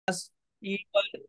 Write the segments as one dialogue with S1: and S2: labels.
S1: Y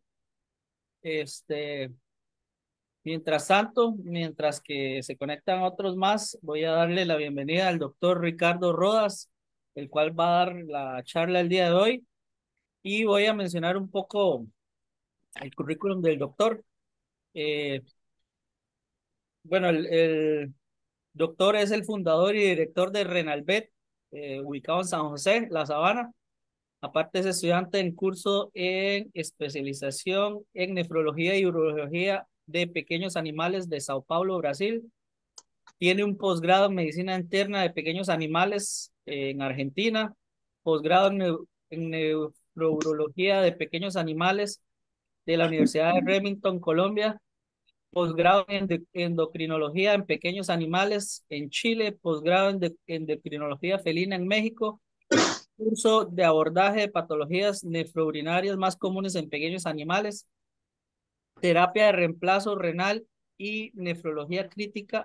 S1: este, mientras tanto, mientras que se conectan otros más, voy a darle la bienvenida al doctor Ricardo Rodas, el cual va a dar la charla el día de hoy. Y voy a mencionar un poco el currículum del doctor. Eh, bueno, el doctor es el fundador y director de Renalvet, ubicado en San José, La Sabana. Aparte es estudiante en curso en especialización en nefrología y urología de pequeños animales de Sao Paulo, Brasil. Tiene un posgrado en medicina interna de pequeños animales en Argentina, posgrado en nefrourología de pequeños animales de la Universidad de Remington, Colombia, posgrado en endocrinología en pequeños animales en Chile, posgrado en endocrinología felina en México, curso de abordaje de patologías nefrourinarias más comunes en pequeños animales, terapia de reemplazo renal y nefrología crítica,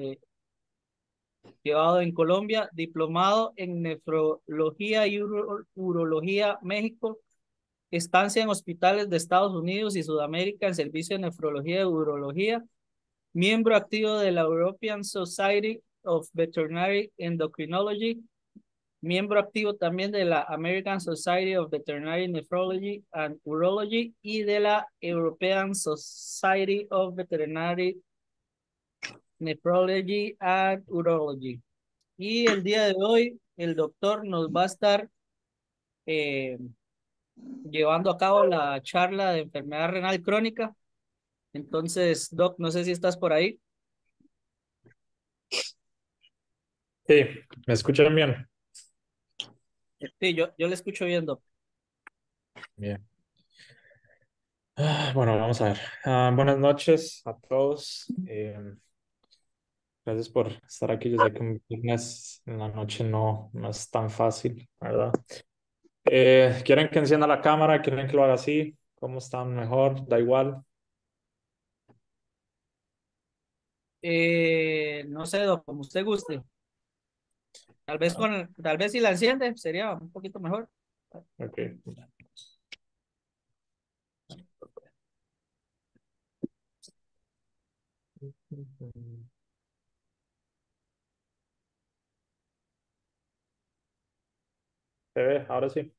S1: llevado en Colombia, diplomado en nefrología y urología México, estancia en hospitales de Estados Unidos y Sudamérica en servicio de nefrología y urología, miembro activo de la European Society of Veterinary Endocrinology, miembro activo también de la American Society of Veterinary Nephrology and Urology y de la European Society of Veterinary Nephrology and Urology. Y el día de hoy el doctor nos va a estar eh, llevando a cabo la charla de enfermedad renal crónica. Entonces, Doc, no sé si estás por ahí.
S2: Sí, ¿me escuchan bien?
S1: Sí, yo le escucho bien, Doc.
S2: Bien. Bueno, vamos a ver. Buenas noches a todos. Gracias por estar aquí. Yo sé que un viernes en la noche no es tan fácil, ¿verdad? ¿Quieren que encienda la cámara? ¿Quieren que lo haga así? ¿Cómo están mejor? Da igual.
S1: No sé, Doc, como usted guste. Tal vez si la enciende sería un poquito mejor.
S2: Ok. ¿Se ve? Ahora sí.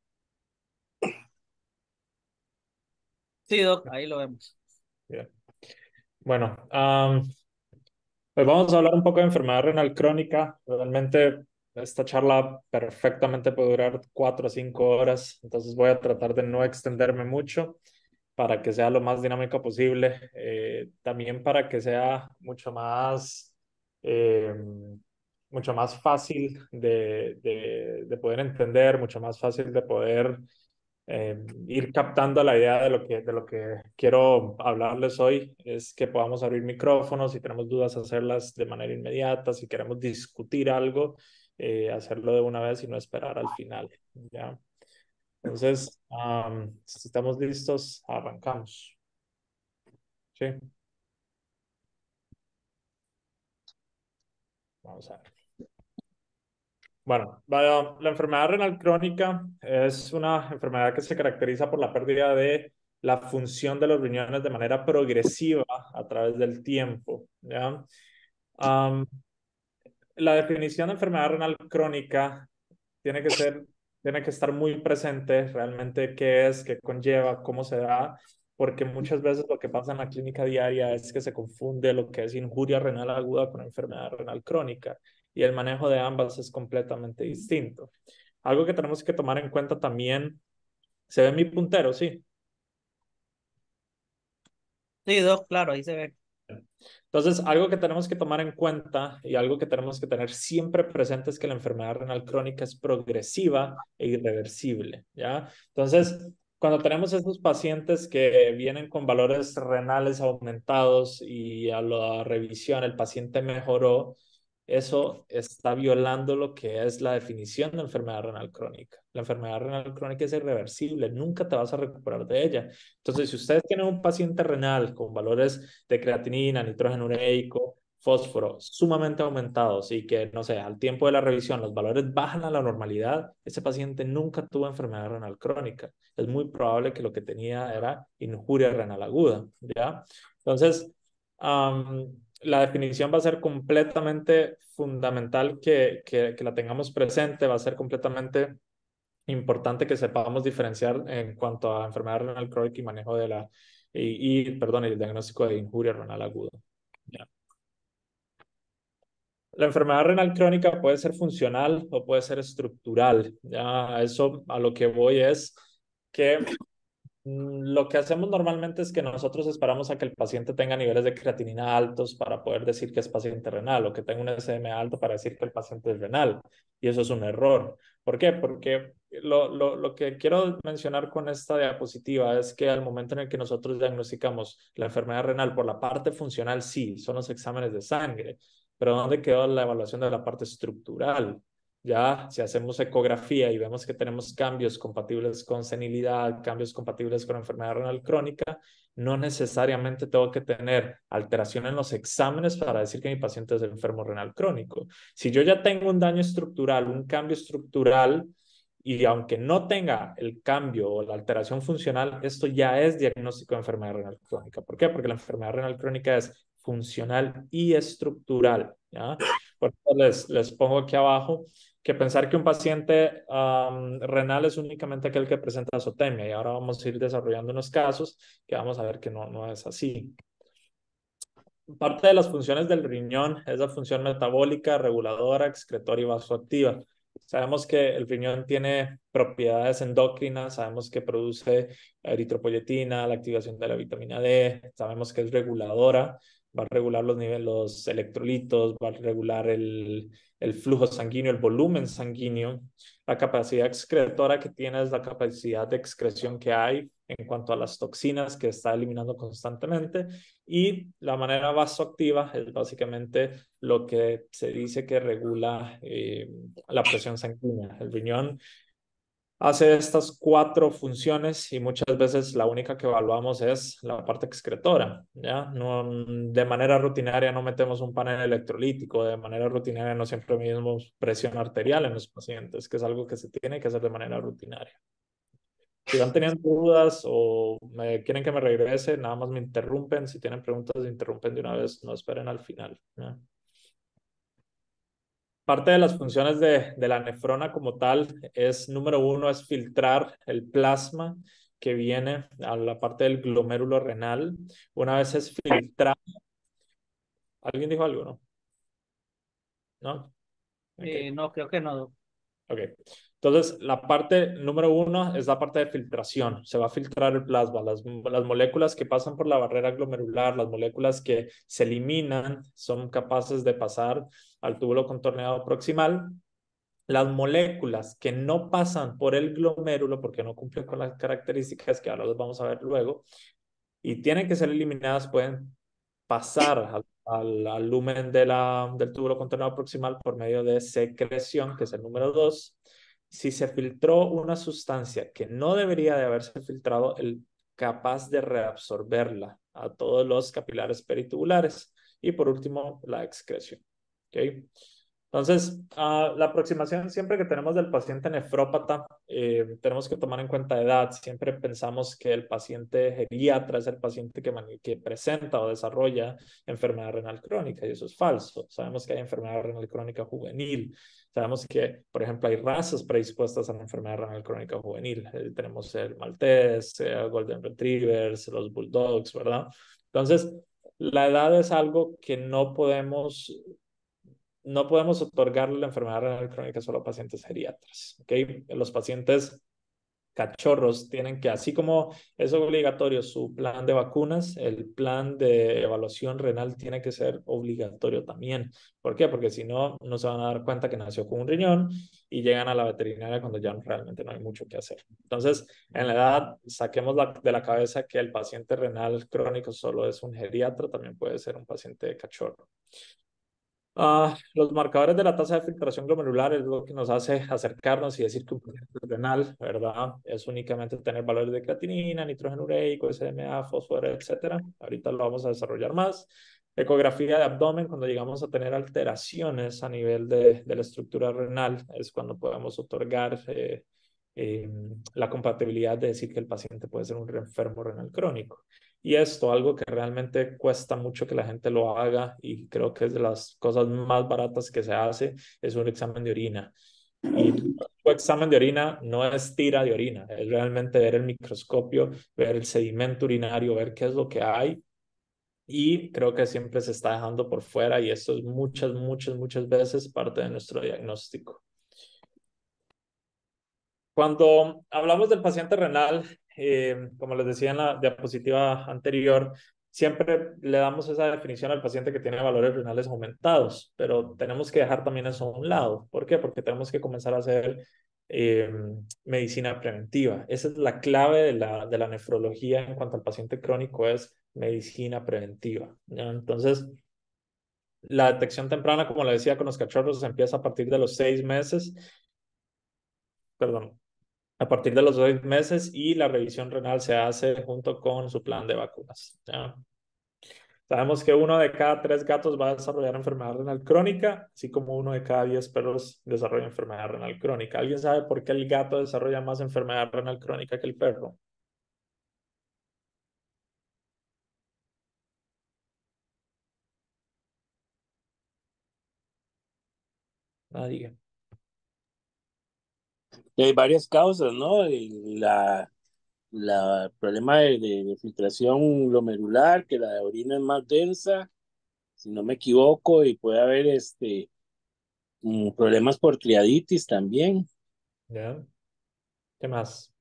S1: Sí, Doc, ahí lo vemos.
S2: Bien. Bueno, pues vamos a hablar un poco de enfermedad renal crónica. Realmente esta charla perfectamente puede durar 4 o 5 horas, entonces voy a tratar de no extenderme mucho para que sea lo más dinámico posible, también para que sea eh, mucho más fácil de poder entender, mucho más fácil de poder ir captando la idea de lo que quiero hablarles hoy. Es que podamos abrir micrófonos, si tenemos dudas, hacerlas de manera inmediata, si queremos discutir algo, hacerlo de una vez y no esperar al final, ¿ya? Entonces, si estamos listos, arrancamos. Sí, vamos a ver. Bueno, la enfermedad renal crónica es una enfermedad que se caracteriza por la pérdida de la función de los riñones de manera progresiva a través del tiempo, ¿ya? Am, la definición de enfermedad renal crónica tiene que ser, tiene que estar muy presente realmente qué es, qué conlleva, cómo se da, porque muchas veces lo que pasa en la clínica diaria es que se confunde lo que es injuria renal aguda con enfermedad renal crónica y el manejo de ambas es completamente distinto. Algo que tenemos que tomar en cuenta también, ¿se ve mi puntero? Sí.
S1: Sí, Doc, claro, ahí se ve.
S2: Entonces, algo que tenemos que tomar en cuenta y algo que tenemos que tener siempre presente es que la enfermedad renal crónica es progresiva e irreversible, ¿ya? Entonces, cuando tenemos esos pacientes que vienen con valores renales aumentados y a la revisión el paciente mejoró, eso está violando lo que es la definición de enfermedad renal crónica. La enfermedad renal crónica es irreversible, nunca te vas a recuperar de ella. Entonces, si ustedes tienen un paciente renal con valores de creatinina, nitrógeno ureico fósforo sumamente aumentados y que, no sé, al tiempo de la revisión los valores bajan a la normalidad, ese paciente nunca tuvo enfermedad renal crónica. Es muy probable que lo que tenía era injuria renal aguda, ¿ya? Entonces, la definición va a ser completamente fundamental que la tengamos presente, va a ser completamente importante que sepamos diferenciar en cuanto a enfermedad renal crónica y manejo de perdón, el diagnóstico de injuria renal aguda. ¿Ya? La enfermedad renal crónica puede ser funcional o puede ser estructural. Ya, eso a lo que voy es que lo que hacemos normalmente es que nosotros esperamos a que el paciente tenga niveles de creatinina altos para poder decir que es paciente renal o que tenga un SM alto para decir que el paciente es renal. Y eso es un error. ¿Por qué? Porque lo que quiero mencionar con esta diapositiva es que al momento en el que nosotros diagnosticamos la enfermedad renal por la parte funcional, sí, son los exámenes de sangre, pero ¿dónde quedó la evaluación de la parte estructural? Ya, si hacemos ecografía y vemos que tenemos cambios compatibles con senilidad, cambios compatibles con enfermedad renal crónica, no necesariamente tengo que tener alteración en los exámenes para decir que mi paciente es enfermo renal crónico. Si yo ya tengo un daño estructural, un cambio estructural, y aunque no tenga el cambio o la alteración funcional, esto ya es diagnóstico de enfermedad renal crónica. ¿Por qué? Porque la enfermedad renal crónica es funcional y estructural. ¿Ya? Por eso les pongo aquí abajo que pensar que un paciente renal es únicamente aquel que presenta azotemia. Y ahora vamos a ir desarrollando unos casos que vamos a ver que no es así. Parte de las funciones del riñón es la función metabólica, reguladora, excretora y vasoactiva. Sabemos que el riñón tiene propiedades endocrinas, sabemos que produce eritropoyetina, la activación de la vitamina D, sabemos que es reguladora, va a regular los niveles, los electrolitos, va a regular el flujo sanguíneo, el volumen sanguíneo. La capacidad excretora que tiene es la capacidad de excreción que hay en cuanto a las toxinas que está eliminando constantemente. Y la manera vasoactiva es básicamente lo que se dice que regula la presión sanguínea. El riñón hace estas cuatro funciones y muchas veces la única que evaluamos es la parte excretora, ¿ya? No, de manera rutinaria no metemos un panel electrolítico, de manera rutinaria no siempre medimos presión arterial en los pacientes, que es algo que se tiene que hacer de manera rutinaria. Si van teniendo dudas o quieren que me regrese, nada más me interrumpen. Si tienen preguntas, interrumpen de una vez, no esperen al final, ¿no? Parte de las funciones de la nefrona como tal es, número uno, es filtrar el plasma que viene a la parte del glomérulo renal. Una vez es filtrado, ¿alguien dijo algo, no? ¿No? Ok.
S1: No, creo que no.
S2: Ok. Entonces, la parte número uno es la parte de filtración. Se va a filtrar el plasma. Las moléculas que pasan por la barrera glomerular, las moléculas que se eliminan, son capaces de pasar al túbulo contorneado proximal. Las moléculas que no pasan por el glomérulo porque no cumplen con las características que ahora los vamos a ver luego y tienen que ser eliminadas, pueden pasar al lumen del túbulo contorneado proximal por medio de secreción, que es el número 2. Si se filtró una sustancia que no debería de haberse filtrado, el capaz de reabsorberla a todos los capilares peritubulares. Y por último, la excreción. ¿Okay? Entonces, la aproximación siempre que tenemos del paciente nefrópata, tenemos que tomar en cuenta edad. Siempre pensamos que el paciente geriatra es el paciente que presenta o desarrolla enfermedad renal crónica y eso es falso. Sabemos que hay enfermedad renal crónica juvenil. Sabemos que, por ejemplo, hay razas predispuestas a la enfermedad renal crónica juvenil. Tenemos el Maltés, Golden Retrievers, los Bulldogs, ¿verdad? Entonces, la edad es algo que no podemos otorgarle la enfermedad renal crónica solo a pacientes geriatras. ¿Okay? Los pacientes cachorros tienen que, así como es obligatorio su plan de vacunas, el plan de evaluación renal tiene que ser obligatorio también. ¿Por qué? Porque si no, no se van a dar cuenta que nació con un riñón y llegan a la veterinaria cuando ya realmente no hay mucho que hacer. Entonces, en la edad, saquemos de la cabeza que el paciente renal crónico solo es un geriatra, también puede ser un paciente cachorro. Los marcadores de la tasa de filtración glomerular es lo que nos hace acercarnos y decir que un paciente renal, ¿verdad? Es únicamente tener valores de creatinina, nitrógeno ureico, SMA, fósforo, etcétera. Ahorita lo vamos a desarrollar más. Ecografía de abdomen, cuando llegamos a tener alteraciones a nivel de la estructura renal, es cuando podemos otorgar eh, la compatibilidad de decir que el paciente puede ser un enfermo renal crónico. Y esto, algo que realmente cuesta mucho que la gente lo haga y creo que es de las cosas más baratas que se hace, es un examen de orina. Y un examen de orina no es tira de orina, es realmente ver el microscopio, ver el sedimento urinario, ver qué es lo que hay. Y creo que siempre se está dejando por fuera y esto es muchas, muchas, muchas veces parte de nuestro diagnóstico. Cuando hablamos del paciente renal, como les decía en la diapositiva anterior, siempre le damos esa definición al paciente que tiene valores renales aumentados, pero tenemos que dejar también eso a un lado. ¿Por qué? Porque tenemos que comenzar a hacer eh, medicina preventiva. Esa es la clave de la nefrología en cuanto al paciente crónico, es medicina preventiva, ¿ya? Entonces, la detección temprana, como le decía, con los cachorros empieza a partir de los 6 meses, perdón, a partir de los 6 meses y la revisión renal se hace junto con su plan de vacunas, ¿ya? Sabemos que 1 de cada 3 gatos va a desarrollar enfermedad renal crónica, así como 1 de cada 10 perros desarrolla enfermedad renal crónica. ¿Alguien sabe por qué el gato desarrolla más enfermedad renal crónica que el perro? Nadie.
S3: Y hay varias causas, ¿no? La problema de filtración glomerular, que la orina es más densa, si no me equivoco, y puede haber problemas por triaditis también.
S2: ¿Ya? ¿Qué más?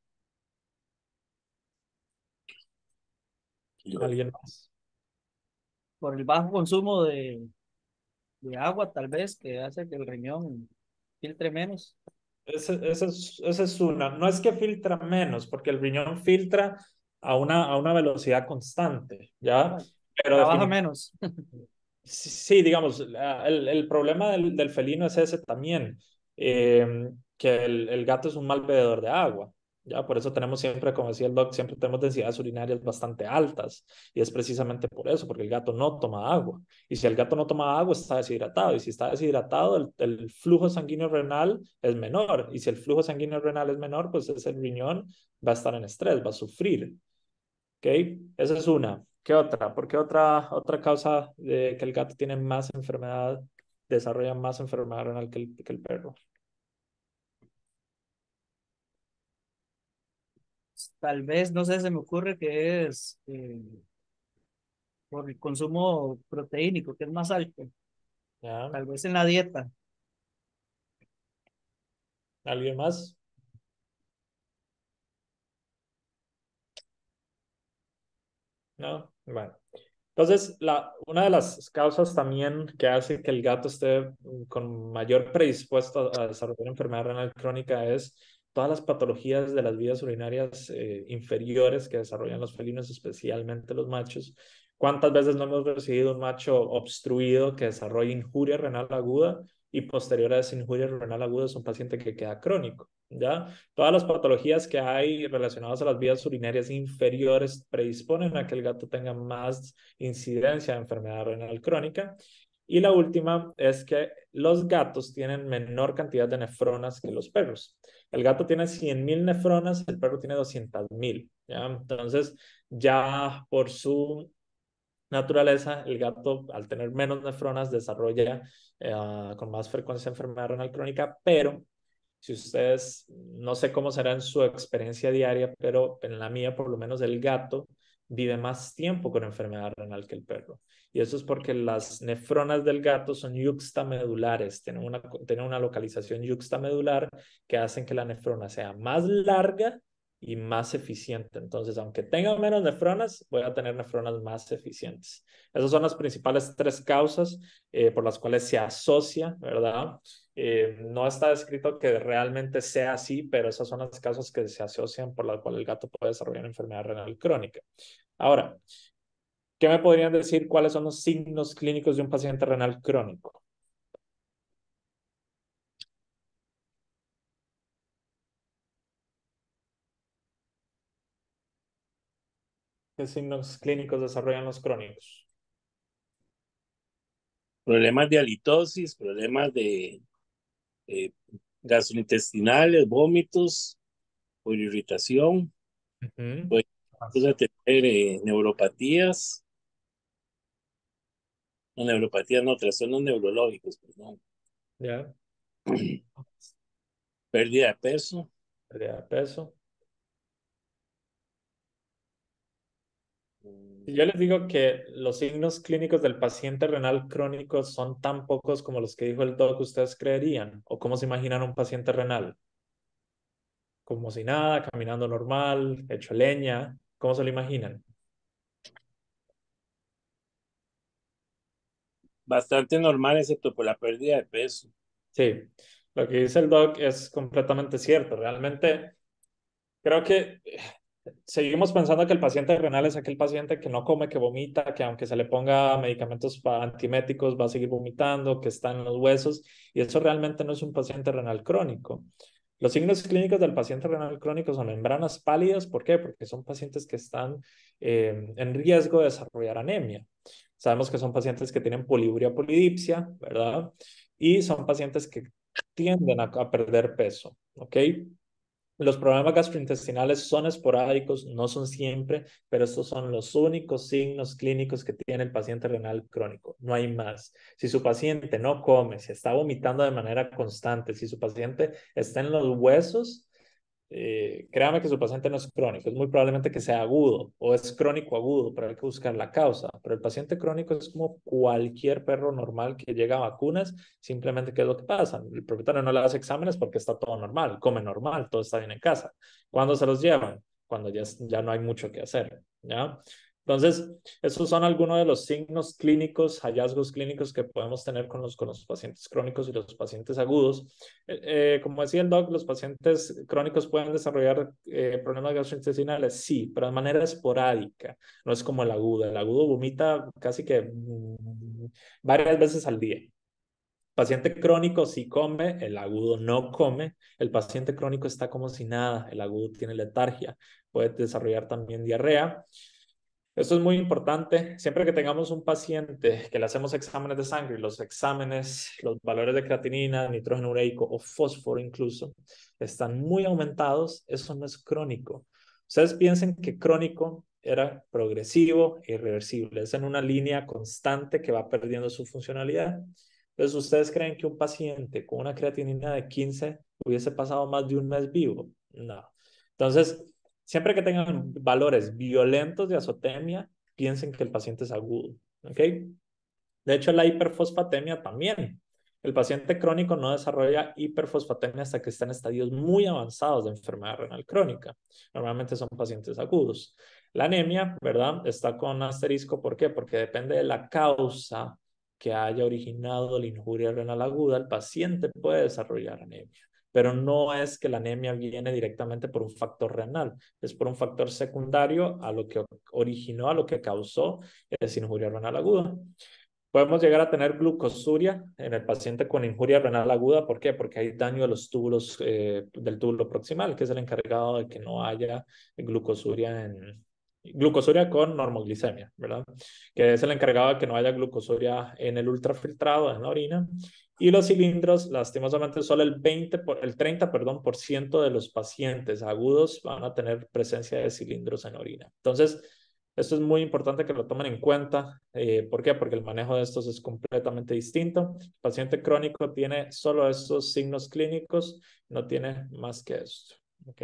S2: ¿Alguien más?
S1: Por el bajo consumo de agua, tal vez, que hace que el riñón filtre menos.
S2: Esa es una. No es que filtra menos, porque el riñón filtra a una velocidad constante, ¿ya?
S1: Bueno,
S2: Pero
S1: trabaja
S2: definitivamente,
S1: menos.
S2: sí, digamos, el problema del felino es ese también, que el gato es un mal bebedor de agua, ¿ya? Por eso tenemos siempre, como decía el doc, siempre tenemos densidades urinarias bastante altas, y es precisamente por eso, porque el gato no toma agua. Y si el gato no toma agua, está deshidratado. Y si está deshidratado, el flujo sanguíneo renal es menor. Y si el flujo sanguíneo renal es menor, pues ese riñón va a estar en estrés, va a sufrir. ¿Ok? Esa es una. ¿Qué otra? ¿Por qué otra causa de que el gato tiene más enfermedad, desarrolla más enfermedad renal que el perro?
S1: Tal vez, no sé, se me ocurre que es por el consumo proteínico, que es más alto.
S2: ¿Ya?
S1: Tal vez en la dieta.
S2: ¿Alguien más? ¿No? Bueno. Entonces, una de las causas también que hace que el gato esté con mayor predispuesto a desarrollar enfermedad renal crónica es todas las patologías de las vías urinarias inferiores que desarrollan los felinos, especialmente los machos. ¿Cuántas veces no hemos recibido un macho obstruido que desarrolla injuria renal aguda y posterior a esa injuria renal aguda es un paciente que queda crónico? ¿Ya? Todas las patologías que hay relacionadas a las vías urinarias inferiores predisponen a que el gato tenga más incidencia de enfermedad renal crónica. Y la última es que los gatos tienen menor cantidad de nefronas que los perros. El gato tiene 100.000 nefronas, el perro tiene 200.000. ¿Ya? Entonces, ya por su naturaleza, el gato, al tener menos nefronas, desarrolla con más frecuencia enfermedad renal crónica, pero si ustedes, no sé cómo será en su experiencia diaria, pero en la mía, por lo menos, el gato vive más tiempo con enfermedad renal que el perro. Y eso es porque las nefronas del gato son yuxtamedulares, tienen una localización yuxtamedular que hacen que la nefrona sea más larga y más eficiente. Entonces, aunque tenga menos nefronas, voy a tener nefronas más eficientes. Esas son las principales 3 causas por las cuales se asocia, ¿verdad? No está escrito que realmente sea así, pero esas son las causas que se asocian por las cuales el gato puede desarrollar una enfermedad renal crónica. Ahora, ¿qué me podrían decir cuáles son los signos clínicos de un paciente renal crónico? ¿Qué signos clínicos desarrollan los crónicos?
S3: problemas de halitosis, problemas de eh, gastrointestinales, vómitos, por irritación,
S2: Ujú.
S3: puede tener neuropatías, no neuropatías, no, trastornos neurológicos, perdón,
S2: Ya,
S3: pérdida de peso.
S2: pérdida de peso. Si yo les digo que los signos clínicos del paciente renal crónico son tan pocos como los que dijo el doc, ¿ustedes creerían? ¿O cómo se imaginan un paciente renal? Como si nada, caminando normal, hecho leña. ¿Cómo se lo imaginan?
S3: Bastante normal, excepto por la pérdida de peso.
S2: Sí, lo que dice el doc es completamente cierto. Realmente creo que seguimos pensando que el paciente renal es aquel paciente que no come, que vomita, que aunque se le ponga medicamentos antieméticos va a seguir vomitando, que está en los huesos, y eso realmente no es un paciente renal crónico. Los signos clínicos del paciente renal crónico son membranas pálidas. ¿Por qué? Porque son pacientes que están en riesgo de desarrollar anemia. Sabemos que son pacientes que tienen poliuria, polidipsia, ¿verdad? Y son pacientes que tienden a perder peso, ¿ok? Los problemas gastrointestinales son esporádicos, no son siempre, pero estos son los únicos signos clínicos que tiene el paciente renal crónico. No hay más. Si su paciente no come, si está vomitando de manera constante, si su paciente está en los huesos, créame que su paciente no es crónico, es muy probablemente que sea agudo o es crónico agudo, pero hay que buscar la causa. Pero el paciente crónico es como cualquier perro normal que llega a vacunas, simplemente ¿qué es lo que pasa? El propietario no le hace exámenes porque está todo normal, come normal, todo está bien en casa. ¿Cuándo se los llevan? Cuando ya no hay mucho que hacer, ¿ya? Entonces, esos son algunos de los signos clínicos, hallazgos clínicos que podemos tener con los pacientes crónicos y los pacientes agudos. Como decía el doc, los pacientes crónicos pueden desarrollar problemas gastrointestinales, sí, pero de manera esporádica, no es como el agudo. El agudo vomita casi que varias veces al día. Paciente crónico sí come, el agudo no come. El paciente crónico está como si nada, el agudo tiene letargia, puede desarrollar también diarrea. Esto es muy importante. Siempre que tengamos un paciente que le hacemos exámenes de sangre y los exámenes, los valores de creatinina, nitrógeno ureico o fósforo incluso, están muy aumentados, eso no es crónico. Ustedes piensen que crónico era progresivo e irreversible. Es en una línea constante que va perdiendo su funcionalidad. Entonces, ¿ustedes creen que un paciente con una creatinina de 15 hubiese pasado más de un mes vivo? No. Entonces, siempre que tengan valores violentos de azotemia, piensen que el paciente es agudo, ¿ok? De hecho, la hiperfosfatemia también. El paciente crónico no desarrolla hiperfosfatemia hasta que está en estadios muy avanzados de enfermedad renal crónica. Normalmente son pacientes agudos. La anemia, ¿verdad? Está con asterisco. ¿Por qué? Porque depende de la causa que haya originado la injuria renal aguda, el paciente puede desarrollar anemia. Pero no es que la anemia viene directamente por un factor renal, es por un factor secundario a lo que originó, a lo que causó esa injuria renal aguda. Podemos llegar a tener glucosuria en el paciente con injuria renal aguda. ¿Por qué? Porque hay daño a los túbulos del túbulo proximal, que es el encargado de que no haya glucosuria con normoglicemia, ¿verdad? Que es el encargado de que no haya glucosuria en el ultrafiltrado, en la orina. Y los cilindros, lastimosamente, solo el 30, perdón, por ciento de los pacientes agudos van a tener presencia de cilindros en orina. Entonces, esto es muy importante que lo tomen en cuenta. ¿Por qué? Porque el manejo de estos es completamente distinto. El paciente crónico tiene solo estos signos clínicos, no tiene más que esto. ¿Ok?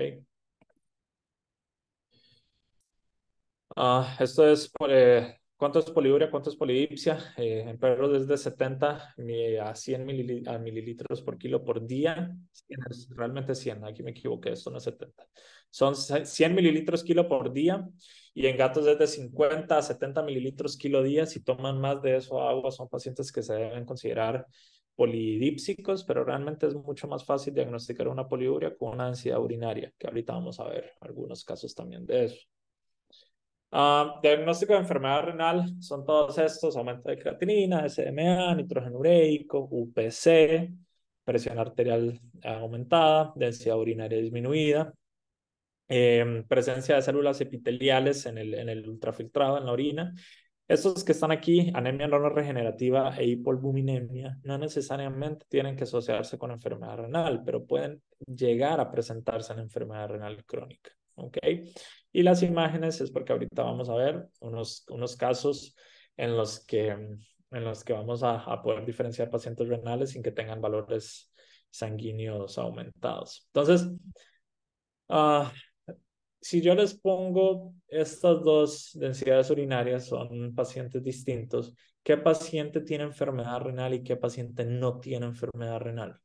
S2: Esto es, ¿cuánto es poliuria? ¿Cuánto es polidipsia? En perros es de 70 a 100 mililitros por kilo por día. 100 es realmente 100, aquí me equivoqué, esto no es 70. Son 100 mililitros kilo por día y en gatos es de 50 a 70 mililitros kilo día. Si toman más de eso agua, son pacientes que se deben considerar polidípsicos, pero realmente es mucho más fácil diagnosticar una poliuria con una densidad urinaria, que ahorita vamos a ver algunos casos también de eso. Diagnóstico de enfermedad renal son todos estos: aumento de creatinina, SMA, nitrógeno ureico, UPC, presión arterial aumentada, densidad urinaria disminuida, presencia de células epiteliales en el ultrafiltrado, en la orina, Estos que están aquí, anemia no regenerativa e hipoalbuminemia, no necesariamente tienen que asociarse con enfermedad renal, pero pueden llegar a presentarse en enfermedad renal crónica. ¿Ok? Y las imágenes es porque ahorita vamos a ver unos casos en los que vamos a poder diferenciar pacientes renales sin que tengan valores sanguíneos aumentados. Entonces, ah, si yo les pongo estas dos densidades urinarias, son pacientes distintos. ¿Qué paciente tiene enfermedad renal y qué paciente no tiene enfermedad renal?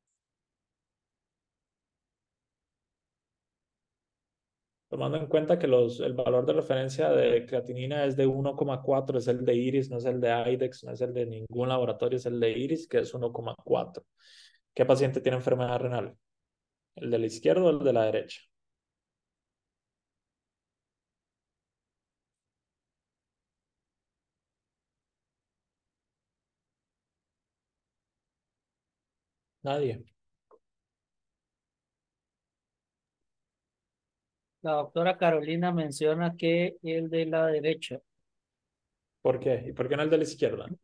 S2: Tomando en cuenta que el valor de referencia de creatinina es de 1,4, es el de IRIS, no es el de IDEX, no es el de ningún laboratorio, es el de IRIS, que es 1,4. ¿Qué paciente tiene enfermedad renal? ¿El de la izquierda o el de la derecha? Nadie.
S1: La doctora Carolina menciona que el de la derecha.
S2: ¿Por qué? ¿Y por qué no el de la izquierda?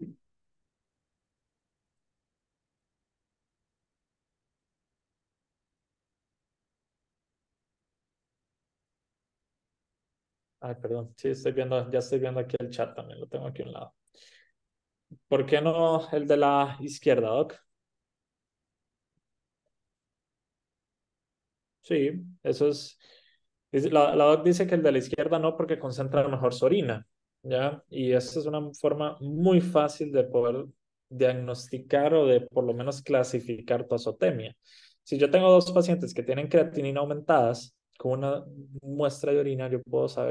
S2: Ay, perdón. Sí, ya estoy viendo aquí el chat también, lo tengo aquí a un lado. ¿Por qué no el de la izquierda, Doc? Sí, eso es. La Doc dice que el de la izquierda no porque concentra mejor su orina, ¿ya? Y esa es una forma muy fácil de poder diagnosticar o de por lo menos clasificar tu azotemia. Si yo tengo dos pacientes que tienen creatinina aumentadas, con una muestra de orina, yo puedo saber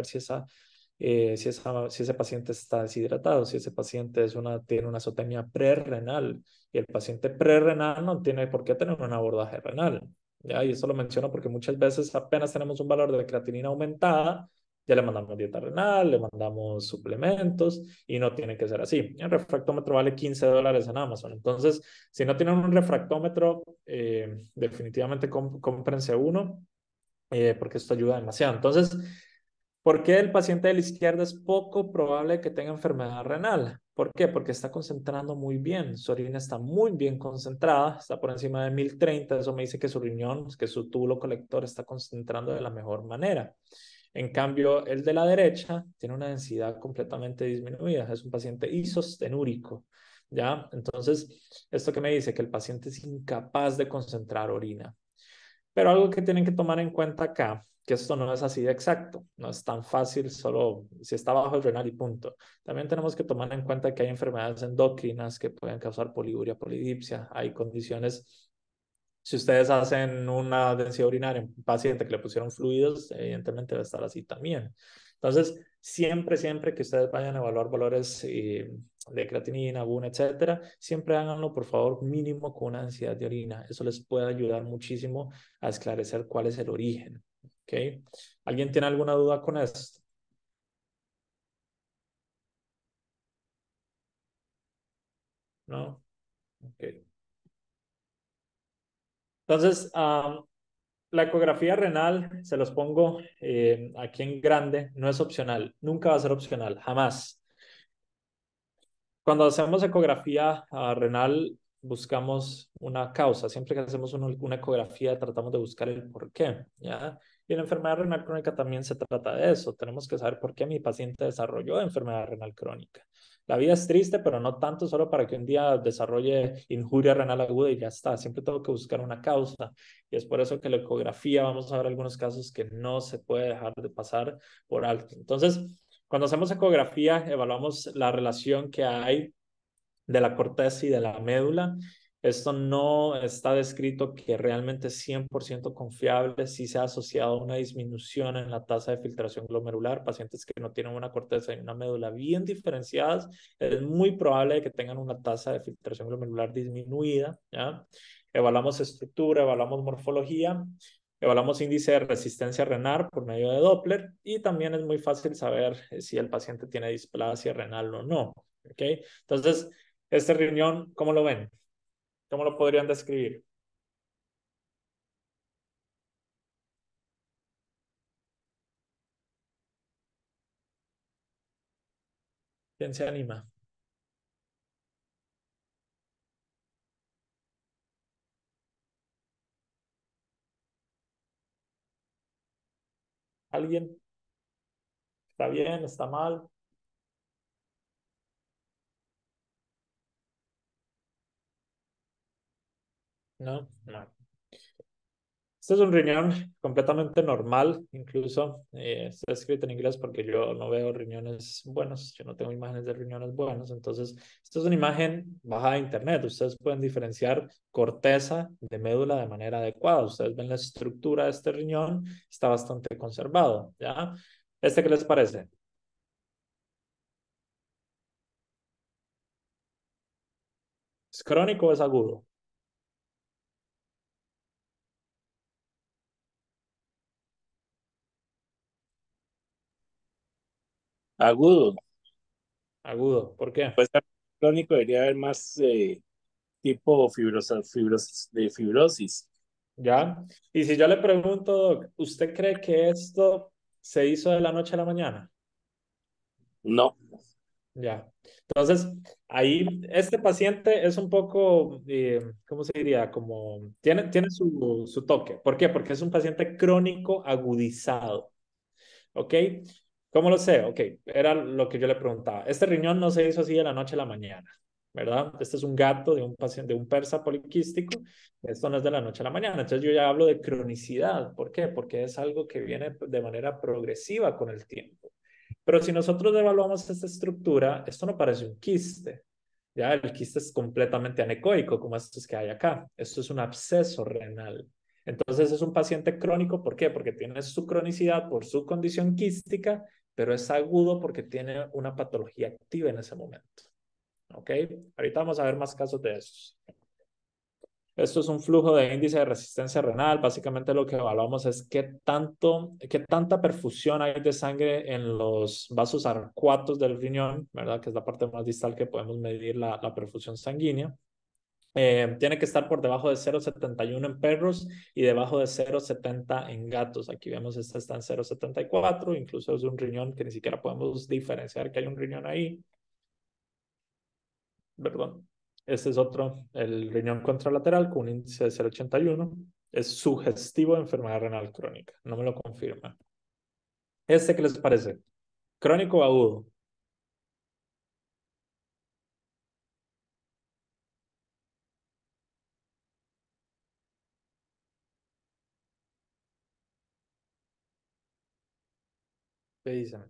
S2: si ese paciente está deshidratado, si ese paciente tiene una azotemia prerrenal y el paciente prerrenal no tiene por qué tener un abordaje renal. ¿Ya? Y eso lo menciono porque muchas veces apenas tenemos un valor de creatinina aumentada, ya le mandamos dieta renal, le mandamos suplementos y no tiene que ser así. El refractómetro vale $15 en Amazon. Entonces, si no tienen un refractómetro, definitivamente cómprense uno porque esto ayuda demasiado. Entonces, ¿por qué el paciente de la izquierda es poco probable que tenga enfermedad renal? ¿Por qué? Porque está concentrando muy bien, su orina está muy bien concentrada, está por encima de 1030, eso me dice que su riñón, que su túbulo colector está concentrando de la mejor manera. En cambio, el de la derecha tiene una densidad completamente disminuida, es un paciente isostenúrico, ¿ya? Entonces, ¿esto qué me dice? Que el paciente es incapaz de concentrar orina. Pero algo que tienen que tomar en cuenta acá, que esto no es así de exacto, no es tan fácil solo si está bajo el renal y punto. También tenemos que tomar en cuenta que hay enfermedades endocrinas que pueden causar poliuria, polidipsia, hay condiciones. Si ustedes hacen una densidad urinaria en un paciente que le pusieron fluidos, evidentemente va a estar así también. Entonces, siempre que ustedes vayan a evaluar valores de creatinina, BUN, etcétera, siempre háganlo, por favor, mínimo con una densidad de orina. Eso les puede ayudar muchísimo a esclarecer cuál es el origen. ¿Ok? ¿Alguien tiene alguna duda con esto? ¿No? Ok. Entonces, la ecografía renal, se los pongo aquí en grande, no es opcional, nunca va a ser opcional, jamás. Cuando hacemos ecografía renal, buscamos una causa. Siempre que hacemos una ecografía, tratamos de buscar el por qué, ¿ya? Y en la enfermedad renal crónica también se trata de eso. Tenemos que saber por qué mi paciente desarrolló enfermedad renal crónica. La vida es triste, pero no tanto solo para que un día desarrolle injuria renal aguda y ya está. Siempre tengo que buscar una causa. Y es por eso que la ecografía, vamos a ver algunos casos que no se puede dejar de pasar por alto. Entonces, cuando hacemos ecografía, evaluamos la relación que hay de la corteza y de la médula. Esto no está descrito que realmente es 100% confiable. Sí se ha asociado a una disminución en la tasa de filtración glomerular. Pacientes que no tienen una corteza y una médula bien diferenciadas, es muy probable que tengan una tasa de filtración glomerular disminuida, ¿ya? Evaluamos estructura, evaluamos morfología, evaluamos índice de resistencia renal por medio de Doppler y también es muy fácil saber si el paciente tiene displasia renal o no. ¿Ok? Entonces, este riñón, ¿cómo lo ven? ¿Cómo lo podrían describir? ¿Quién se anima? ¿Alguien? ¿Está bien? ¿Está mal? No, no. Este es un riñón completamente normal, incluso está escrito en inglés porque yo no veo riñones buenos, yo no tengo imágenes de riñones buenos, entonces esta es una imagen bajada de internet, ustedes pueden diferenciar corteza de médula de manera adecuada, ustedes ven la estructura de este riñón, está bastante conservado, ¿ya? ¿Este qué les parece? ¿Es crónico o es agudo?
S3: Agudo.
S2: Agudo, ¿por qué?
S3: Pues crónico debería haber más tipo de fibrosis.
S2: ¿Ya? Y si yo le pregunto, Doc, ¿usted cree que esto se hizo de la noche a la mañana?
S3: No.
S2: Ya. Entonces, ahí este paciente es un poco, ¿cómo se diría? Como tiene su toque. ¿Por qué? Porque es un paciente crónico agudizado. ¿Ok? ¿Cómo lo sé? Ok, era lo que yo le preguntaba. Este riñón no se hizo así de la noche a la mañana, ¿verdad? Este es un gato de un paciente, de un persa poliquístico. Esto no es de la noche a la mañana. Entonces yo ya hablo de cronicidad. ¿Por qué? Porque es algo que viene de manera progresiva con el tiempo. Pero si nosotros evaluamos esta estructura, esto no parece un quiste. Ya, el quiste es completamente anecoico, como estos que hay acá. Esto es un absceso renal. Entonces es un paciente crónico, ¿por qué? Porque tiene su cronicidad por su condición quística, pero es agudo porque tiene una patología activa en ese momento. ¿Ok? Ahorita vamos a ver más casos de esos. Esto es un flujo de índice de resistencia renal. Básicamente lo que evaluamos es qué tanta perfusión hay de sangre en los vasos arcuatos del riñón, ¿verdad? Que es la parte más distal que podemos medir la perfusión sanguínea. Tiene que estar por debajo de 0,71 en perros y debajo de 0,70 en gatos. Aquí vemos esta está en 0,74, incluso es un riñón que ni siquiera podemos diferenciar que hay un riñón ahí. Perdón. Este es otro, el riñón contralateral con un índice de 0,81. Es sugestivo de enfermedad renal crónica. No me lo confirma. ¿Este qué les parece? ¿Crónico o agudo? ¿Qué dicen?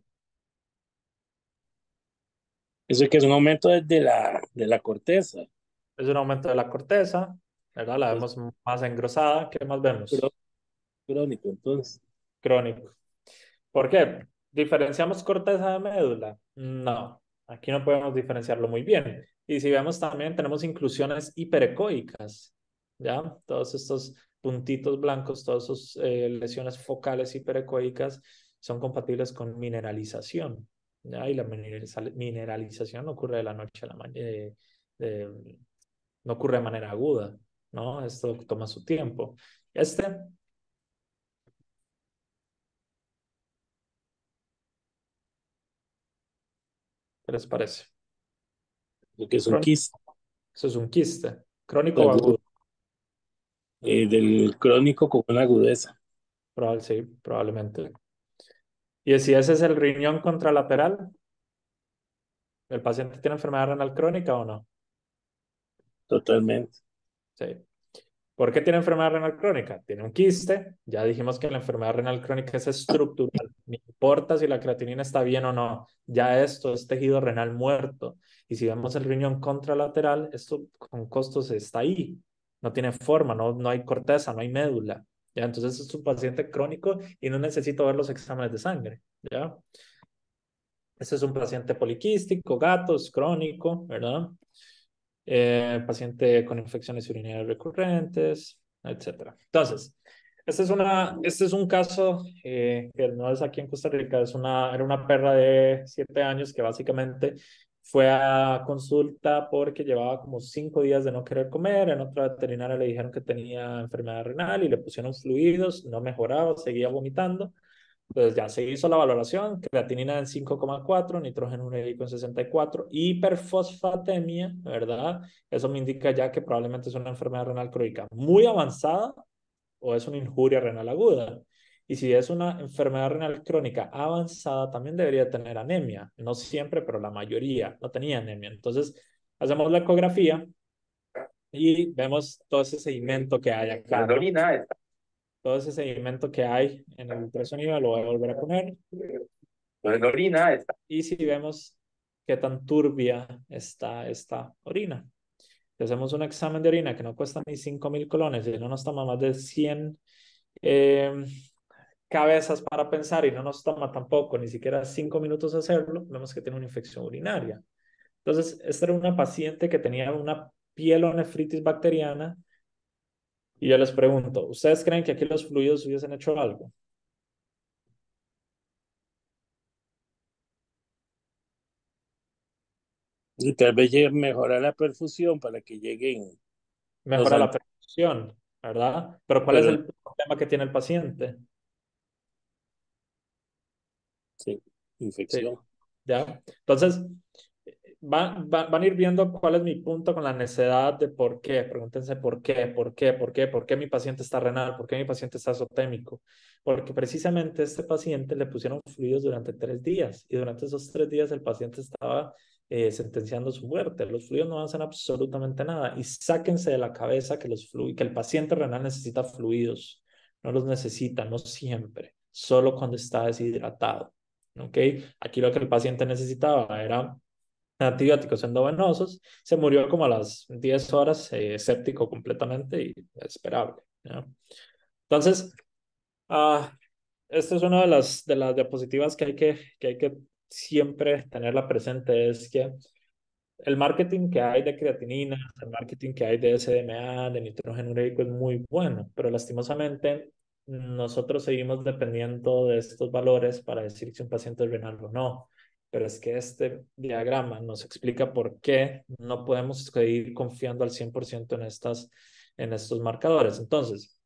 S3: Eso que es un aumento de la corteza.
S2: Es un aumento de la corteza, ¿verdad? La
S3: Es
S2: vemos más engrosada. ¿Qué más vemos?
S3: crónico, entonces.
S2: Crónico. ¿Por qué? ¿Diferenciamos corteza de médula? No, aquí no podemos diferenciarlo muy bien. Y si vemos también, tenemos inclusiones hiperecoicas, ¿ya? Todos estos puntitos blancos, todas esas lesiones focales hiperecoicas son compatibles con mineralización, ¿ya? Y la mineralización no ocurre de la noche a la mañana, no ocurre de manera aguda, ¿no? Esto toma su tiempo. Este, ¿qué les parece?
S3: Lo que es un
S2: Crónico.
S3: quiste
S2: Eso es un quiste. ¿Crónico o
S3: agudo,
S2: agudo?
S3: del crónico con una agudeza.
S2: Sí, probablemente. Y si ese es el riñón contralateral, ¿el paciente tiene enfermedad renal crónica o no?
S3: Totalmente.
S2: Sí. ¿Por qué tiene enfermedad renal crónica? Tiene un quiste. Ya dijimos que la enfermedad renal crónica es estructural. No importa si la creatinina está bien o no. Ya esto es tejido renal muerto. Y si vemos el riñón contralateral, esto con costos está ahí. No tiene forma, no hay corteza, no hay médula. ¿Ya? Entonces es un paciente crónico y no necesito ver los exámenes de sangre. ¿Ya? Este es un paciente poliquístico, gatos, crónico, ¿verdad? Paciente con infecciones urinarias recurrentes, etcétera. Entonces, este es un caso que no es aquí en Costa Rica, era una perra de 7 años que básicamente fue a consulta porque llevaba como 5 días de no querer comer. En otra veterinaria le dijeron que tenía enfermedad renal y le pusieron fluidos, no mejoraba, seguía vomitando. Entonces ya se hizo la valoración, creatinina en 5,4, nitrógeno ureico en 64, hiperfosfatemia, ¿verdad? Eso me indica ya que probablemente es una enfermedad renal crónica muy avanzada o es una injuria renal aguda. Y si es una enfermedad renal crónica avanzada, también debería tener anemia. No siempre, pero la mayoría no tenía anemia. Entonces, hacemos la ecografía y vemos todo ese seguimiento que hay acá. Todo ese seguimiento que hay en el ultrasonido, lo voy a volver a poner. Y si vemos qué tan turbia está esta orina. Si hacemos un examen de orina que no cuesta ni 5.000 colones y no nos toma más de 100 eh, cabezas para pensar y no nos toma tampoco ni siquiera 5 minutos hacerlo, vemos que tiene una infección urinaria. Entonces, esta era una paciente que tenía una pielonefritis bacteriana y yo les pregunto, ¿ustedes creen que aquí los fluidos hubiesen hecho algo?
S3: Y tal vez llegue a mejorar la perfusión para que lleguen los
S2: Mejora la perfusión, ¿verdad? Pero ¿cuál es
S3: pero
S2: el problema que tiene el paciente?
S3: sí,
S2: Sí,
S3: infección.
S2: ¿ya? Entonces, van a ir viendo cuál es mi punto con la necedad de por qué. Pregúntense por qué mi paciente está renal, por qué mi paciente está azotémico. Porque precisamente a este paciente le pusieron fluidos durante 3 días y durante esos 3 días el paciente estaba sentenciando su muerte. Los fluidos no hacen absolutamente nada y sáquense de la cabeza que, que el paciente renal necesita fluidos. No los necesita, no siempre, solo cuando está deshidratado. ¿Ok? Aquí lo que el paciente necesitaba era antibióticos endovenosos, se murió como a las 10 horas, séptico completamente y esperable, ¿ya? Entonces, ah, esta es una de las diapositivas que hay que siempre tenerla presente, es que el marketing que hay de creatinina, el marketing que hay de SDMA, de nitrógeno ureico es muy bueno, pero lastimosamente nosotros seguimos dependiendo de estos valores para decir si un paciente es renal o no. Pero es que este diagrama nos explica por qué no podemos seguir confiando al 100% en estos marcadores. Entonces,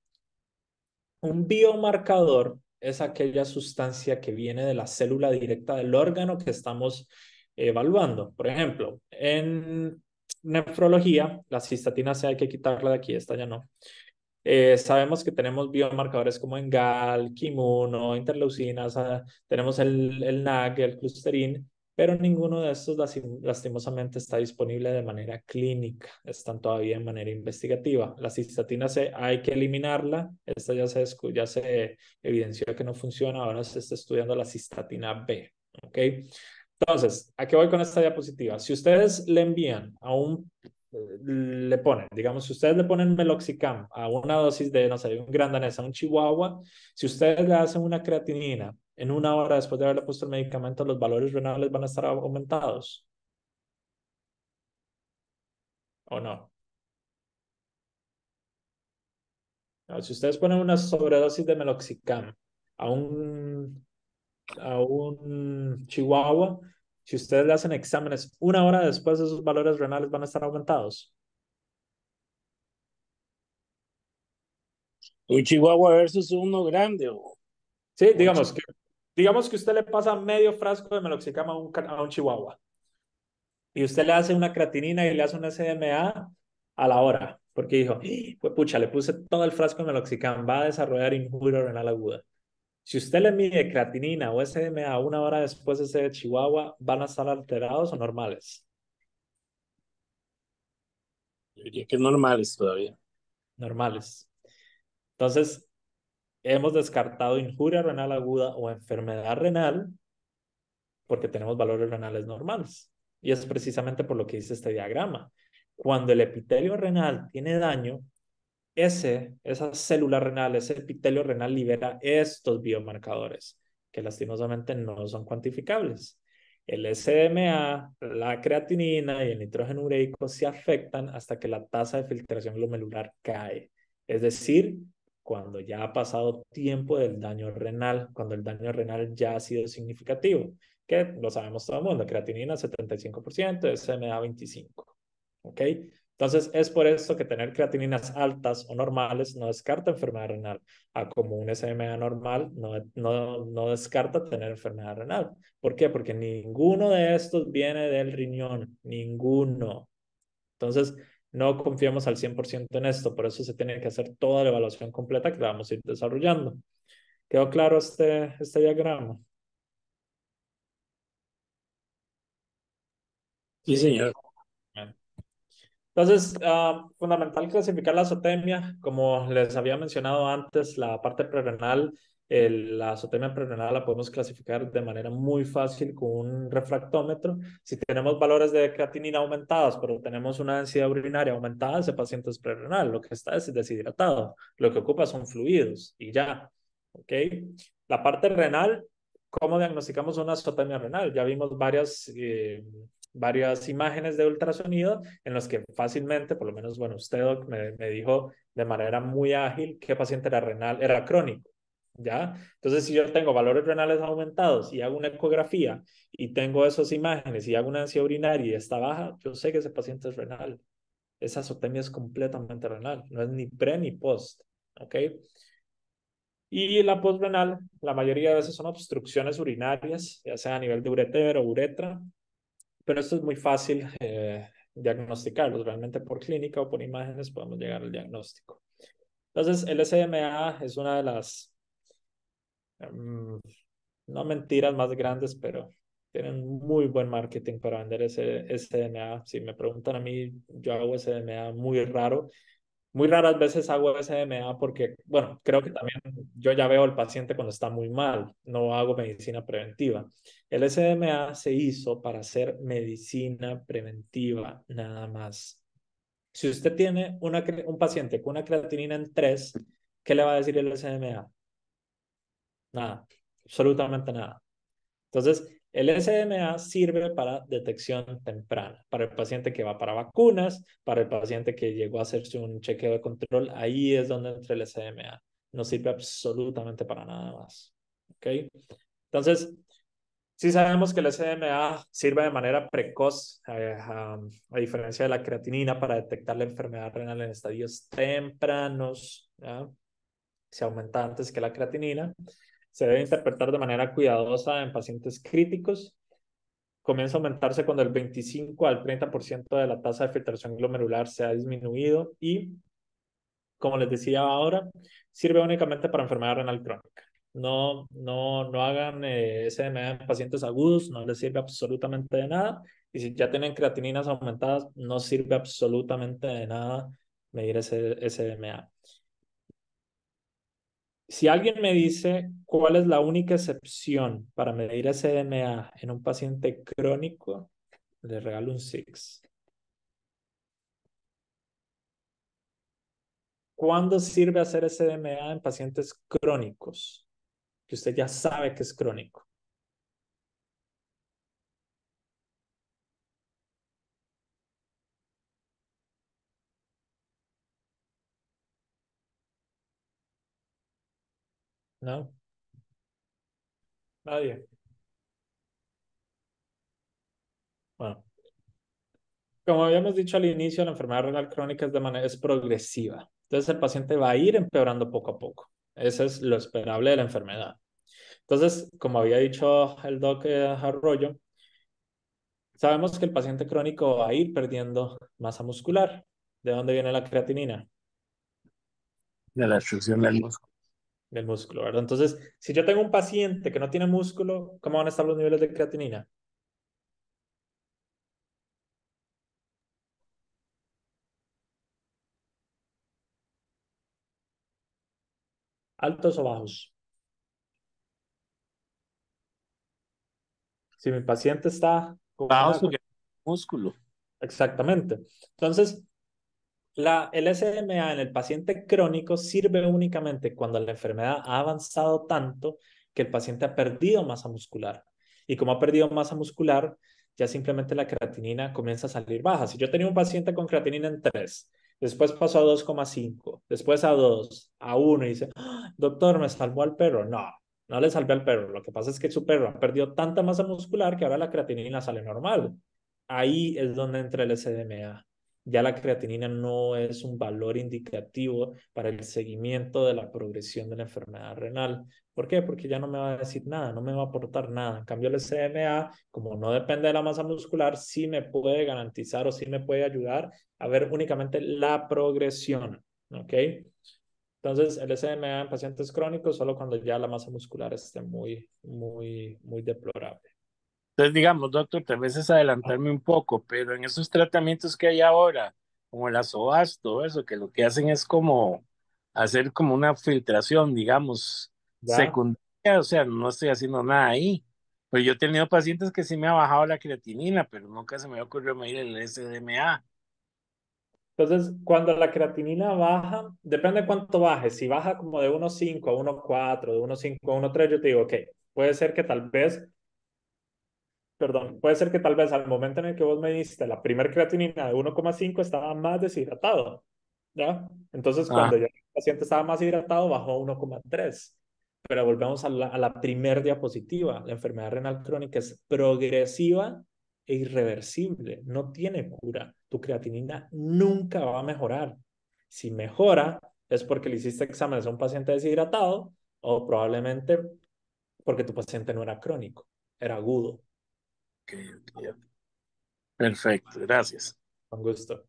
S2: un biomarcador es aquella sustancia que viene de la célula directa del órgano que estamos evaluando. Por ejemplo, en nefrología, la cistatina C hay que quitarla de aquí, esta ya no. Sabemos que tenemos biomarcadores como ENGAL, Kimuno, interleucinas, tenemos el NAG, el Clusterin, pero ninguno de estos lastimosamente está disponible de manera clínica, están todavía en manera investigativa. La cistatina C hay que eliminarla, esta ya se evidenció que no funciona, ahora se está estudiando la cistatina B, ¿ok? Entonces, ¿a qué voy con esta diapositiva? Si ustedes le envían le ponen, digamos, si ustedes le ponen meloxicam a una dosis de, no sé, un gran danés a un chihuahua, si ustedes le hacen una creatinina en 1 hora después de haberle puesto el medicamento, los valores renales van a estar aumentados. ¿O no? No, si ustedes ponen una sobredosis de meloxicam a un chihuahua, si ustedes le hacen exámenes 1 hora después, esos valores renales van a estar aumentados.
S3: Un chihuahua versus uno grande o
S2: Sí,
S3: un
S2: digamos que usted le pasa medio frasco de meloxicam a un chihuahua y usted le hace una creatinina y le hace una SDMA a la hora, porque dijo, pues pucha, le puse todo el frasco de meloxicam, va a desarrollar injuria renal aguda. Si usted le mide creatinina o SDMA 1 hora después de ese chihuahua, ¿van a estar alterados o normales?
S3: yo diría que normales todavía.
S2: Normales. Entonces, hemos descartado injuria renal aguda o enfermedad renal porque tenemos valores renales normales. Y es precisamente por lo que dice este diagrama. Cuando el epitelio renal tiene daño, esa célula renal, ese epitelio renal libera estos biomarcadores que lastimosamente no son cuantificables. El SDMA, la creatinina y el nitrógeno ureico se afectan hasta que la tasa de filtración glomerular cae. Es decir, cuando ya ha pasado tiempo del daño renal, cuando el daño renal ya ha sido significativo, que lo sabemos todo el mundo, creatinina 75%, SMA 25%. ¿Ok? Entonces, es por eso que tener creatininas altas o normales no descarta enfermedad renal, a como un SMA normal no descarta tener enfermedad renal. ¿Por qué? Porque ninguno de estos viene del riñón, ninguno. Entonces, no confiamos al 100% en esto, por eso se tiene que hacer toda la evaluación completa que la vamos a ir desarrollando. ¿Quedó claro este diagrama?
S3: Sí,
S2: Sí.
S3: señor.
S2: Bueno. Entonces, fundamental clasificar la azotemia. Como les había mencionado antes, la parte prerenal, la azotemia prerenal la podemos clasificar de manera muy fácil con un refractómetro. Si tenemos valores de creatinina aumentados, pero tenemos una densidad urinaria aumentada, ese paciente es prerenal. Lo que está es deshidratado. Lo que ocupa son fluidos y ya. ¿Ok? La parte renal, ¿cómo diagnosticamos una azotemia renal? Ya vimos varias imágenes de ultrasonido en los que fácilmente, por lo menos, bueno, usted Doc, me dijo de manera muy ágil qué paciente era renal, era crónico, ¿ya? Entonces, si yo tengo valores renales aumentados y hago una ecografía y tengo esas imágenes y hago una ansia urinaria y está baja, yo sé que ese paciente es renal. Esa azotemia es completamente renal, no es ni pre ni post, ¿ok? Y la postrenal, la mayoría de veces son obstrucciones urinarias, ya sea a nivel de ureter o uretra, pero esto es muy fácil diagnosticarlo. Realmente por clínica o por imágenes podemos llegar al diagnóstico. Entonces, el SMA es una de las, um, no mentiras más grandes, pero tienen muy buen marketing para vender ese SMA. Si me preguntan a mí, yo hago SMA muy raro. Muy raras veces hago SMA porque, bueno, creo que también yo ya veo al paciente cuando está muy mal, no hago medicina preventiva. El SMA se hizo para hacer medicina preventiva, nada más. Si usted tiene un paciente con una creatinina en 3, ¿qué le va a decir el SMA? Nada, absolutamente nada. Entonces, el SMA sirve para detección temprana, para el paciente que va para vacunas, para el paciente que llegó a hacerse un chequeo de control, ahí es donde entra el SMA. No sirve absolutamente para nada más. ¿Ok? Entonces, sí sabemos que el SMA sirve de manera precoz, a diferencia de la creatinina, para detectar la enfermedad renal en estadios tempranos, ¿ya? Se aumenta antes que la creatinina. Se debe interpretar de manera cuidadosa en pacientes críticos. Comienza a aumentarse cuando el 25 al 30% de la tasa de filtración glomerular se ha disminuido y, como les decía ahora, sirve únicamente para enfermedad renal crónica. No hagan SMA en pacientes agudos, no les sirve absolutamente de nada. Y si ya tienen creatininas aumentadas, no sirve absolutamente de nada medir ese SMA. Si alguien me dice cuál es la única excepción para medir SMA en un paciente crónico, le regalo un six. ¿Cuándo sirve hacer SMA en pacientes crónicos? Que usted ya sabe que es crónico. ¿No? Nadie. Bueno, como habíamos dicho al inicio, la enfermedad renal crónica es progresiva. Entonces el paciente va a ir empeorando poco a poco. Eso es lo esperable de la enfermedad. Entonces, como había dicho el doc Arroyo, sabemos que el paciente crónico va a ir perdiendo masa muscular. ¿De dónde viene la creatinina?
S3: De la destrucción del músculo.
S2: Del músculo, ¿verdad? Entonces, si yo tengo un paciente que no tiene músculo, ¿cómo van a estar los niveles de creatinina? ¿Altos o bajos? Si mi paciente está con
S3: Bajo
S2: una...
S3: su músculo.
S2: Exactamente. Entonces, el SMA en el paciente crónico sirve únicamente cuando la enfermedad ha avanzado tanto que el paciente ha perdido masa muscular. Y como ha perdido masa muscular, ya simplemente la creatinina comienza a salir baja. Si yo tenía un paciente con creatinina en 3, después pasó a 2,5, después a 2, a 1 y dice, "Ah, doctor, ¿me salvó al perro?" No, no le salvé al perro. Lo que pasa es que su perro ha perdido tanta masa muscular que ahora la creatinina sale normal. Ahí es donde entra el SMA. ya la creatinina no es un valor indicativo para el seguimiento de la progresión de la enfermedad renal. ¿Por qué? Porque ya no me va a decir nada, no me va a aportar nada. En cambio, el SMA, como no depende de la masa muscular, sí me puede garantizar o sí me puede ayudar a ver únicamente la progresión, ¿ok? Entonces, el SMA en pacientes crónicos solo cuando ya la masa muscular esté muy deplorable.
S3: Entonces, digamos, doctor, tal vez es adelantarme un poco, pero en esos tratamientos que hay ahora, como el ASOAS, todo eso, que lo que hacen es como hacer como una filtración, digamos,
S2: ¿Ya?
S3: secundaria, o sea, no estoy haciendo nada ahí. Pero yo he tenido pacientes que sí me ha bajado la creatinina, pero nunca se me ha ocurrido medir el SDMA.
S2: Entonces, cuando la creatinina baja, depende de cuánto baje. Si baja como de 1,5 a 1,4, de 1,5 a 1,3, yo te digo, ok, puede ser que tal vez, perdón, puede ser que tal vez al momento en el que vos me diste la primer creatinina de 1,5 estaba más deshidratado, ¿ya? Entonces,
S3: Ah,
S2: cuando ya el paciente estaba más hidratado, bajó a 1,3. Pero volvemos a la primer diapositiva. La enfermedad renal crónica es progresiva e irreversible. No tiene cura. Tu creatinina nunca va a mejorar. Si mejora, es porque le hiciste exámenes a un paciente deshidratado o probablemente porque tu paciente no era crónico, era agudo.
S3: ok, ok. Perfecto, gracias.
S2: Con gusto.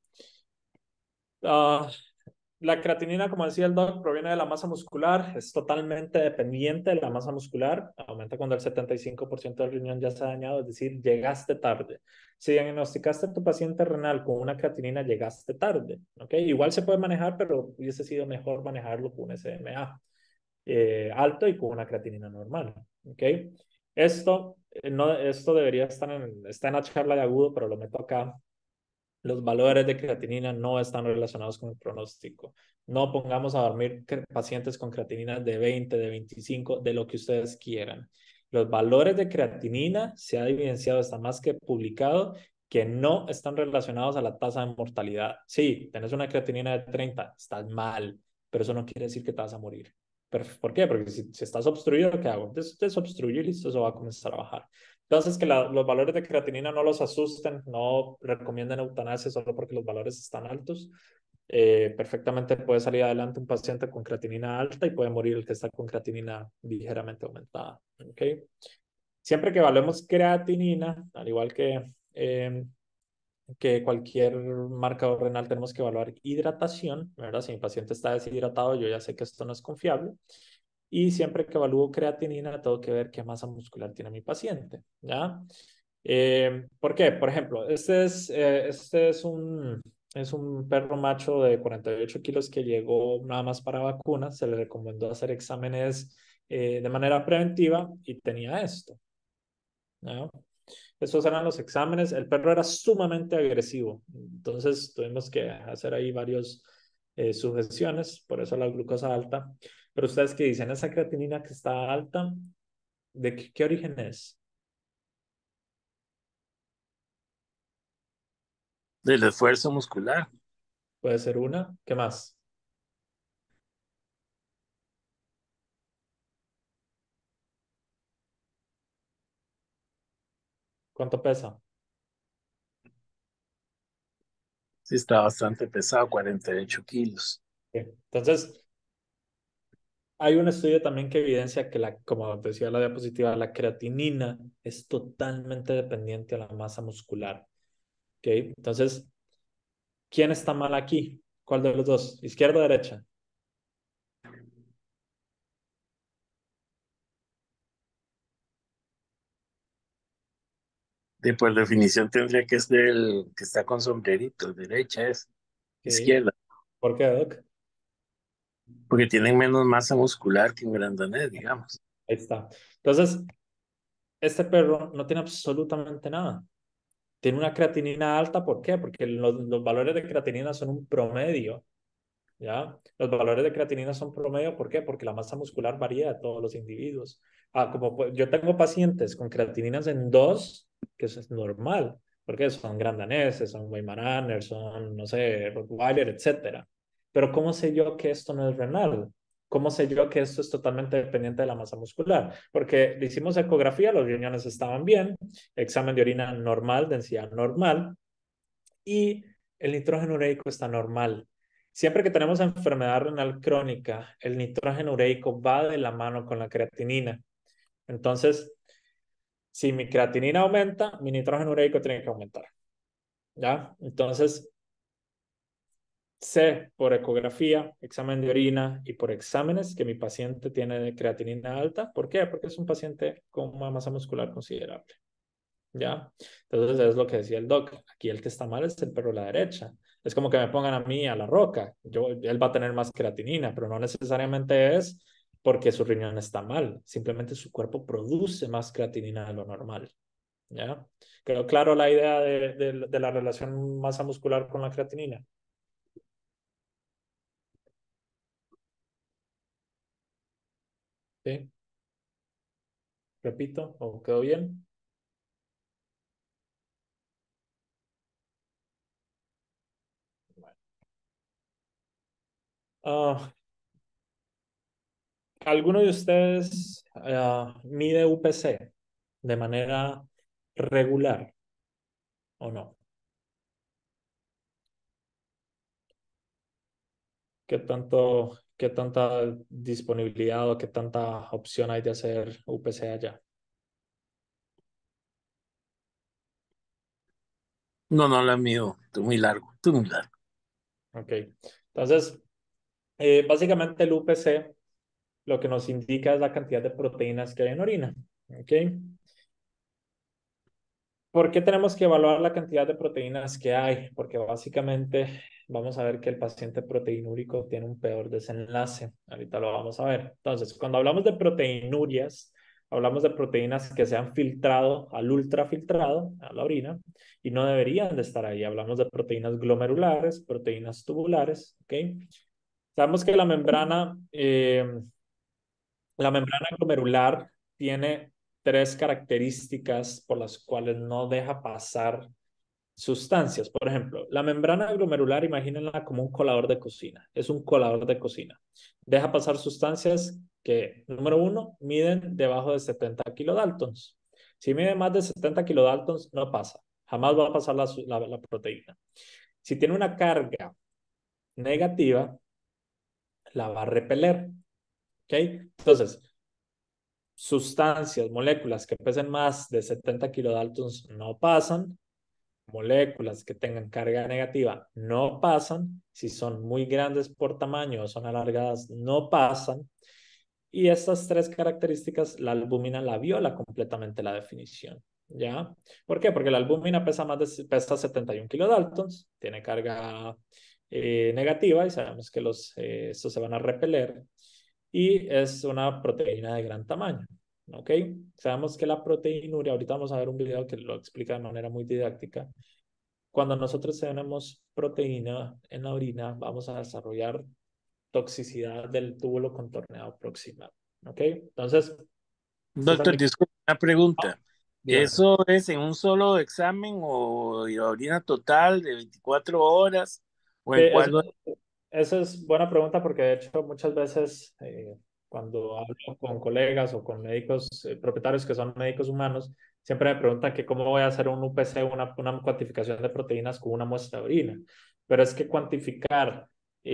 S2: Ah, la creatinina, como decía el doc, proviene de la masa muscular, es totalmente dependiente de la masa muscular, aumenta cuando el 75% del riñón ya se ha dañado, es decir, llegaste tarde. Si diagnosticaste a tu paciente renal con una creatinina, llegaste tarde, ¿ok? Igual se puede manejar, pero hubiese sido mejor manejarlo con un SMA alto y con una creatinina normal, ¿ok? Esto, no, esto debería estar está en la charla de agudo, pero lo meto acá. Los valores de creatinina no están relacionados con el pronóstico. No pongamos a dormir pacientes con creatinina de 20, de 25, de lo que ustedes quieran. Los valores de creatinina se ha evidenciado, está más que publicado, que no están relacionados a la tasa de mortalidad. Sí, tenés una creatinina de 30, estás mal, pero eso no quiere decir que te vas a morir. ¿Por qué? Porque si estás obstruido, ¿qué hago? Desobstruyo y listo, eso va a comenzar a bajar. Entonces, que los valores de creatinina no los asusten, no recomienden eutanasia solo porque los valores están altos. Perfectamente puede salir adelante un paciente con creatinina alta y puede morir el que está con creatinina ligeramente aumentada. ¿Okay? Siempre que evaluemos creatinina, al igual que cualquier marcador renal, tenemos que evaluar hidratación, ¿verdad? Si mi paciente está deshidratado, yo ya sé que esto no es confiable. Y siempre que evalúo creatinina, tengo que ver qué masa muscular tiene mi paciente, ¿ya? ¿Por qué? Por ejemplo, este es un perro macho de 48 kilos que llegó nada más para vacunas. Se le recomendó hacer exámenes de manera preventiva y tenía esto, ¿no? Estos eran los exámenes. El perro era sumamente agresivo. Entonces tuvimos que hacer ahí varias sugestiones, por eso la glucosa alta. Pero ustedes que dicen, esa creatinina que está alta, ¿de qué origen es?
S3: Del esfuerzo muscular.
S2: Puede ser una. ¿Qué más? ¿Cuánto pesa?
S3: Sí, está bastante pesado, 48 kilos.
S2: Entonces, hay un estudio también que evidencia que, como decía la diapositiva, la creatinina es totalmente dependiente a la masa muscular. ¿Ok? Entonces, ¿quién está mal aquí? ¿Cuál de los dos? ¿Izquierda o derecha?
S3: Y por definición tendría que ser el que está con sombrerito, derecha es,
S2: ¿Ok?
S3: izquierda,
S2: ¿Por qué, Doc?
S3: porque tienen menos masa muscular que un grandanés, digamos.
S2: Ahí está. Entonces, este perro no tiene absolutamente nada. Tiene una creatinina alta, ¿por qué? Porque los valores de creatinina son un promedio. ¿Ya? Los valores de creatinina son promedio, ¿por qué? Porque la masa muscular varía de todos los individuos. Como yo tengo pacientes con creatininas en 2, que eso es normal, porque son grandaneses, son weimaraner, son, no sé, rottweiler, etcétera. Pero ¿cómo sé yo que esto no es renal? ¿Cómo sé yo que esto es totalmente dependiente de la masa muscular? Porque le hicimos ecografía, los riñones estaban bien, examen de orina normal, densidad normal, y el nitrógeno ureico está normal. Siempre que tenemos enfermedad renal crónica, el nitrógeno ureico va de la mano con la creatinina. Entonces, si mi creatinina aumenta, mi nitrógeno ureico tiene que aumentar. ¿Ya? Entonces, sé por ecografía, examen de orina y por exámenes que mi paciente tiene creatinina alta. ¿Por qué? Porque es un paciente con una masa muscular considerable. ¿Ya? Entonces es lo que decía el doc. Aquí el que está mal es el perro a la derecha. Es como que me pongan a mí a la roca. Él va a tener más creatinina, pero no necesariamente es porque su riñón está mal. Simplemente su cuerpo produce más creatinina de lo normal. ¿Ya? ¿Quedó claro la idea de la relación masa muscular con la creatinina? ¿Sí? Repito, ¿o quedó bien? Bueno. ¿Alguno de ustedes mide UPC de manera regular o no? ¿Qué tanta disponibilidad o qué tanta opción hay de hacer UPC allá?
S3: No, no la mío. Tú muy largo, tú muy largo.
S2: Ok. Entonces, básicamente el UPC lo que nos indica es la cantidad de proteínas que hay en orina. Ok. ¿Por qué tenemos que evaluar la cantidad de proteínas que hay? Porque básicamente vamos a ver que el paciente proteinúrico tiene un peor desenlace. Ahorita lo vamos a ver. Entonces, cuando hablamos de proteinurias, hablamos de proteínas que se han filtrado al ultrafiltrado, a la orina, y no deberían de estar ahí. Hablamos de proteínas glomerulares, proteínas tubulares, ¿ok? Sabemos que la membrana glomerular tiene tres características por las cuales no deja pasar sustancias. Por ejemplo, la membrana glomerular, imagínenla como un colador de cocina. Es un colador de cocina. Deja pasar sustancias que, número uno, miden debajo de 70 kilodaltons. Si mide más de 70 kilodaltons, no pasa. Jamás va a pasar la proteína. Si tiene una carga negativa, la va a repeler. ¿Ok? Entonces, sustancias, moléculas que pesen más de 70 kilodaltons no pasan. Moléculas que tengan carga negativa no pasan. Si son muy grandes por tamaño o son alargadas, no pasan. Y estas tres características, la albúmina la viola completamente la definición. ¿Ya? ¿Por qué? Porque la albúmina pesa 71 kilodaltons, tiene carga negativa y sabemos que estos se van a repeler y es una proteína de gran tamaño. ¿Ok? Sabemos que la proteinuria, ahorita vamos a ver un video que lo explica de manera muy didáctica. Cuando nosotros tenemos proteína en la orina, vamos a desarrollar toxicidad del túbulo contorneado proximal. ¿Ok? Entonces, este es el
S3: Doctor, disculpe una
S2: ah,
S3: pregunta.
S2: dígame.
S3: ¿Eso es en un solo examen o orina total de 24 horas? ¿O
S2: Sí,
S3: en cuál?
S2: esa es buena pregunta porque de hecho muchas veces cuando hablo con colegas o con médicos, propietarios que son médicos humanos, siempre me preguntan que cómo voy a hacer un UPC, una cuantificación de proteínas con una muestra de orina. Pero es que cuantificar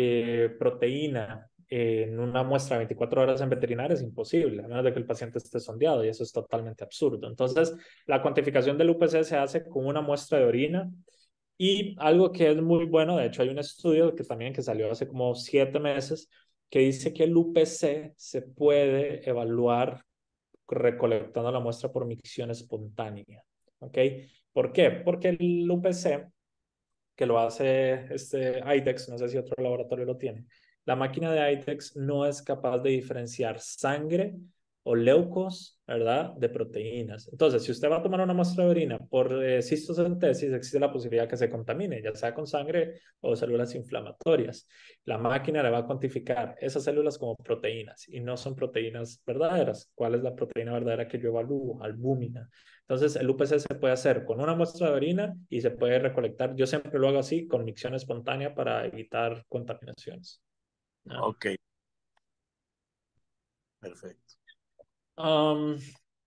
S2: proteína en una muestra de 24 horas en veterinaria es imposible, a menos de que el paciente esté sondeado y eso es totalmente absurdo. Entonces, la cuantificación del UPC se hace con una muestra de orina y algo que es muy bueno, de hecho hay un estudio que salió hace como 7 meses que dice que el UPC se puede evaluar recolectando la muestra por micción espontánea. ¿Ok? ¿Por qué? Porque el UPC, que lo hace este IDEX, no sé si otro laboratorio lo tiene, la máquina de IDEX no es capaz de diferenciar sangre o leucos, ¿verdad? De proteínas. Entonces, si usted va a tomar una muestra de orina por cistocentesis, existe la posibilidad que se contamine, ya sea con sangre o células inflamatorias. La máquina le va a cuantificar esas células como proteínas y no son proteínas verdaderas. ¿Cuál es la proteína verdadera que yo evalúo? Albúmina. Entonces, el UPC se puede hacer con una muestra de orina y se puede recolectar. Yo siempre lo hago así, con micción espontánea para evitar contaminaciones. ¿No?
S3: Ok, perfecto.
S2: Um,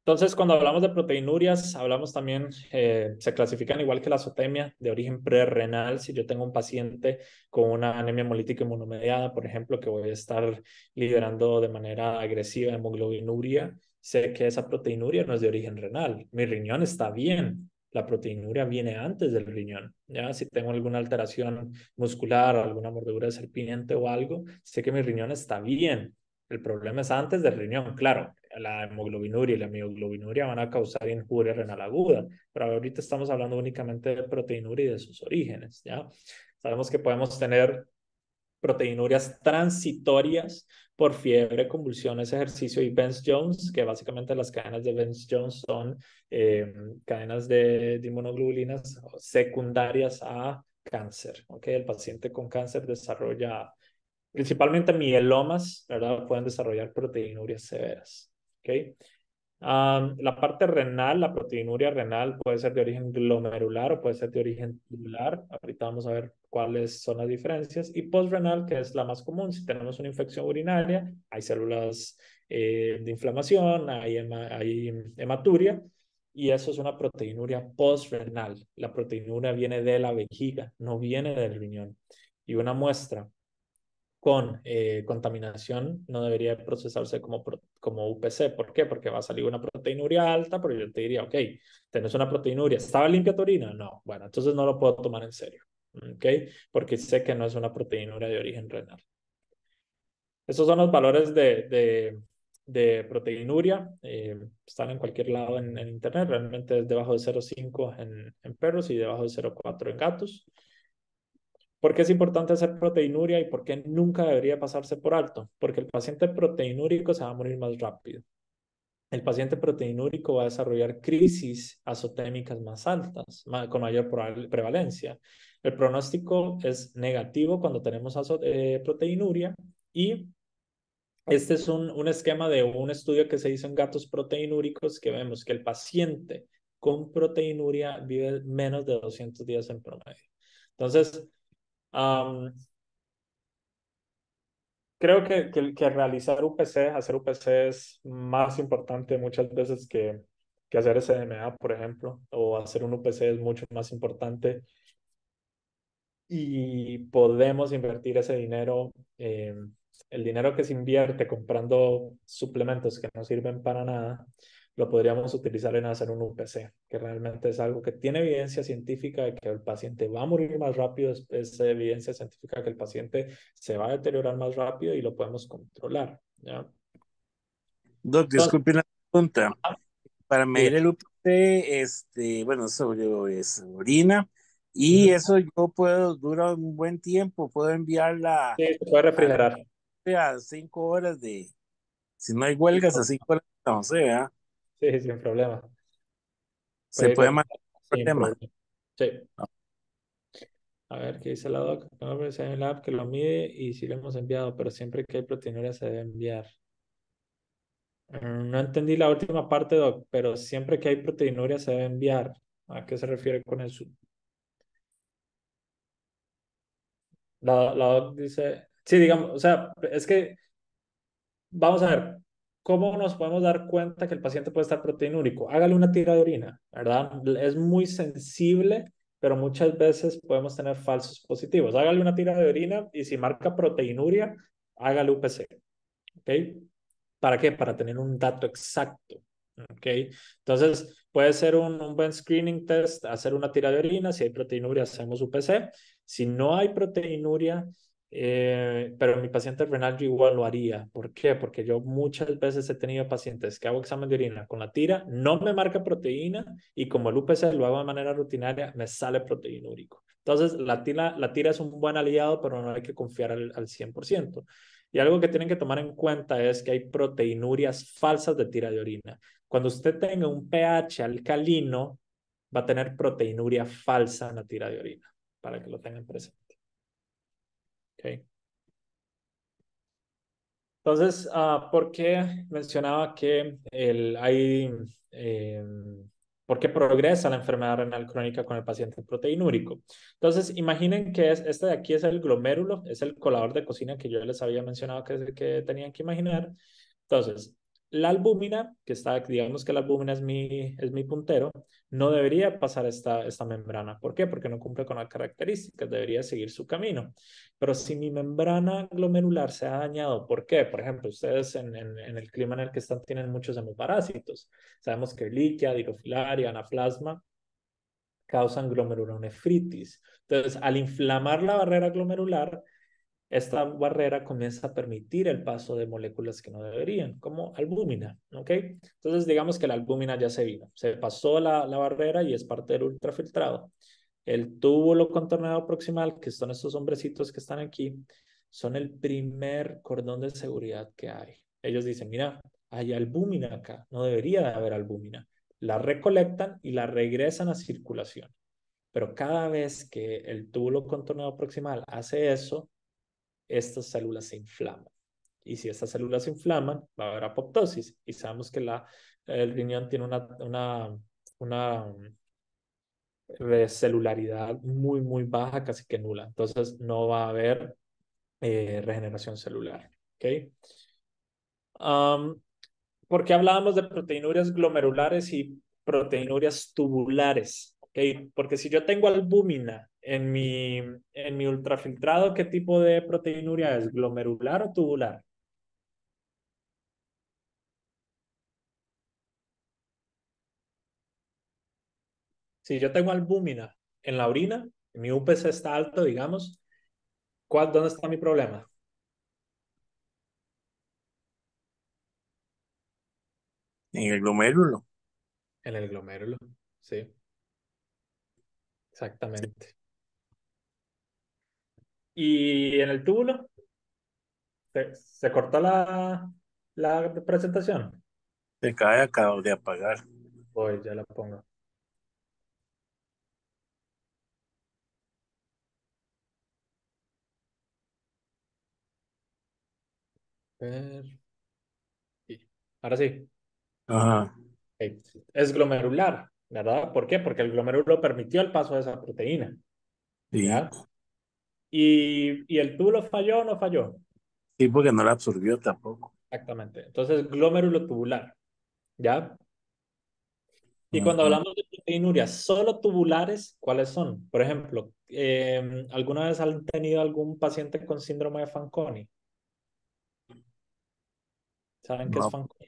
S2: Entonces, cuando hablamos de proteinurias, hablamos también, se clasifican igual que la azotemia de origen prerrenal. Si yo tengo un paciente con una anemia hemolítica inmunomediada, por ejemplo, que voy a estar liberando de manera agresiva hemoglobinuria, sé que esa proteinuria no es de origen renal. Mi riñón está bien. La proteinuria viene antes del riñón. ¿Ya? Si tengo alguna alteración muscular, alguna mordedura de serpiente o algo, sé que mi riñón está bien. El problema es antes del riñón, claro. La hemoglobinuria y la mioglobinuria van a causar injuria renal aguda, pero ahorita estamos hablando únicamente de proteinuria y de sus orígenes, ¿ya? Sabemos que podemos tener proteinurias transitorias por fiebre, convulsiones, ejercicio y Benz-Jones, que básicamente las cadenas de Benz-Jones son cadenas de inmunoglobulinas secundarias a cáncer. ¿Okay? El paciente con cáncer desarrolla principalmente mielomas, ¿verdad? Pueden desarrollar proteinurias severas. ¿Ok? La parte renal, la proteinuria renal puede ser de origen glomerular o puede ser de origen tubular. Ahorita vamos a ver cuáles son las diferencias. Y postrenal, que es la más común. Si tenemos una infección urinaria, hay células de inflamación, hay hematuria. Y eso es una proteinuria postrenal. La proteinuria viene de la vejiga, no viene del riñón. Y una muestra con contaminación no debería procesarse como UPC. ¿Por qué? Porque va a salir una proteinuria alta, pero yo te diría, ok, tenés una proteinuria, ¿estaba limpia tu orina? No, bueno, entonces no lo puedo tomar en serio, ¿ok? Porque sé que no es una proteinuria de origen renal. Esos son los valores de proteinuria. Están en cualquier lado en internet. Realmente es debajo de 0,5 en perros y debajo de 0,4 en gatos. ¿Por qué es importante hacer proteinuria y por qué nunca debería pasarse por alto? Porque el paciente proteinúrico se va a morir más rápido. El paciente proteinúrico va a desarrollar crisis azotémicas más altas, con mayor prevalencia. El pronóstico es negativo cuando tenemos proteinuria y este es un esquema de un estudio que se hizo en gatos proteinúricos que vemos que el paciente con proteinuria vive menos de 200 días en promedio. Entonces, creo que realizar UPC, hacer UPC es más importante muchas veces que hacer SDMA, por ejemplo, o hacer un UPC es mucho más importante y podemos invertir ese dinero, el dinero que se invierte comprando suplementos que no sirven para nada, lo podríamos utilizar en hacer un UPC, que realmente es algo que tiene evidencia científica de que el paciente va a morir más rápido, es evidencia científica que el paciente se va a deteriorar más rápido y lo podemos controlar, ¿ya?
S3: Doc,
S2: Entonces,
S3: disculpe una pregunta. Para
S2: diga,
S3: medir el UPC, bueno, sobre orina, y
S2: ujú,
S3: eso yo puedo, dura un buen tiempo, puedo enviarla
S2: sí, se puede
S3: a,
S2: refrigerar,
S3: a 5 horas si no hay huelgas, a 5 horas, no sé, ¿verdad?
S2: sí, sin problema.
S3: Se
S2: Puede ir
S3: puede mandar
S2: refrigerado
S3: el
S2: sin
S3: problema.
S2: problema. Sí. A ver, ¿qué dice la doc? No aparece en el app que lo mide y sí lo hemos enviado, pero siempre que hay proteinuria se debe enviar. No entendí la última parte, doc, pero siempre que hay proteinuria se debe enviar. ¿A qué se refiere con eso? La doc dice, sí, digamos, o sea, es que vamos a ver, ¿cómo nos podemos dar cuenta que el paciente puede estar proteinúrico? Hágale una tira de orina, ¿verdad? Es muy sensible, pero muchas veces podemos tener falsos positivos. Hágale una tira de orina y si marca proteinuria, hágale UPC, ¿ok? ¿Para qué? Para tener un dato exacto. ¿Ok? Entonces, puede ser un buen screening test, hacer una tira de orina. Si hay proteinuria, hacemos UPC. Si no hay proteinuria, pero en mi paciente renal yo igual lo haría. ¿Por qué? Porque yo muchas veces he tenido pacientes que hago examen de orina con la tira, no me marca proteína y como el UPC lo hago de manera rutinaria, me sale proteinúrico. Entonces, la tira es un buen aliado, pero no hay que confiar al 100%. Y algo que tienen que tomar en cuenta es que hay proteinurias falsas de tira de orina. Cuando usted tenga un pH alcalino, va a tener proteinuria falsa en la tira de orina, para que lo tengan presente. Okay. Entonces, ¿por qué mencionaba que eh, por qué progresa la enfermedad renal crónica con el paciente proteinúrico? Entonces, imaginen que este de aquí es el glomérulo, es el colador de cocina que yo les había mencionado que tenían que imaginar. Entonces, la albúmina, que está, digamos que la albúmina es mi puntero, no debería pasar esta membrana. ¿Por qué? Porque no cumple con las características, debería seguir su camino. Pero si mi membrana glomerular se ha dañado, ¿por qué? Por ejemplo, ustedes en el clima en el que están tienen muchos hemoparásitos. Sabemos que Ehrlichia, Dirofilaria, Anaplasma causan glomerulonefritis. Entonces, al inflamar la barrera glomerular, esta barrera comienza a permitir el paso de moléculas que no deberían, como albúmina, ¿ok? Entonces, digamos que la albúmina ya se vino, se pasó la barrera y es parte del ultrafiltrado. El túbulo contorneado proximal, que son estos hombrecitos que están aquí, son el primer cordón de seguridad que hay. Ellos dicen, mira, hay albúmina acá, no debería de haber albúmina. La recolectan y la regresan a circulación. Pero cada vez que el túbulo contorneado proximal hace eso, estas células se inflaman. Y si estas células se inflaman, va a haber apoptosis. Y sabemos que el riñón tiene una celularidad muy, muy baja, casi que nula. Entonces no va a haber regeneración celular. ¿Ok? Um, ¿Por qué hablábamos de proteinurias glomerulares y proteinurias tubulares? ¿Okay? Porque si yo tengo albúmina en mi ultrafiltrado, ¿qué tipo de proteinuria es? ¿Glomerular o tubular? Si yo tengo albúmina en la orina, mi UPC está alto, digamos, ¿dónde está mi problema?
S3: En el glomérulo.
S2: En el glomérulo, sí, exactamente. ¿Y en el túbulo? ¿Se cortó la presentación?
S3: Se cae, acabo de apagar.
S2: Voy, ya la pongo. Ver- y- Ahora sí.
S3: Ajá.
S2: Ok. Es glomerular, ¿verdad? ¿Por qué? Porque el glomérulo permitió el paso de esa proteína,
S3: Sí.
S2: ¿ya? ¿Y el túbulo falló o no falló?
S3: Sí, porque no la absorbió tampoco.
S2: Exactamente. Entonces, glomérulo tubular, ¿ya? Y cuando
S3: Ujú.
S2: hablamos de proteinurias solo tubulares, ¿cuáles son? Por ejemplo, ¿alguna vez han tenido algún paciente con síndrome de Fanconi? ¿Saben qué es
S3: No,
S2: Fanconi?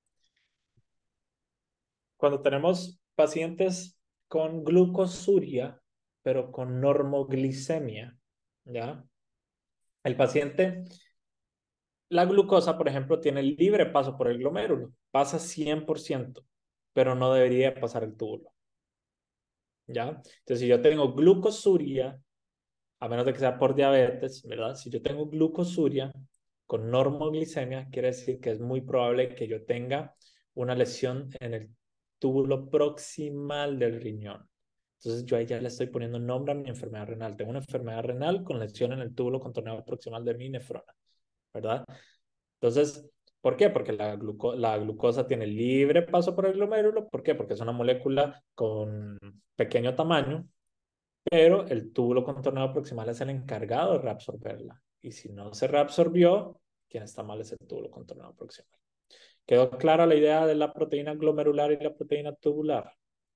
S2: Cuando tenemos pacientes con glucosuria, pero con normoglicemia, ¿ya? El paciente, la glucosa, por ejemplo, tiene libre paso por el glomérulo, pasa 100%, pero no debería pasar el túbulo, ¿ya? Entonces, si yo tengo glucosuria, a menos de que sea por diabetes, ¿verdad? Si yo tengo glucosuria con normoglicemia, quiere decir que es muy probable que yo tenga una lesión en el túbulo proximal del riñón. Entonces yo ahí ya le estoy poniendo nombre a mi enfermedad renal. Tengo una enfermedad renal con lesión en el túbulo contorneado proximal de mi nefrona, ¿verdad? Entonces, ¿por qué? Porque la glucosa tiene libre paso por el glomérulo. ¿Por qué? Porque es una molécula con pequeño tamaño, pero el túbulo contorneado proximal es el encargado de reabsorberla. Y si no se reabsorbió, quien está mal es el túbulo contorneado proximal. ¿Quedó clara la idea de la proteína glomerular y la proteína tubular?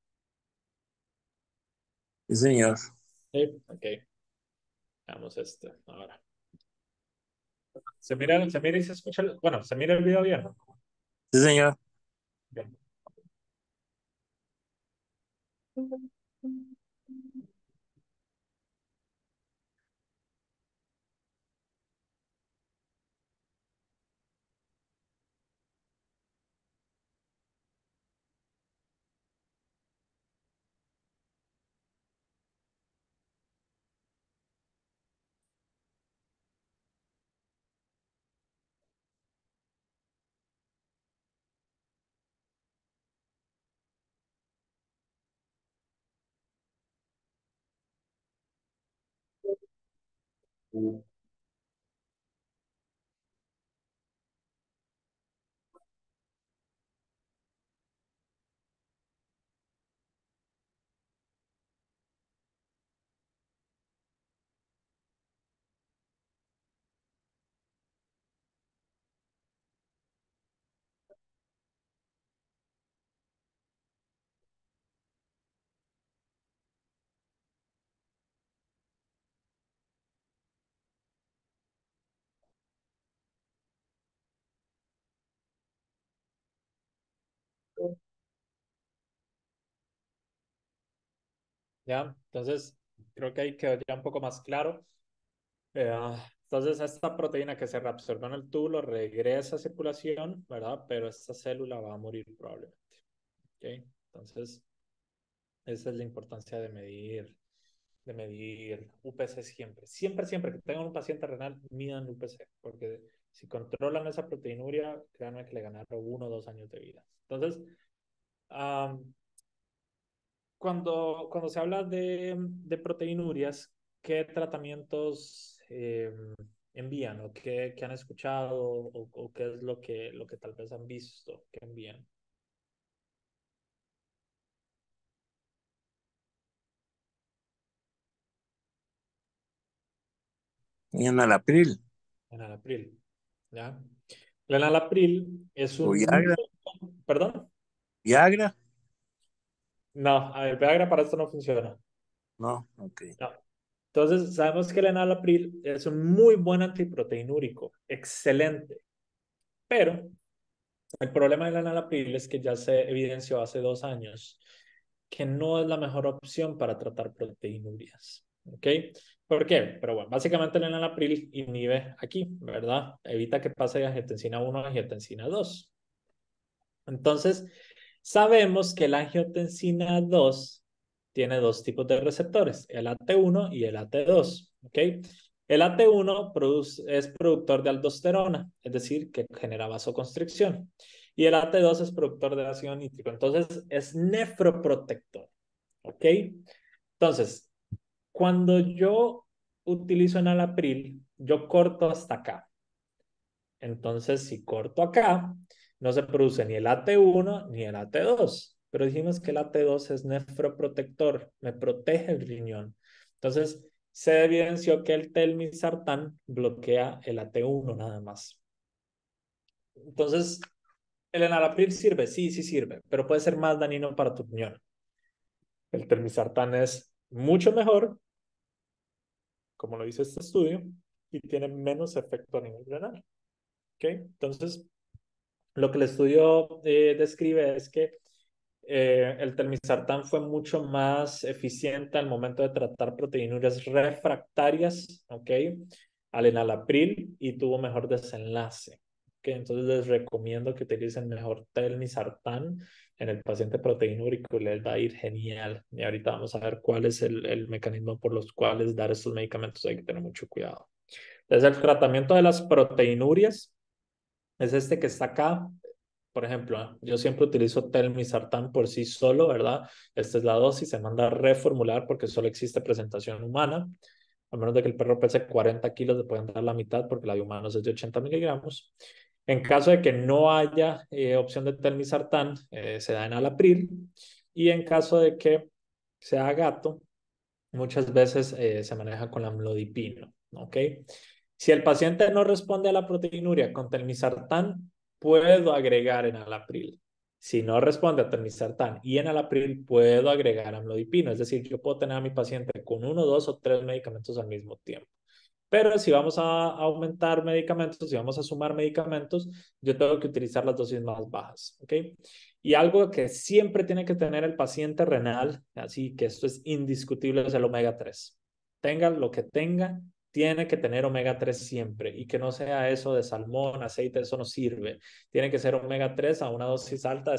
S3: sí, señor.
S2: Sí, ok. Veamos este ahora. Se mira y se escucha. Bueno, se mira el video bien.
S3: Sí, señor.
S2: Bien. ¿ya? Entonces, creo que ahí quedó ya un poco más claro. Eh, entonces, esta proteína que se reabsorbe en el túbulo regresa a circulación, ¿verdad? Pero esta célula va a morir probablemente, ¿ok? Entonces, esa es la importancia de medir UPC siempre. Siempre, siempre que tengan un paciente renal, midan UPC, porque si controlan esa proteinuria, créanme que le ganaron 1 o 2 años de vida. Entonces, cuando se habla de proteinurias, ¿qué tratamientos envían o qué han escuchado o qué es lo que tal vez han visto que envían
S3: Y en Alapril
S2: en Alapril? ¿Ya? El enalapril es
S3: o
S2: un...
S3: Viagra,
S2: ¿Perdón?
S3: Viagra,
S2: No, el Viagra para esto no funciona.
S3: no, ok.
S2: No. Entonces, sabemos que el enalapril es un muy buen antiproteinúrico, excelente, pero el problema del enalapril es que ya se evidenció hace 2 años que no es la mejor opción para tratar proteinurias. ¿Ok? ¿Por qué? Pero bueno, básicamente el enalapril inhibe aquí, ¿verdad? Evita que pase de angiotensina 1 a angiotensina 2. Entonces, sabemos que la angiotensina 2 tiene dos tipos de receptores, el AT1 y el AT2. ¿Ok? El AT1 es productor de aldosterona, es decir, que genera vasoconstricción. Y el AT2 es productor de ácido nítrico. Entonces, es nefroprotector. ¿Ok? Entonces, cuando yo utilizo enalapril, yo corto hasta acá. Entonces, si corto acá, no se produce ni el AT1 ni el AT2. Pero dijimos que el AT2 es nefroprotector, me protege el riñón. Entonces, se evidenció que el telmisartán bloquea el AT1 nada más. Entonces, ¿el enalapril sirve? Sí, sí sirve, pero puede ser más dañino para tu riñón. El telmisartán es mucho mejor, como lo dice este estudio, y tiene menos efecto a nivel renal. ¿Ok? Entonces, lo que el estudio describe es que el telmisartán fue mucho más eficiente al momento de tratar proteinurias refractarias, ¿ok? Al enalapril y tuvo mejor desenlace. ¿Ok? Entonces les recomiendo que utilicen mejor telmisartán en el paciente proteinúrico y les va a ir genial. Y ahorita vamos a ver cuál es el mecanismo por los cuales dar estos medicamentos. Hay que tener mucho cuidado. Entonces el tratamiento de las proteinurias es este que está acá. Por ejemplo, yo siempre utilizo telmisartán por sí solo, ¿verdad? Esta es la dosis, se manda a reformular porque solo existe presentación humana. A menos de que el perro pese 40 kilos, le pueden dar la mitad porque la de humanos es de 80 miligramos. En caso de que no haya opción de telmisartán, se da en enalapril. Y en caso de que sea gato, muchas veces se maneja con la amlodipino, ¿ok? Si el paciente no responde a la proteinuria con telmisartán, puedo agregar enalapril. Si no responde a telmisartán y enalapril, puedo agregar amlodipino. Es decir, yo puedo tener a mi paciente con 1, 2 o 3 medicamentos al mismo tiempo. Pero si vamos a aumentar medicamentos, si vamos a sumar medicamentos, yo tengo que utilizar las dosis más bajas, ¿ok? Y algo que siempre tiene que tener el paciente renal, así que esto es indiscutible, es el omega 3. Tenga lo que tenga, tiene que tener omega 3 siempre y que no sea eso de salmón, aceite, eso no sirve. Tiene que ser omega 3 a una dosis alta de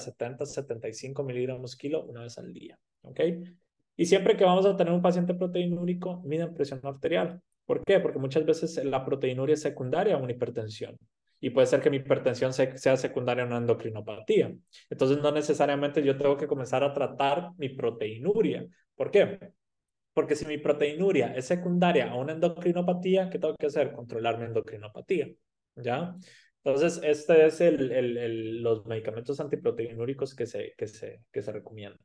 S2: 70-75 miligramos kilo una vez al día, ¿ok? Y siempre que vamos a tener un paciente proteinúrico, miden presión arterial. ¿Por qué? Porque muchas veces la proteinuria es secundaria a una hipertensión. Y puede ser que mi hipertensión sea secundaria a una endocrinopatía. Entonces, no necesariamente yo tengo que comenzar a tratar mi proteinuria. ¿Por qué? Porque si mi proteinuria es secundaria a una endocrinopatía, ¿qué tengo que hacer? Controlar mi endocrinopatía. ¿Ya? Entonces, este es los medicamentos antiproteinúricos que se recomiendan.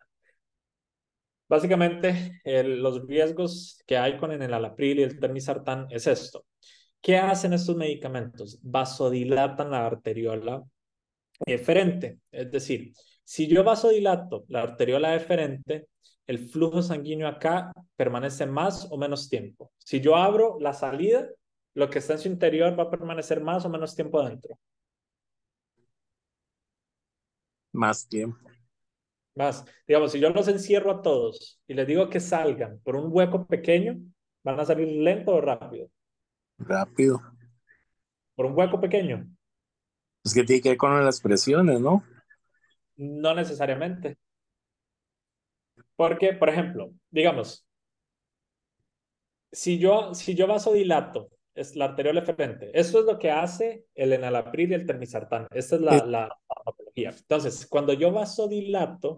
S2: Básicamente, los riesgos que hay con el enalapril y el telmisartán es esto. ¿Qué hacen estos medicamentos? Vasodilatan la arteriola eferente. Es decir, si yo vasodilato la arteriola eferente, el flujo sanguíneo acá permanece más o menos tiempo. Si yo abro la salida, lo que está en su interior va a permanecer más o menos tiempo adentro.
S3: más tiempo.
S2: Más, digamos, si yo los encierro a todos y les digo que salgan por un hueco pequeño, ¿van a salir lento o rápido?
S3: Rápido.
S2: Por un hueco pequeño.
S3: Es que tiene que ver con las presiones, ¿no?
S2: No necesariamente. Porque, por ejemplo, digamos, si yo vasodilato es la arteriol eferente, eso es lo que hace el enalapril y el telmisartán. Esta es
S3: Sí.
S2: la farmacología. Entonces, cuando yo vasodilato,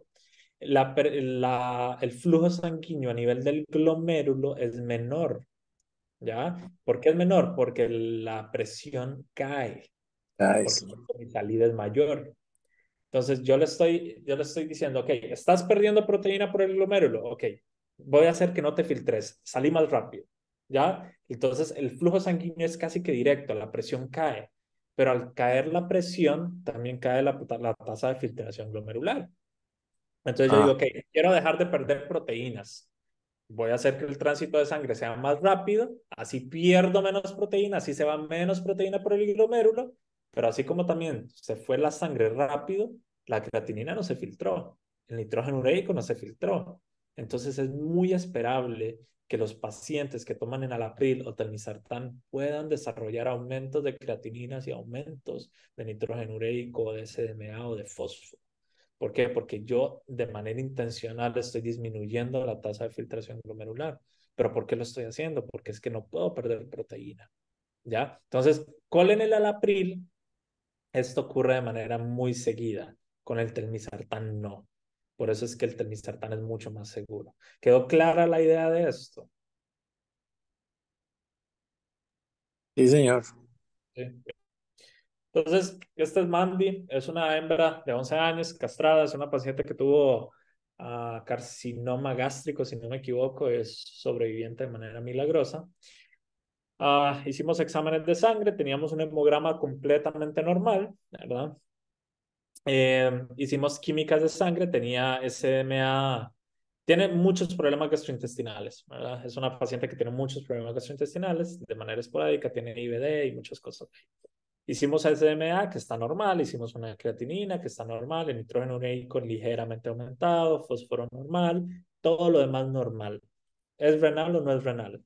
S2: el flujo sanguíneo a nivel del glomérulo es menor, ¿ya? ¿Por qué es menor? Porque la presión cae,
S3: Ay,
S2: porque
S3: sí.
S2: mi salida es mayor. Entonces yo le estoy diciendo, ok, estás perdiendo proteína por el glomérulo, ok, voy a hacer que no te filtres, salí más rápido, ¿ya? Entonces el flujo sanguíneo es casi que directo, la presión cae, pero al caer la presión también cae la tasa de filtración glomerular. Entonces yo digo,
S3: Ah,
S2: ok, quiero dejar de perder proteínas, voy a hacer que el tránsito de sangre sea más rápido, así pierdo menos proteína, así se va menos proteína por el glomérulo, pero así como también se fue la sangre rápido, la creatinina no se filtró, el nitrógeno ureico no se filtró. Entonces es muy esperable que los pacientes que toman enalapril o telmisartán puedan desarrollar aumentos de creatininas y aumentos de nitrógeno ureico, de SDMA o de fósforo. ¿Por qué? Porque yo de manera intencional estoy disminuyendo la tasa de filtración glomerular. ¿Pero por qué lo estoy haciendo? Porque es que no puedo perder proteína, ¿ya? Entonces, con el alapril, esto ocurre de manera muy seguida. Con el telmisartán no. Por eso es que el telmisartán es mucho más seguro. ¿Quedó clara la idea de esto?
S3: sí, señor.
S2: Sí. Entonces, esta es Mandy, es una hembra de 11 años, castrada, es una paciente que tuvo carcinoma gástrico, si no me equivoco, es sobreviviente de manera milagrosa. Hicimos exámenes de sangre, teníamos un hemograma completamente normal, ¿verdad? Hicimos químicas de sangre, tenía SMA, tiene muchos problemas gastrointestinales, ¿verdad? Es una paciente que tiene muchos problemas gastrointestinales de manera esporádica, tiene IBD y muchas cosas. Hicimos SMA, que está normal, hicimos una creatinina, que está normal, el nitrógeno ureico ligeramente aumentado, fósforo normal, todo lo demás normal. ¿Es renal o no es renal?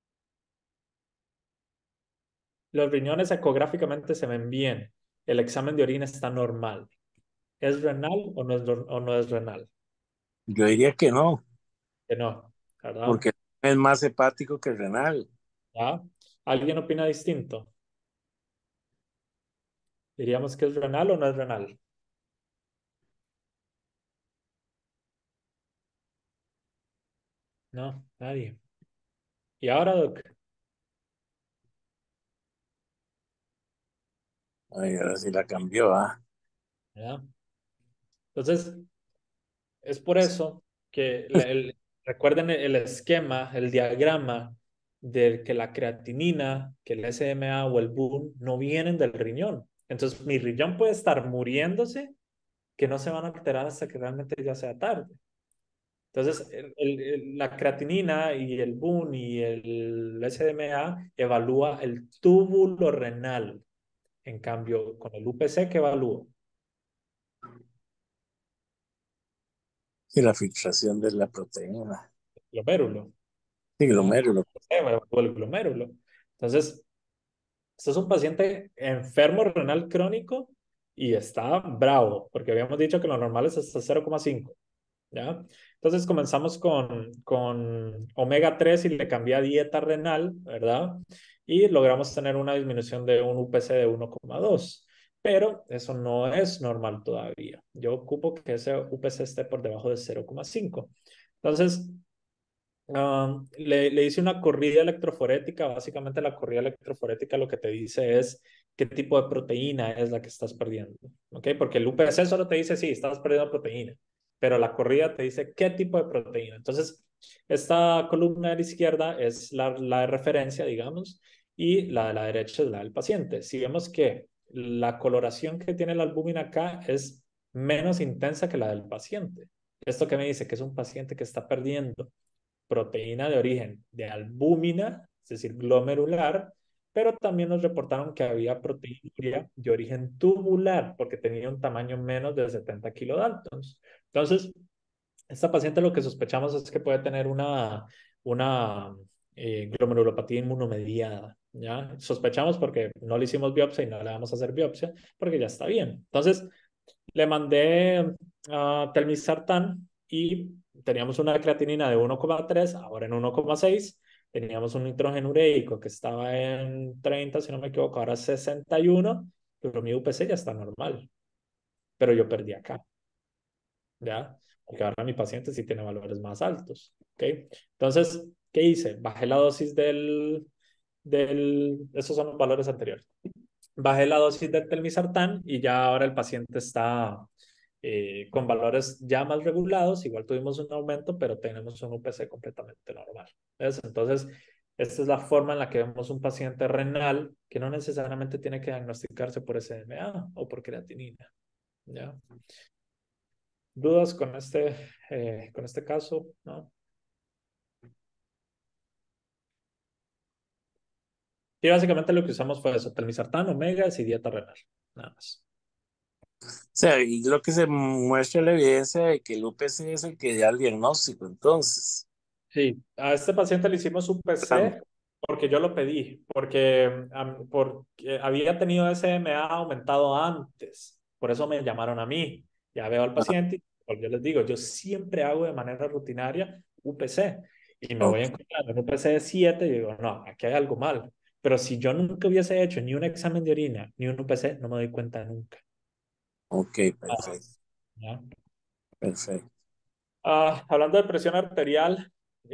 S2: Los riñones ecográficamente se ven bien. El examen de orina está normal. ¿Es renal o no es renal?
S3: Yo diría que no,
S2: Que no, ¿verdad?
S3: porque es más hepático que renal.
S2: ¿Ya? ¿Alguien opina distinto? ¿Diríamos que es renal o no es renal? No, nadie. ¿Y ahora, Doc?
S3: Ay, ahora sí la cambió, ¿ah?
S2: ¿Ya? Entonces, es por eso que recuerden el esquema, el diagrama del que la creatinina, que el SMA o el BUN no vienen del riñón. Entonces, mi riñón puede estar muriéndose que no se van a alterar hasta que realmente ya sea tarde. Entonces, la creatinina y el BUN y el SDMA evalúa el túbulo renal. En cambio, con el UPC, ¿qué evalúa?
S3: Y la filtración de la proteína.
S2: El glomérulo.
S3: Sí,
S2: ¿Ya?
S3: glomérulo.
S2: Evalúa el glomérulo. Entonces, este es un paciente enfermo renal crónico y está bravo, porque habíamos dicho que lo normal es hasta 0,5. ¿Ya? Entonces comenzamos con omega 3 y le cambié a dieta renal, ¿verdad? Y logramos tener una disminución de un UPC de 1,2. Pero eso no es normal todavía. Yo ocupo que ese UPC esté por debajo de 0,5. Entonces, le hice una corrida electroforética. Básicamente la corrida electroforética lo que te dice es qué tipo de proteína es la que estás perdiendo, ¿ok? Porque el UPC solo te dice, sí, estás perdiendo proteína, pero la corrida te dice qué tipo de proteína. Entonces, esta columna de la izquierda es la de referencia, digamos, y la de la derecha es la del paciente. Si vemos que la coloración que tiene la albúmina acá es menos intensa que la del paciente. ¿Esto qué me dice? Que es un paciente que está perdiendo proteína de origen de albúmina, es decir, glomerular, pero también nos reportaron que había proteína de origen tubular, porque tenía un tamaño menos de 70 kilodaltons. Entonces, esta paciente lo que sospechamos es que puede tener una glomerulopatía inmunomediada, ¿ya? Sospechamos porque no le hicimos biopsia y no le vamos a hacer biopsia porque ya está bien. Entonces, le mandé a telmisartán y teníamos una creatinina de 1,3, ahora en 1,6. Teníamos un nitrógeno ureico que estaba en 30, si no me equivoco, ahora 61, pero mi UPC ya está normal, pero yo perdí acá, ¿ya? Porque ahora mi paciente sí tiene valores más altos, ¿ok? Entonces, ¿qué hice? Bajé la dosis esos son los valores anteriores. Bajé la dosis de telmisartán y ya ahora el paciente está con valores ya más regulados. Igual tuvimos un aumento, pero tenemos un UPC completamente normal. ¿Ves? Entonces, esta es la forma en la que vemos un paciente renal que no necesariamente tiene que diagnosticarse por SMA o por creatinina. ¿Ya? ¿Dudas con este caso? ¿No? Y básicamente lo que usamos fue eso, telmisartán, omegas y dieta renal. Nada más.
S3: O sea, y lo que se muestra la evidencia de que el UPC es el que da el diagnóstico, entonces.
S2: Sí, a este paciente le hicimos un
S3: Claro.
S2: PC porque yo lo pedí, porque había tenido SMA aumentado antes. Por eso me llamaron a mí. Ya veo al
S3: Ah,
S2: paciente y pues, yo les digo, yo siempre hago de manera rutinaria UPC y me voy
S3: ok,
S2: encontrando un UPC de 7 y digo, no, aquí hay algo mal. Pero si yo nunca hubiese hecho ni un examen de orina ni un UPC, no me doy cuenta nunca.
S3: ok,
S2: Ah,
S3: perfecto,
S2: ¿ya?
S3: perfecto.
S2: Hablando de presión arterial,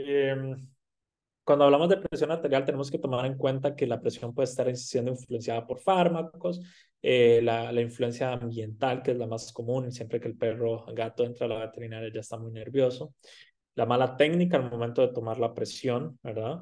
S2: cuando hablamos de presión arterial, tenemos que tomar en cuenta que la presión puede estar siendo influenciada por fármacos, la influencia ambiental, que es la más común, siempre que el perro o gato entra a la veterinaria ya está muy nervioso, la mala técnica al momento de tomar la presión, ¿verdad?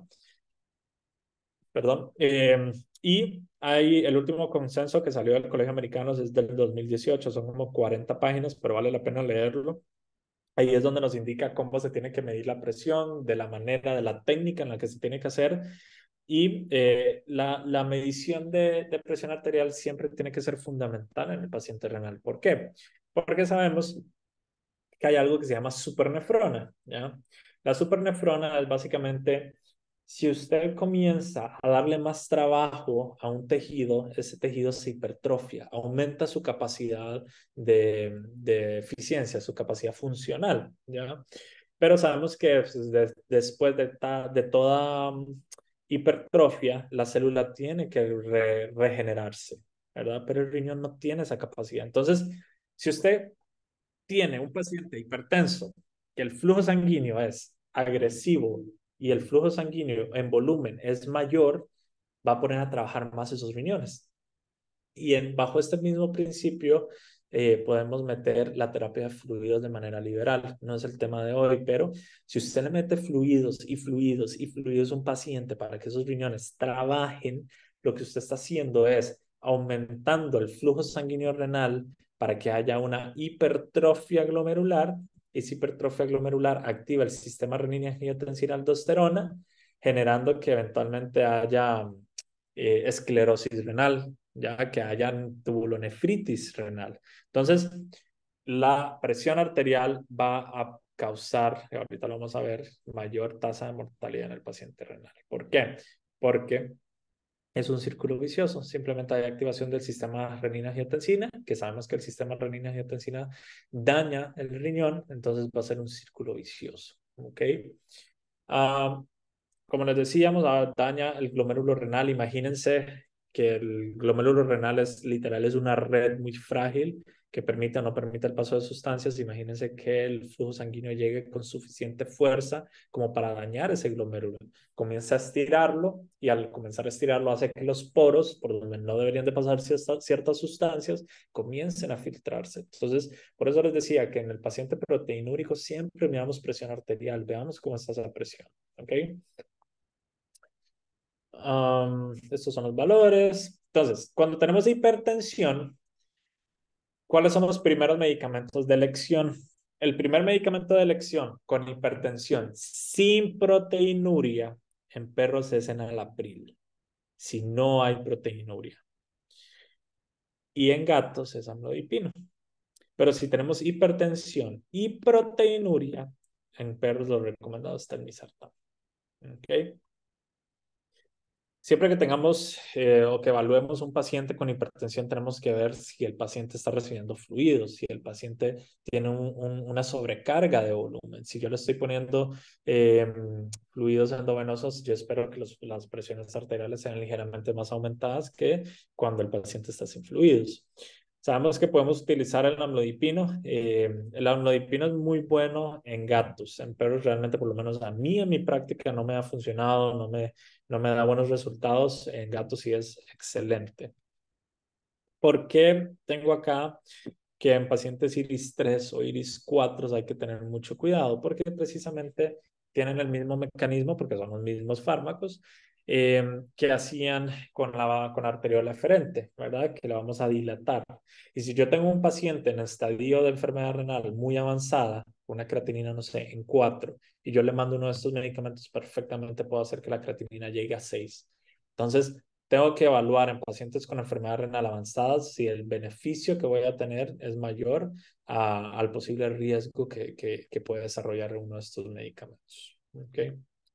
S2: Perdón. Y hay el último consenso que salió del Colegio Americano es del 2018, son como 40 páginas, pero vale la pena leerlo. Ahí es donde nos indica cómo se tiene que medir la presión, de la manera, de la técnica en la que se tiene que hacer. Y la medición de presión arterial siempre tiene que ser fundamental en el paciente renal. ¿Por qué? Porque sabemos que hay algo que se llama supernefrona, ¿ya? La supernefrona es básicamente, si usted comienza a darle más trabajo a un tejido, ese tejido se hipertrofia, aumenta su capacidad de eficiencia, su capacidad funcional, ¿ya? Pero sabemos que pues, después de toda hipertrofia, la célula tiene que regenerarse, ¿verdad? Pero el riñón no tiene esa capacidad. Entonces, si usted tiene un paciente hipertenso, que el flujo sanguíneo es agresivo y el flujo sanguíneo en volumen es mayor, va a poner a trabajar más esos riñones. Y bajo este mismo principio podemos meter la terapia de fluidos de manera liberal. No es el tema de hoy, pero si usted le mete fluidos y fluidos y fluidos a un paciente para que esos riñones trabajen, lo que usted está haciendo es aumentando el flujo sanguíneo renal para que haya una hipertrofia glomerular. Esa hipertrofia glomerular activa el sistema renina-angiotensina-aldosterona, generando que eventualmente haya esclerosis renal, ya que hayan tubulonefritis renal. Entonces, la presión arterial va a causar, y ahorita lo vamos a ver, mayor tasa de mortalidad en el paciente renal. ¿Por qué? Porque es un círculo vicioso. Simplemente hay activación del sistema renina-angiotensina, que sabemos que el sistema renina-angiotensina daña el riñón, entonces va a ser un círculo vicioso. ¿Ok? Ah, como les decíamos, daña el glomérulo renal. Imagínense que el glomérulo renal es literal, es una red muy frágil que permite o no permite el paso de sustancias. Imagínense que el flujo sanguíneo llegue con suficiente fuerza como para dañar ese glomérulo. Comienza a estirarlo y al comenzar a estirarlo hace que los poros, por donde no deberían de pasar ciertas sustancias, comiencen a filtrarse. Entonces, por eso les decía que en el paciente proteinúrico siempre miramos presión arterial. Veamos cómo está esa presión. ¿Ok? Estos son los valores. Entonces, cuando tenemos hipertensión, ¿cuáles son los primeros medicamentos de elección? El primer medicamento de elección con hipertensión sin proteinuria en perros es enalapril, si no hay proteinuria. Y en gatos es amlodipino. Pero si tenemos hipertensión y proteinuria, en perros lo recomendado es telmisartán. ¿Ok? Siempre que tengamos o que evaluemos un paciente con hipertensión, tenemos que ver si el paciente está recibiendo fluidos, si el paciente tiene una sobrecarga de volumen. Si yo le estoy poniendo fluidos endovenosos, yo espero que las presiones arteriales sean ligeramente más aumentadas que cuando el paciente está sin fluidos. Sabemos que podemos utilizar el amlodipino. El amlodipino es muy bueno en gatos. En perros realmente, por lo menos a mí en mi práctica, no me ha funcionado, no me da buenos resultados. En gatos sí es excelente. ¿Por qué tengo acá que en pacientes iris 3 o iris 4 hay que tener mucho cuidado? Porque precisamente tienen el mismo mecanismo, porque son los mismos fármacos que hacían con arteriola eferente, ¿verdad? Que la vamos a dilatar. Y si yo tengo un paciente en estadio de enfermedad renal muy avanzada, una creatinina, no sé, en 4, y yo le mando uno de estos medicamentos, perfectamente puedo hacer que la creatinina llegue a 6. Entonces, tengo que evaluar en pacientes con enfermedad renal avanzada si el beneficio que voy a tener es mayor al posible riesgo que puede desarrollar uno de estos medicamentos. ¿Okay?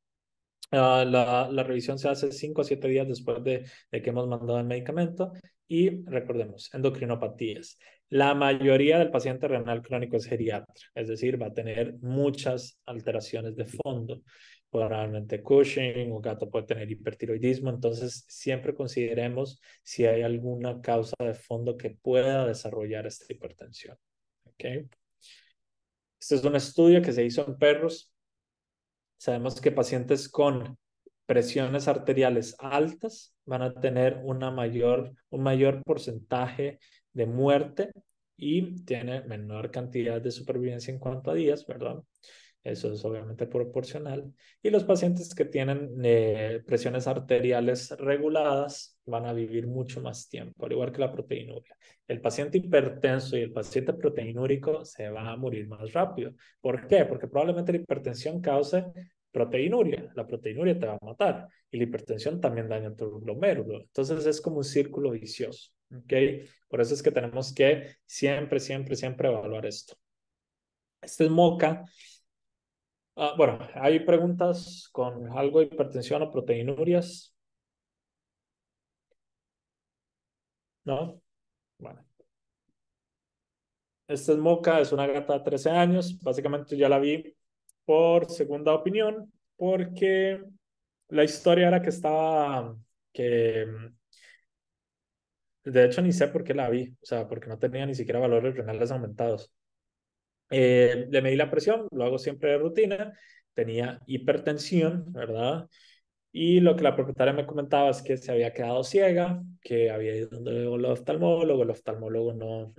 S2: La revisión se hace 5 a 7 días después de que hemos mandado el medicamento y recordemos, endocrinopatías. La mayoría del paciente renal crónico es geriatra, es decir, va a tener muchas alteraciones de fondo, probablemente Cushing o gato puede tener hipertiroidismo, entonces siempre consideremos si hay alguna causa de fondo que pueda desarrollar esta hipertensión. ¿Okay? Este es un estudio que se hizo en perros. Sabemos que pacientes con presiones arteriales altas van a tener un mayor porcentaje de muerte y tiene menor cantidad de supervivencia en cuanto a días, ¿verdad? Eso es obviamente proporcional. Y los pacientes que tienen presiones arteriales reguladas van a vivir mucho más tiempo, al igual que la proteinuria. El paciente hipertenso y el paciente proteinúrico se va a morir más rápido. ¿Por qué? Porque probablemente la hipertensión cause proteinuria. La proteinuria te va a matar y la hipertensión también daña tu glomérulo. Entonces es como un círculo vicioso. ¿Ok? Por eso es que tenemos que siempre, siempre, siempre evaluar esto. Este es MOCA. Bueno, hay preguntas con algo de hipertensión o proteinurias. ¿No? Bueno. Esta es Moca, es una gata de 13 años. Básicamente ya la vi por segunda opinión, porque la historia era que de hecho ni sé por qué la vi, o sea, porque no tenía ni siquiera valores renales aumentados. Le medí la presión, lo hago siempre de rutina, tenía hipertensión, ¿verdad? Y lo que la propietaria me comentaba es que se había quedado ciega, que había ido donde el oftalmólogo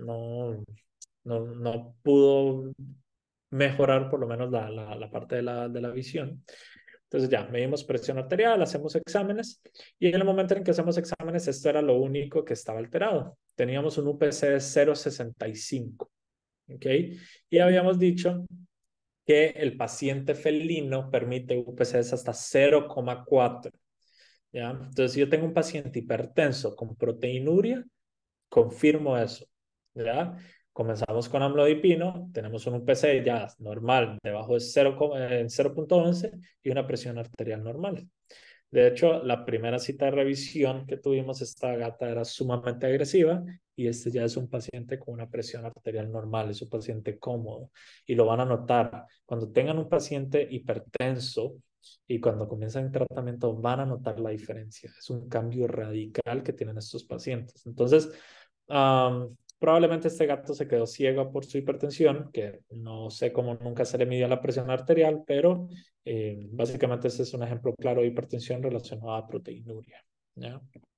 S2: no pudo mejorar por lo menos la parte de la visión. Entonces ya, medimos presión arterial, hacemos exámenes y en el momento en que hacemos exámenes esto era lo único que estaba alterado. Teníamos un UPC de 0,65, ¿ok? Y habíamos dicho que el paciente felino permite UPCs hasta 0,4. ¿Ya? Entonces, si yo tengo un paciente hipertenso con proteinuria, confirmo eso. ¿Ya? Comenzamos con amlodipino, tenemos un UPC ya normal, debajo de 0,11 y una presión arterial normal. De hecho, la primera cita de revisión que tuvimos, esta gata era sumamente agresiva y este ya es un paciente con una presión arterial normal, es un paciente cómodo y lo van a notar. Cuando tengan un paciente hipertenso y cuando comienzan el tratamiento van a notar la diferencia. Es un cambio radical que tienen estos pacientes. Entonces, probablemente este gato se quedó ciego por su hipertensión, que no sé cómo nunca se le midió la presión arterial, pero básicamente este es un ejemplo claro de hipertensión relacionada a proteinuria. ¿Ya?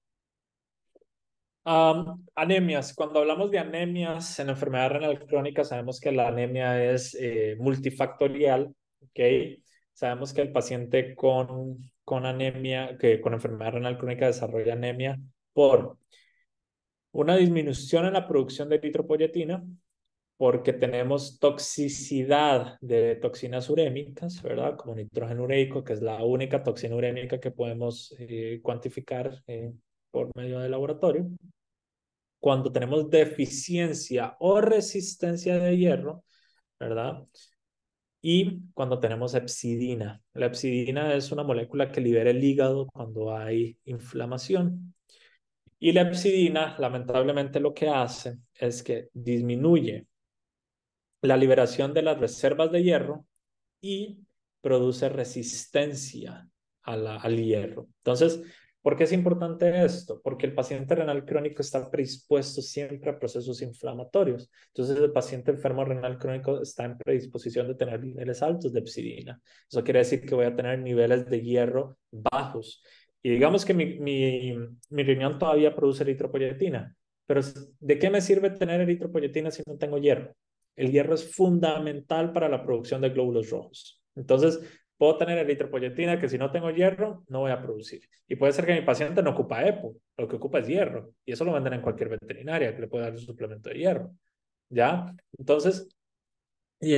S2: Anemias. Cuando hablamos de anemias en enfermedad renal crónica, sabemos que la anemia es multifactorial. ¿Ok? Sabemos que el paciente con anemia, que con enfermedad renal crónica desarrolla anemia por una disminución en la producción de eritropoyetina, porque tenemos toxicidad de toxinas urémicas, ¿verdad? Como nitrógeno ureico, que es la única toxina urémica que podemos cuantificar por medio del laboratorio. cuando tenemos deficiencia o resistencia de hierro, ¿verdad? Y cuando tenemos hepcidina. La hepcidina es una molécula que libera el hígado cuando hay inflamación. Y la hepcidina, lamentablemente, lo que hace es que disminuye la liberación de las reservas de hierro y produce resistencia al hierro. Entonces, ¿por qué es importante esto? Porque el paciente renal crónico está predispuesto siempre a procesos inflamatorios. Entonces, el paciente enfermo renal crónico está en predisposición de tener niveles altos de hepcidina. Eso quiere decir que voy a tener niveles de hierro bajos. Y digamos que mi riñón todavía produce eritropoyetina, pero ¿de qué me sirve tener eritropoyetina si no tengo hierro? El hierro es fundamental para la producción de glóbulos rojos. Entonces, puedo tener eritropoyetina que si no tengo hierro, no voy a producir. Y puede ser que mi paciente no ocupa EPO, lo que ocupa es hierro. Y eso lo venden en cualquier veterinaria que le puede dar un suplemento de hierro. ¿Ya? Entonces, y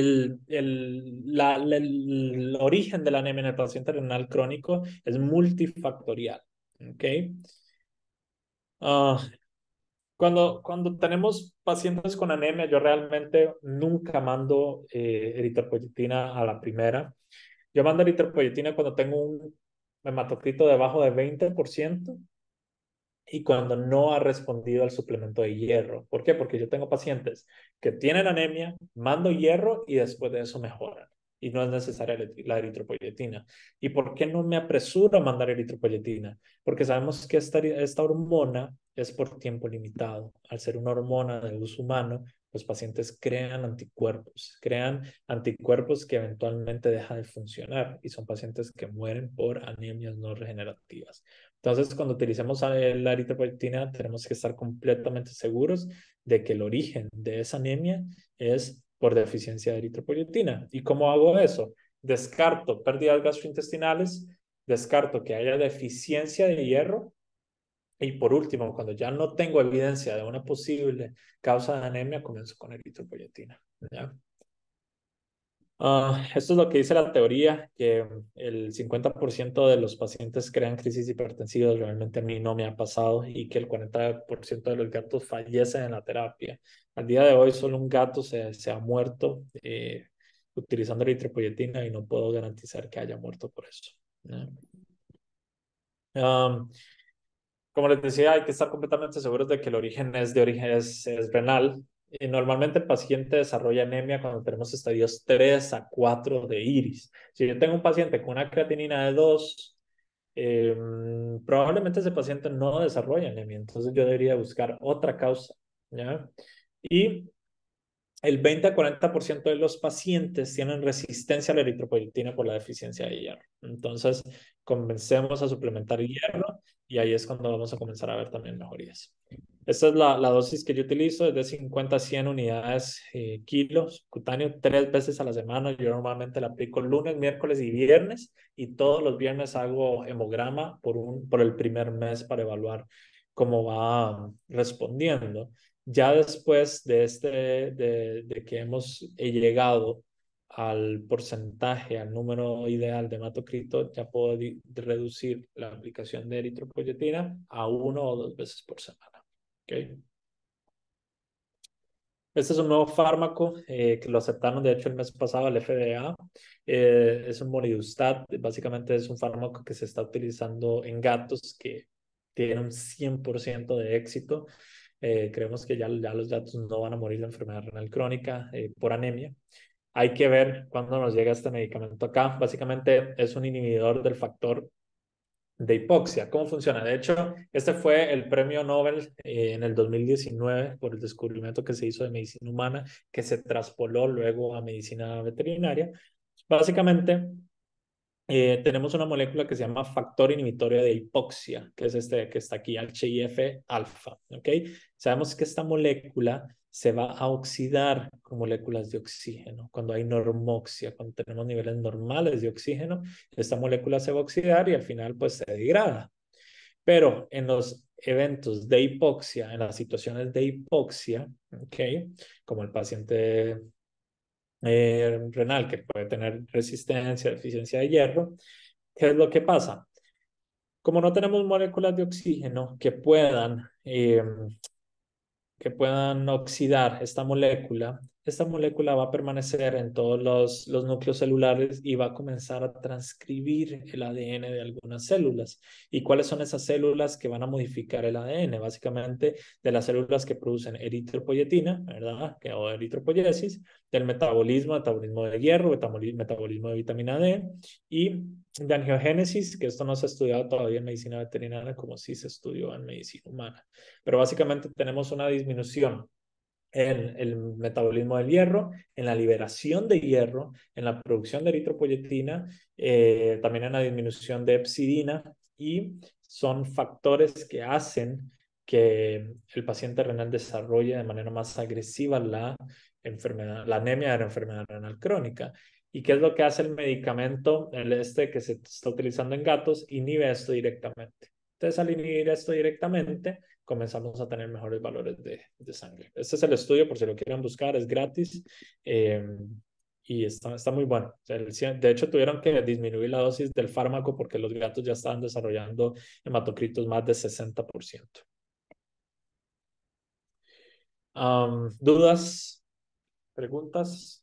S2: el origen de la anemia en el paciente renal crónico es multifactorial. ¿Ok? Uh, cuando tenemos pacientes con anemia, yo realmente nunca mando eritropoyetina a la primera. Yo mando eritropoyetina cuando tengo un hematocrito debajo de 20% y cuando no ha respondido al suplemento de hierro. ¿Por qué? Porque yo tengo pacientes que tienen anemia, mando hierro y después de eso mejoran. Y no es necesaria la eritropoyetina. ¿Y por qué no me apresuro a mandar eritropoyetina? Porque sabemos que esta hormona es por tiempo limitado. Al ser una hormona de uso humano, los pacientes crean anticuerpos que eventualmente dejan de funcionar y son pacientes que mueren por anemias no regenerativas. Entonces, cuando utilicemos la eritropoyetina, tenemos que estar completamente seguros de que el origen de esa anemia es por deficiencia de eritropoyetina. ¿Y cómo hago eso? Descarto pérdidas gastrointestinales, descarto que haya deficiencia de hierro y por último, cuando ya no tengo evidencia de una posible causa de anemia, comienzo con eritropoyetina. ¿Ya? Esto es lo que dice la teoría, que el 50% de los pacientes crean crisis hipertensivas. Realmente a mí no me ha pasado y que el 40% de los gatos fallecen en la terapia. Al día de hoy solo un gato se ha muerto utilizando eritropoyetina y no puedo garantizar que haya muerto por eso. ¿No? Como les decía, hay que estar completamente seguros de que el origen es renal. Y normalmente el paciente desarrolla anemia cuando tenemos estadios 3 a 4 de iris. Si yo tengo un paciente con una creatinina de 2, probablemente ese paciente no desarrolla anemia. Entonces yo debería buscar otra causa. ¿Ya? Y el 20 a 40% de los pacientes tienen resistencia a la eritropoyetina por la deficiencia de hierro. Entonces, comencemos a suplementar hierro y ahí es cuando vamos a comenzar a ver también mejorías. Esta es la dosis que yo utilizo, es de 50 a 100 unidades kilos cutáneo 3 veces a la semana. Yo normalmente la aplico lunes, miércoles y viernes y todos los viernes hago hemograma por el primer mes para evaluar cómo va respondiendo. Ya después de que hemos llegado al porcentaje, al número ideal de hematocrito, ya puedo reducir la aplicación de eritropoyetina a 1 o 2 veces por semana. ¿Okay? Este es un nuevo fármaco que lo aceptaron, de hecho, el mes pasado el FDA. Es un Moridustat. Básicamente es un fármaco que se está utilizando en gatos que tiene un 100% de éxito. Creemos que ya los gatos no van a morir de enfermedad renal crónica por anemia. Hay que ver cuándo nos llega este medicamento acá. Básicamente es un inhibidor del factor de hipoxia. ¿Cómo funciona? De hecho, este fue el premio Nobel en el 2019 por el descubrimiento que se hizo de medicina humana, que se traspoló luego a medicina veterinaria. Básicamente, tenemos una molécula que se llama factor inhibitorio de hipoxia, que es este que está aquí, HIF-alfa. ¿Ok? Sabemos que esta molécula se va a oxidar con moléculas de oxígeno. Cuando hay normoxia, cuando tenemos niveles normales de oxígeno, esta molécula se va a oxidar y al final pues se degrada. Pero en los eventos de hipoxia, en las situaciones de hipoxia, ¿ok? Como el paciente renal que puede tener resistencia, deficiencia de hierro, ¿qué es lo que pasa? Como no tenemos moléculas de oxígeno que puedan que puedan oxidar esta molécula va a permanecer en todos los núcleos celulares y va a comenzar a transcribir el ADN de algunas células. ¿Y cuáles son esas células que van a modificar el ADN? Básicamente de las células que producen eritropoyetina, ¿verdad? O eritropoyesis, del metabolismo de hierro, metabolismo de vitamina D y de angiogénesis, que esto no se ha estudiado todavía en medicina veterinaria como sí se estudió en medicina humana. Pero básicamente tenemos una disminución en el metabolismo del hierro, en la liberación de hierro, en la producción de eritropoyetina, también en la disminución de hepcidina, y son factores que hacen que el paciente renal desarrolle de manera más agresiva la enfermedad, la anemia de la enfermedad renal crónica. ¿Y qué es lo que hace el medicamento, que se está utilizando en gatos? Inhibe esto directamente. Entonces, al inhibir esto directamente, comenzamos a tener mejores valores de sangre. Este es el estudio, por si lo quieren buscar, es gratis y está muy bueno. O sea, de hecho, tuvieron que disminuir la dosis del fármaco porque los gatos ya estaban desarrollando hematocritos más de 60%. ¿Dudas? ¿Preguntas?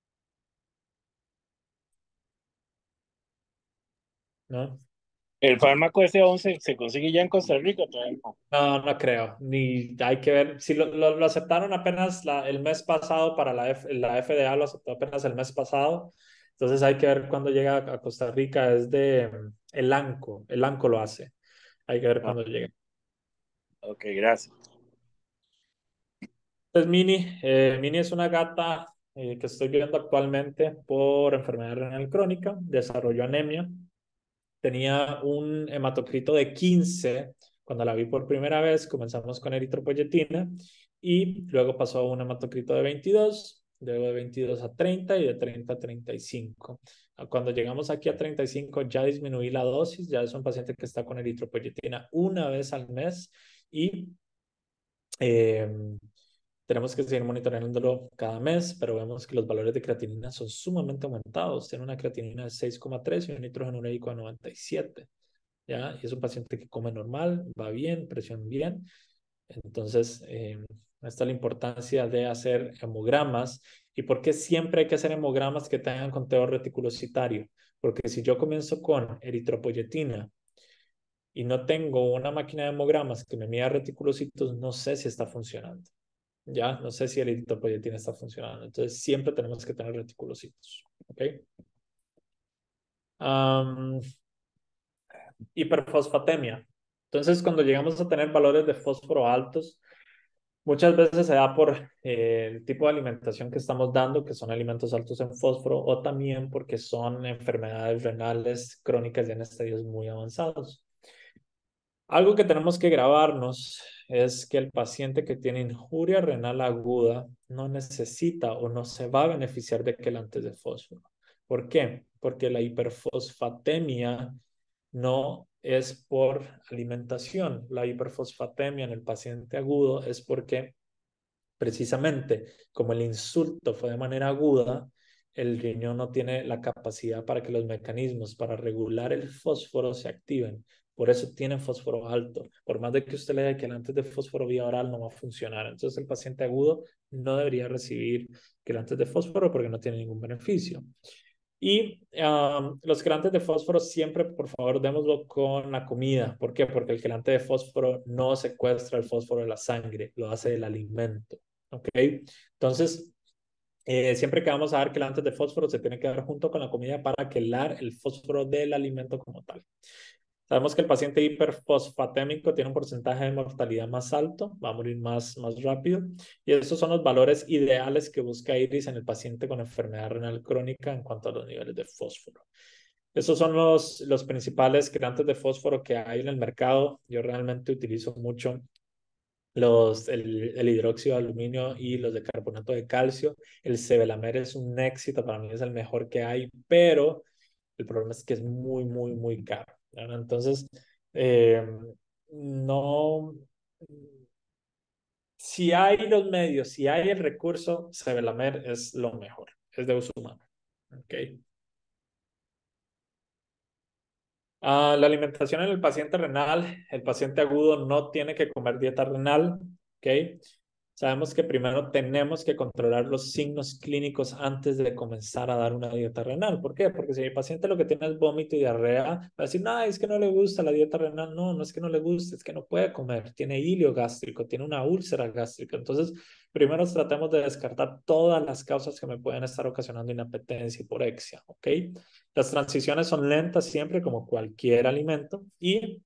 S2: ¿No?
S3: El fármaco S11 se consigue ya en Costa Rica todavía no.
S2: No, no creo. Ni hay que ver. Si lo aceptaron apenas el mes pasado para la FDA, lo aceptó apenas el mes pasado. Entonces hay que ver cuándo llega a Costa Rica. Es de el ANCO. El ANCO lo hace. Hay que ver
S3: Ah,
S2: cuándo llega.
S3: ok, gracias.
S2: Entonces, Mini es una gata que estoy viendo actualmente por enfermedad renal crónica. Desarrolló anemia. Tenía un hematocrito de 15 cuando la vi por primera vez. Comenzamos con eritropoyetina y luego pasó a un hematocrito de 22, luego de 22 a 30 y de 30 a 35. Cuando llegamos aquí a 35 ya disminuí la dosis, ya es un paciente que está con eritropoyetina una vez al mes y eh, tenemos que seguir monitoreándolo cada mes, pero vemos que los valores de creatinina son sumamente aumentados. Tiene una creatinina de 6,3 y un nitrógeno ureico de 97. ¿Ya? Y es un paciente que come normal, va bien, presión bien. Entonces, esta es la importancia de hacer hemogramas. ¿Y por qué siempre hay que hacer hemogramas que tengan conteo reticulocitario? Porque si yo comienzo con eritropoyetina y no tengo una máquina de hemogramas que me mida reticulocitos, no sé si está funcionando. Ya, no sé si el eritropoyetina está funcionando. Entonces, siempre tenemos que tener reticulocitos. ¿Ok? Hiperfosfatemia. Entonces, cuando llegamos a tener valores de fósforo altos, muchas veces se da por el tipo de alimentación que estamos dando, que son alimentos altos en fósforo, o también porque son enfermedades renales crónicas ya en estadios muy avanzados. Algo que tenemos que grabarnos es que el paciente que tiene injuria renal aguda no necesita o no se va a beneficiar de quelantes de fósforo. ¿Por qué? Porque la hiperfosfatemia no es por alimentación. La hiperfosfatemia en el paciente agudo es porque precisamente como el insulto fue de manera aguda, el riñón no tiene la capacidad para que los mecanismos para regular el fósforo se activen. Por eso tiene fósforo alto. Por más de que usted le dé quelantes de fósforo vía oral, no va a funcionar. Entonces el paciente agudo no debería recibir quelantes de fósforo porque no tiene ningún beneficio. Y los quelantes de fósforo siempre, por favor, démoslo con la comida. ¿Por qué? Porque el quelante de fósforo no secuestra el fósforo de la sangre, lo hace el alimento. ¿Ok? Entonces, siempre que vamos a dar quelantes de fósforo, se tiene que dar junto con la comida para quelar el fósforo del alimento como tal. Sabemos que el paciente hiperfosfatémico tiene un porcentaje de mortalidad más alto, va a morir más rápido, y esos son los valores ideales que busca IRIS en el paciente con enfermedad renal crónica en cuanto a los niveles de fósforo. Esos son los principales quelantes de fósforo que hay en el mercado. Yo realmente utilizo mucho el hidróxido de aluminio y los de carbonato de calcio. El Sevelamer es un éxito, para mí es el mejor que hay, pero el problema es que es muy caro. ¿Verdad? Entonces, eh, no, si hay los medios, si hay el recurso, Sevelamer es lo mejor, es de uso humano. Okay. La alimentación en el paciente renal, el paciente agudo no tiene que comer dieta renal, ¿ok? sabemos que primero tenemos que controlar los signos clínicos antes de comenzar a dar una dieta renal. ¿Por qué? Porque si mi paciente lo que tiene es vómito y diarrea, va a decir, no, es que no le gusta la dieta renal. No, no es que no le guste, es que no puede comer. Tiene hilio gástrico, tiene una úlcera gástrica. Entonces, primero tratemos de descartar todas las causas que me pueden estar ocasionando inapetencia y porexia, ¿ok? Las transiciones son lentas siempre, como cualquier alimento, y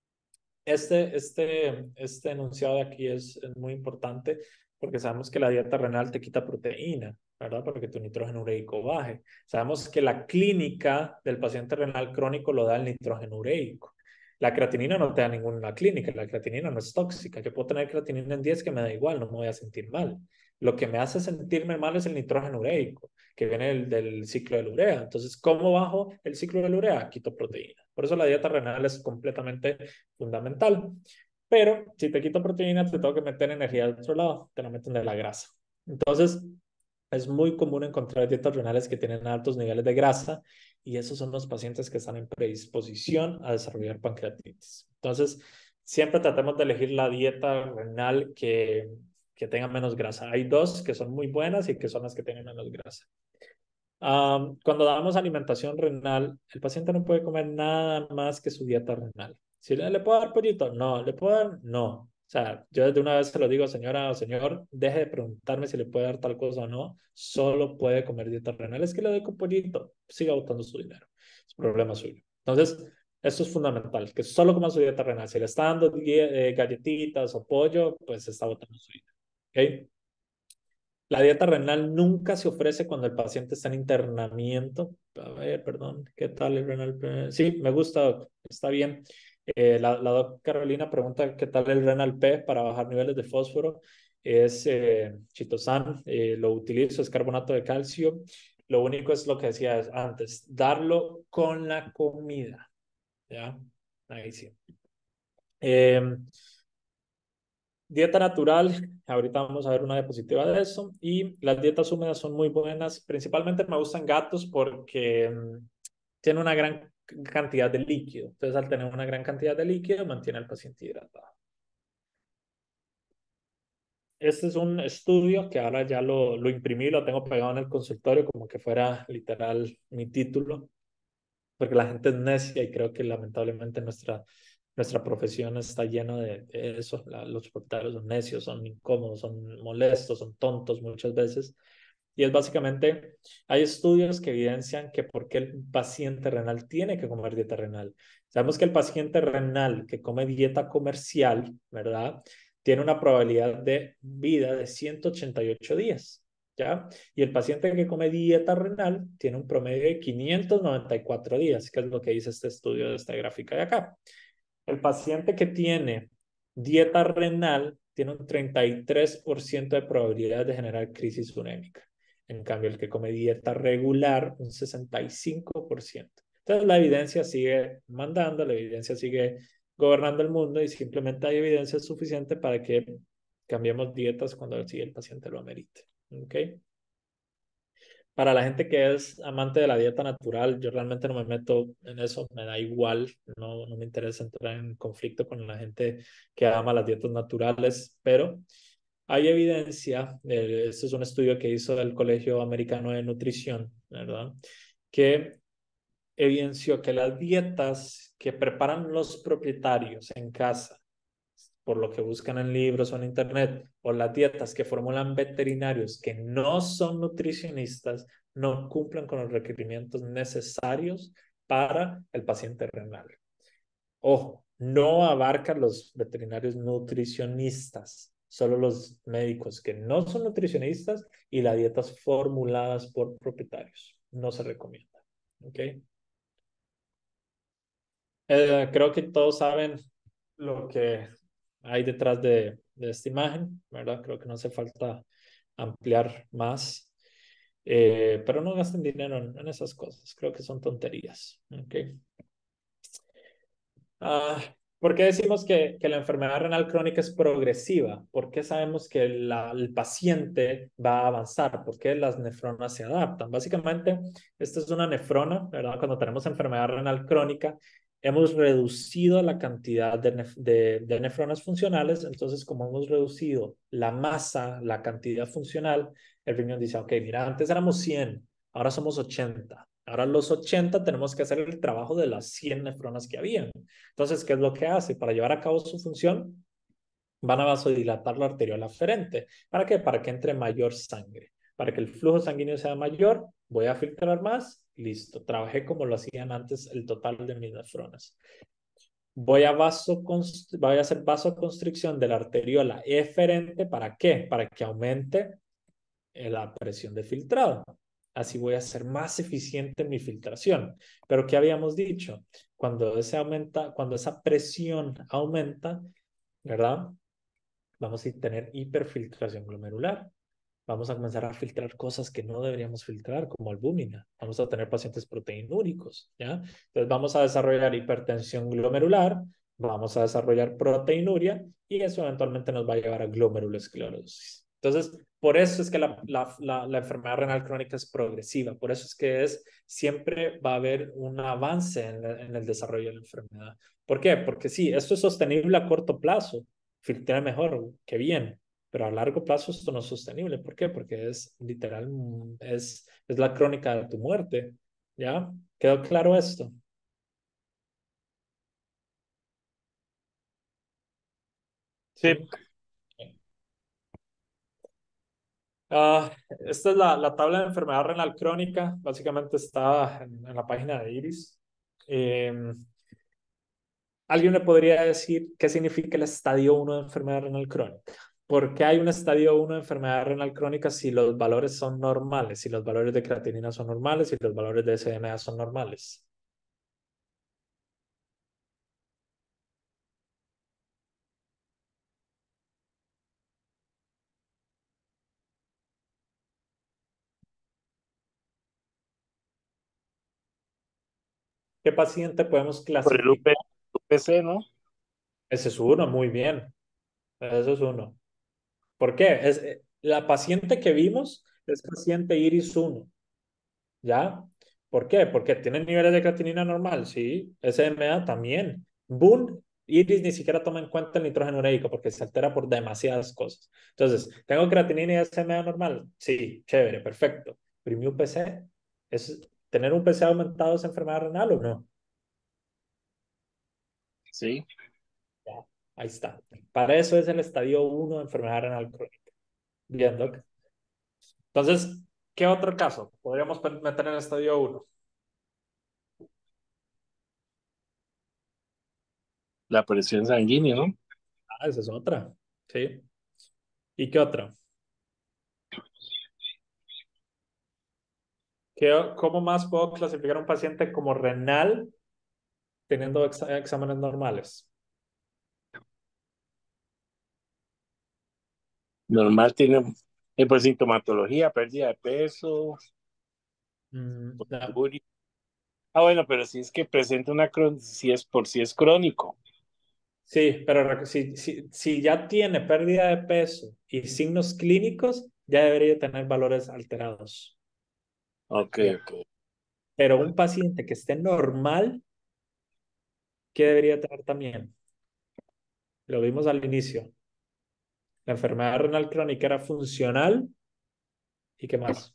S2: este enunciado de aquí es muy importante porque sabemos que la dieta renal te quita proteína, ¿verdad? Porque tu nitrógeno ureico baje. Sabemos que la clínica del paciente renal crónico lo da el nitrógeno ureico. La creatinina no te da ninguna clínica, la creatinina no es tóxica. Yo puedo tener creatinina en 10 que me da igual, no me voy a sentir mal. Lo que me hace sentirme mal es el nitrógeno ureico, que viene del ciclo del urea. Entonces, ¿cómo bajo el ciclo del urea? Quito proteína. Por eso la dieta renal es completamente fundamental. Pero si te quito proteína, te tengo que meter energía del otro lado, te la meten de la grasa. Entonces, es muy común encontrar dietas renales que tienen altos niveles de grasa y esos son los pacientes que están en predisposición a desarrollar pancreatitis. Entonces, siempre tratemos de elegir la dieta renal que tenga menos grasa. Hay dos que son muy buenas y que son las que tienen menos grasa. Cuando damos alimentación renal, el paciente no puede comer nada más que su dieta renal. Si le puedo dar pollito, no. ¿Le puedo dar? No. O sea, yo desde una vez se lo digo, señora o señor, deje de preguntarme si le puede dar tal cosa o no. Solo puede comer dieta renal. Es que le doy con pollito, siga botando su dinero. Es problema suyo. Entonces, esto es fundamental, que solo coma su dieta renal. Si le está dando galletitas o pollo, pues está botando su dinero. ¿Ok? La dieta renal nunca se ofrece cuando el paciente está en internamiento. A ver, perdón, ¿qué tal el renal? Sí, me gusta, doc, está bien. La doc Carolina pregunta qué tal el renal P para bajar niveles de fósforo. Es chitosan, lo utilizo, es carbonato de calcio. Lo único es lo que decía antes, darlo con la comida. ¿Ya? Ahí sí. Dieta natural, ahorita vamos a ver una diapositiva de eso. Y las dietas húmedas son muy buenas. Principalmente me gustan gatos porque tienen una gran cantidad de líquido. Entonces, al tener una gran cantidad de líquido, mantiene al paciente hidratado. Este es un estudio que ahora ya lo imprimí, lo tengo pegado en el consultorio como que fuera literal mi título, porque la gente es necia y creo que lamentablemente nuestra profesión está llena de eso. Los propietarios son necios, son incómodos, son molestos, son tontos muchas veces. Y es básicamente, hay estudios que evidencian que por qué el paciente renal tiene que comer dieta renal. Sabemos que el paciente renal que come dieta comercial, ¿verdad? Tiene una probabilidad de vida de 188 días, ¿ya? Y el paciente que come dieta renal tiene un promedio de 594 días, que es lo que dice este estudio de esta gráfica de acá. El paciente que tiene dieta renal tiene un 33% de probabilidad de generar crisis urémica. En cambio, el que come dieta regular, un 65%. Entonces, la evidencia sigue mandando, la evidencia sigue gobernando el mundo y simplemente hay evidencia suficiente para que cambiemos dietas cuando el paciente lo amerite. ¿Ok? Para la gente que es amante de la dieta natural, yo realmente no me meto en eso, me da igual, no me interesa entrar en conflicto con la gente que ama las dietas naturales, pero hay evidencia, este es un estudio que hizo el Colegio Americano de Nutrición, ¿verdad? Que evidenció que las dietas que preparan los propietarios en casa, por lo que buscan en libros o en internet, o las dietas que formulan veterinarios que no son nutricionistas, no cumplen con los requerimientos necesarios para el paciente renal. Ojo, no abarcan los veterinarios nutricionistas, solo los médicos que no son nutricionistas y las dietas formuladas por propietarios. No se recomienda. ¿Ok? Creo que todos saben lo que hay detrás de esta imagen, ¿verdad? Creo que no hace falta ampliar más, pero no gasten dinero en esas cosas, creo que son tonterías, ¿ok? ¿Por qué decimos que la enfermedad renal crónica es progresiva? ¿Por qué sabemos que el paciente va a avanzar? ¿Por qué las nefronas se adaptan? Básicamente, esta es una nefrona, ¿verdad? Cuando tenemos enfermedad renal crónica, hemos reducido la cantidad de nefronas funcionales. Entonces, como hemos reducido la masa, la cantidad funcional, el riñón dice, ok, mira, antes éramos 100, ahora somos 80. Ahora los 80 tenemos que hacer el trabajo de las 100 nefronas que habían. Entonces, ¿qué es lo que hace? Para llevar a cabo su función, van a vasodilatar la arteriola aferente. ¿Para qué? Para que entre mayor sangre. Para que el flujo sanguíneo sea mayor, voy a filtrar más, listo. Trabajé como lo hacían antes el total de mis nefronas. Voy a hacer vasoconstricción de la arteriola eferente. ¿Para qué? Para que aumente la presión de filtrado. Así voy a ser más eficiente en mi filtración. Pero ¿qué habíamos dicho? Cuando esa presión aumenta, ¿verdad? Vamos a tener hiperfiltración glomerular. Vamos a comenzar a filtrar cosas que no deberíamos filtrar, como albúmina. Vamos a tener pacientes proteinúricos, ¿ya? Entonces vamos a desarrollar hipertensión glomerular, vamos a desarrollar proteinuria y eso eventualmente nos va a llevar a glomerulosclerosis. Entonces, por eso es que la enfermedad renal crónica es progresiva, por eso es que siempre va a haber un avance en el desarrollo de la enfermedad. ¿Por qué? Porque sí, esto es sostenible a corto plazo, filtrar mejor, qué bien, pero a largo plazo esto no es sostenible. ¿Por qué? Porque es literal, es la crónica de tu muerte. ¿Ya? ¿Quedó claro esto?
S3: Sí,
S2: Sí. Esta es la tabla de enfermedad renal crónica. Básicamente está en la página de Iris. ¿Alguien me podría decir qué significa el estadio 1 de enfermedad renal crónica? ¿Por qué hay un estadio 1 de enfermedad renal crónica si los valores son normales, si los valores de creatinina son normales, si los valores de SMA son normales? ¿Qué paciente podemos
S3: por el
S2: clasificar?
S3: UPC, ¿no?
S2: Ese es uno, muy bien. Eso es uno. ¿Por qué? La paciente que vimos es paciente Iris 1, ¿ya? ¿Por qué? Porque tiene niveles de creatinina normal, sí. SMA también. Boone, Iris ni siquiera toma en cuenta el nitrógeno ureico porque se altera por demasiadas cosas. Entonces, ¿tengo creatinina y SMA normal? Sí, chévere, perfecto. Pero mi UPC, ¿tener un UPC aumentado es enfermedad renal o no?
S3: Sí.
S2: Ya, ahí está. Para eso es el estadio 1 de enfermedad renal crónica. Bien, Doc. Entonces, ¿qué otro caso podríamos meter en el estadio 1?
S3: La presión sanguínea, ¿no?
S2: Ah, esa es otra. Sí. ¿Y qué otra? ¿Cómo más puedo clasificar a un paciente como renal teniendo exámenes normales?
S3: Normal tiene pues sintomatología, pérdida de peso,
S2: Ya.
S3: uria. Ah, bueno, pero si es que presenta si es por si es crónico.
S2: Sí, pero si ya tiene pérdida de peso y signos clínicos, ya debería tener valores alterados.
S3: Ok,
S2: Ya.
S3: ok.
S2: Pero un paciente que esté normal, ¿qué debería tener también? Lo vimos al inicio. La enfermedad renal crónica era funcional y qué más.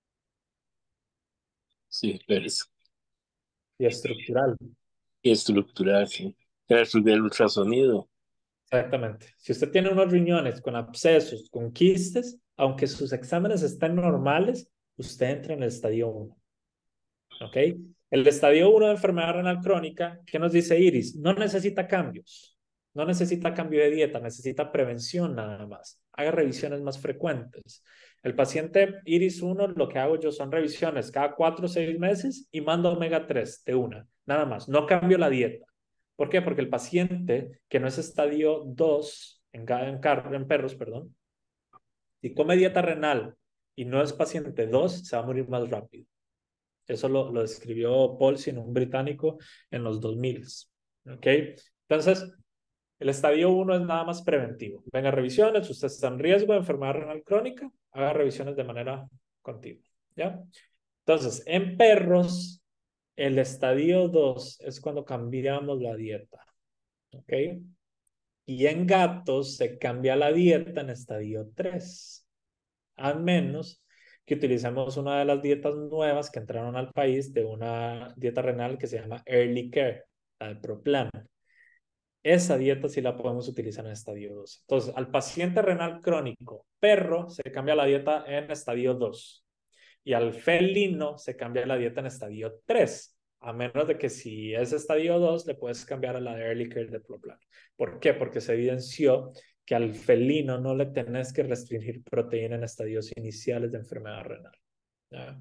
S3: Sí, pero es
S2: Y estructural.
S3: y estructural, sí. Del ultrasonido.
S2: Exactamente. Si usted tiene unos riñones con abscesos, con quistes, aunque sus exámenes estén normales, usted entra en el estadio 1. ¿Ok? El estadio 1 de enfermedad renal crónica, ¿qué nos dice Iris? No necesita cambios. No necesita cambio de dieta, necesita prevención nada más. Haga revisiones más frecuentes. El paciente Iris 1, lo que hago yo son revisiones cada 4 o 6 meses y mando omega 3 de una, nada más. No cambio la dieta. ¿Por qué? Porque el paciente que no es estadio 2 en perros, perdón, si come dieta renal y no es paciente 2, se va a morir más rápido. Eso lo describió Paulson, un británico, en los 2000. ¿Ok? Entonces, el estadio 1 es nada más preventivo. Venga, revisiones, usted está en riesgo de enfermedad renal crónica, haga revisiones de manera continua. ¿Ya? Entonces, en perros, El estadio 2 es cuando cambiamos la dieta, ¿ok? Y en gatos se cambia la dieta en estadio 3, al menos que utilicemos una de las dietas nuevas que entraron al país de una dieta renal que se llama Early Care, la de Proplan. Esa dieta sí la podemos utilizar en estadio 2. Entonces, al paciente renal crónico perro se cambia la dieta en estadio 2 y al felino se cambia la dieta en estadio 3, a menos de que si es estadio 2 le puedes cambiar a la de Early Care de Proplan. ¿Por qué? Porque se evidenció que al felino no le tenés que restringir proteína en estadios iniciales de enfermedad renal. ¿Ya?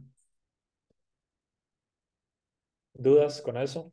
S2: ¿Dudas con eso?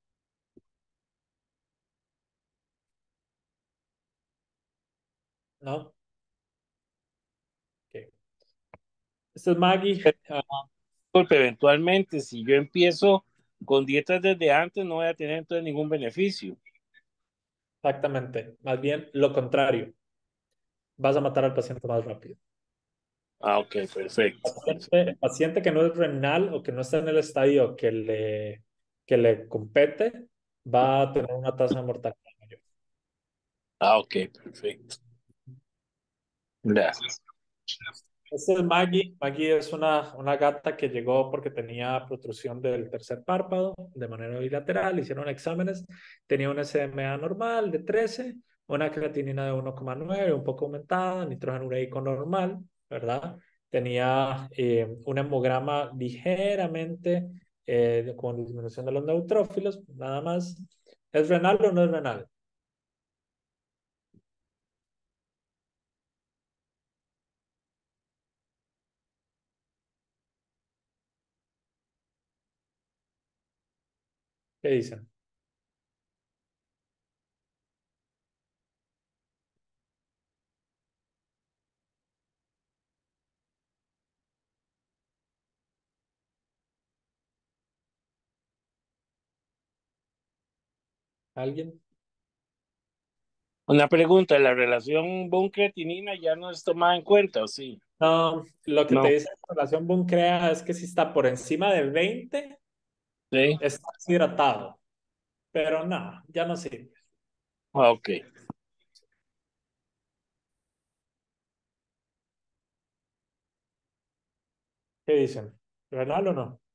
S2: ¿No? Okay. Este es Maggie.
S3: Porque eventualmente, si yo empiezo con dietas desde antes, no voy a tener entonces ningún beneficio.
S2: Exactamente. Más bien lo contrario. Vas a matar al paciente más rápido.
S3: Ah, ok, perfecto.
S2: El paciente que no es renal o que no está en el estadio que le compete va a tener una tasa de mortalidad mayor.
S3: Ah, ok, perfecto. Gracias.
S2: Este es Maggie. Maggie es una gata que llegó porque tenía protrusión del tercer párpado de manera bilateral. Hicieron exámenes. Tenía un SMA normal de 13, una creatinina de 1,9, un poco aumentada, nitrógeno ureico normal, ¿verdad? Tenía un hemograma ligeramente con disminución de los neutrófilos, nada más. ¿Es renal o no es renal? ¿Qué dicen? ¿Alguien?
S3: Una pregunta, ¿la relación bone-creatinina ya no es tomada en cuenta o sí?
S2: No, lo que te
S3: No,
S2: dice la relación Buncrea es que si está por encima de 20,
S3: sí.
S2: está hidratado. Pero no, ya no sirve.
S3: Ah, ok.
S2: ¿Qué dicen? ¿Renal o no?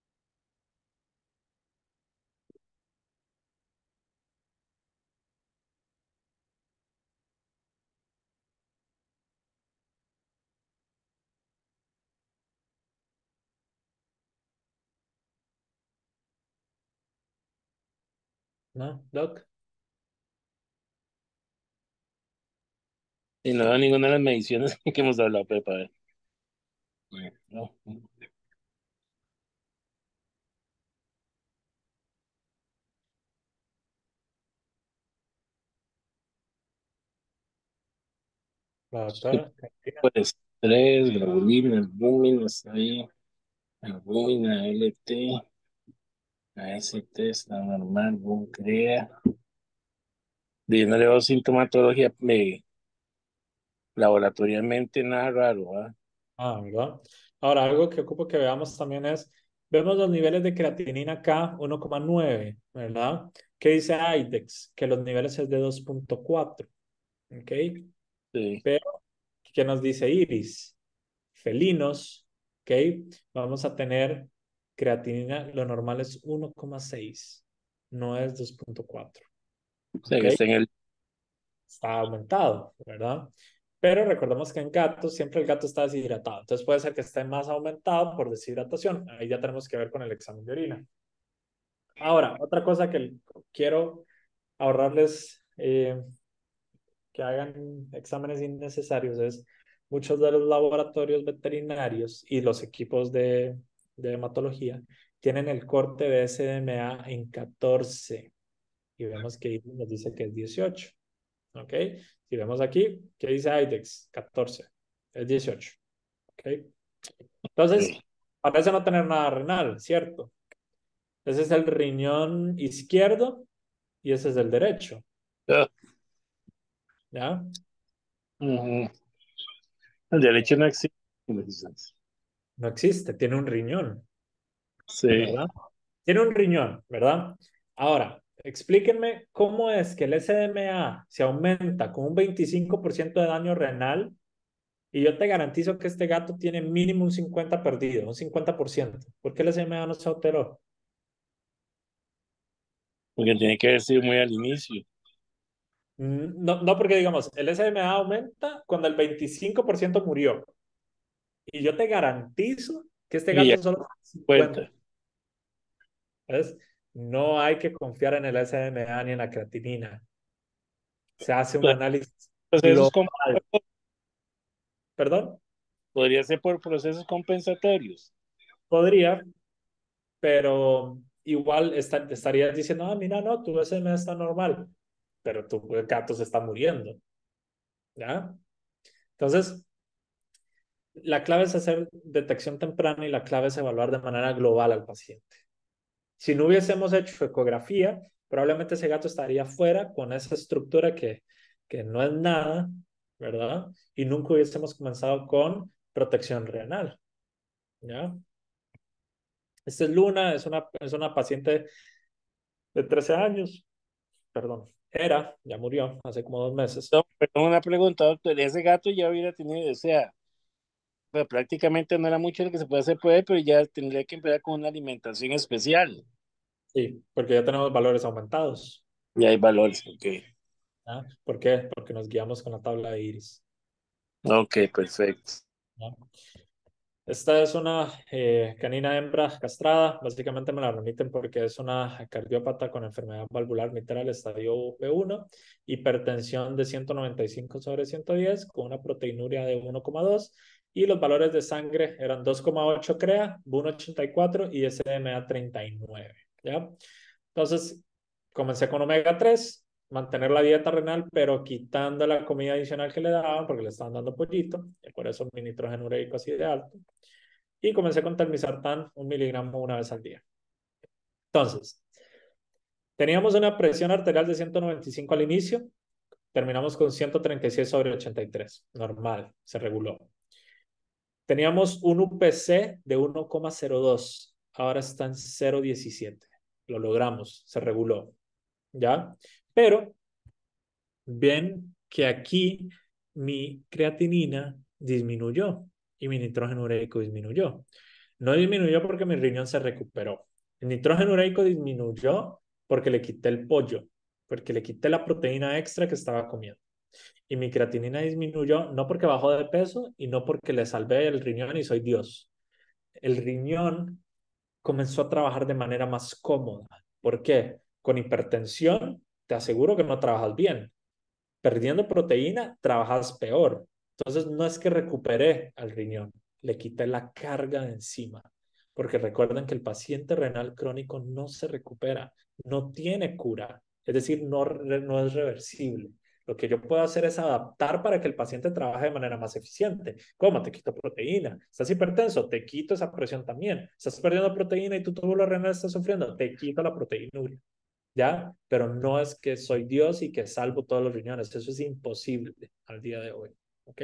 S2: ¿No, Doc?
S3: Y no da ninguna de las mediciones que hemos hablado, pero para ver. No.
S2: La doctora.
S3: Pues 3, globulina, albúmina, está ahí. Albúmina, LT, AST está normal, Buncrea. Yo no le veo sintomatología laboratorialmente nada raro, ¿ah?
S2: ¿Verdad? Ahora, algo que ocupo que veamos también es, vemos los niveles de creatinina acá, 1,9, ¿verdad? ¿Qué dice IDEX? Que los niveles es de 2,4, ¿ok?
S3: Sí,
S2: Pero, ¿qué nos dice Iris? Felinos, ¿ok? Vamos a tener creatinina, lo normal es 1,6, no es 2,4,
S3: o sea
S2: ¿ok?
S3: que está en el...
S2: Está aumentado, ¿verdad? Pero recordemos que en gatos siempre el gato está deshidratado, entonces puede ser que esté más aumentado por deshidratación. Ahí ya tenemos que ver con el examen de orina. Ahora, otra cosa que quiero ahorrarles que hagan exámenes innecesarios es muchos de los laboratorios veterinarios y los equipos de hematología tienen el corte de SDMA en 14 y vemos que ahí nos dice que es 18. ¿Ok? Si vemos aquí, ¿qué dice IDEX? 14. Es 18. ¿Ok? Entonces,
S3: Sí.
S2: parece no tener nada renal, ¿cierto? Ese es el riñón izquierdo y ese es el derecho.
S3: Ah,
S2: ¿Ya?
S3: ujú. El derecho no existe.
S2: No existe, tiene un riñón,
S3: Sí,
S2: ¿verdad? Tiene un riñón, ¿verdad? Ahora, explíquenme cómo es que el SDMA se aumenta con un 25% de daño renal y yo te garantizo que este gato tiene mínimo un 50 perdido, un 50%. ¿Por qué el SDMA no se alteró?
S3: porque tiene que haber sido muy al inicio.
S2: No, no porque digamos, el SDMA aumenta cuando el 25% murió. Y yo te garantizo que este
S3: Y ya
S2: gato solo tiene 50.
S3: cuenta.
S2: ¿Ves? No hay que confiar en el SDMA ni en la creatinina. Se hace un análisis
S3: Procesos
S2: global. ¿Perdón?
S3: podría ser por procesos compensatorios.
S2: Podría, pero igual estarías diciendo, ah, mira, no, tu SDMA está normal, pero tu gato se está muriendo. ¿Ya? Entonces, la clave es hacer detección temprana y la clave es evaluar de manera global al paciente. Si no hubiésemos hecho ecografía, probablemente ese gato estaría fuera con esa estructura que no es nada, ¿verdad? Y nunca hubiésemos comenzado con protección renal, ¿ya? Esta es Luna, es una paciente de 13 años, perdón, ya murió hace como 2 meses.
S3: No, perdón, una pregunta, doctor. Ese gato ya hubiera tenido, o sea, pues, prácticamente no era mucho lo que se puede hacer por él, pero ya tendría que empezar con una alimentación especial.
S2: Sí, porque ya tenemos valores aumentados.
S3: Y hay valores, ok.
S2: ¿Ya? ¿Por qué? Porque nos guiamos con la tabla de Iris.
S3: Ok, perfecto.
S2: ¿Ya? Esta es una canina hembra castrada. Básicamente me la remiten porque es una cardiópata con enfermedad valvular mitral estadio B1, hipertensión de 195/110 con una proteinuria de 1,2 y los valores de sangre eran 2,8 CREA, BUN 84 y SMA 39. ¿Ya? Entonces, comencé con omega 3, mantener la dieta renal, pero quitando la comida adicional que le daban porque le estaban dando pollito, y por eso mi nitrógeno ureico así de alto. Y comencé con telmisartán 1 miligramo una vez al día. Entonces, teníamos una presión arterial de 195 al inicio, terminamos con 136/83, normal, se reguló. Teníamos un UPC de 1,02, ahora está en 0,17, lo logramos, se reguló, ¿ya? Pero ven que aquí mi creatinina disminuyó y mi nitrógeno ureico disminuyó. No disminuyó porque mi riñón se recuperó. El nitrógeno ureico disminuyó porque le quité el pollo, porque le quité la proteína extra que estaba comiendo. Y mi creatinina disminuyó no porque bajó de peso y no porque le salvé el riñón y soy Dios. El riñón comenzó a trabajar de manera más cómoda. ¿Por qué? Con hipertensión, te aseguro que no trabajas bien. Perdiendo proteína, trabajas peor. Entonces, no es que recuperé al riñón, le quité la carga de encima. Porque recuerden que el paciente renal crónico no se recupera, no tiene cura, es decir, no es reversible. Lo que yo puedo hacer es adaptar para que el paciente trabaje de manera más eficiente. ¿Cómo? Te quito proteína. ¿Estás hipertenso? Te quito esa presión también. ¿Estás perdiendo proteína y tu túbulo renal está sufriendo? Te quito la proteína. ¿Ya? Pero no es que soy Dios y que salvo todos los riñones. Eso es imposible al día de hoy. ¿Ok?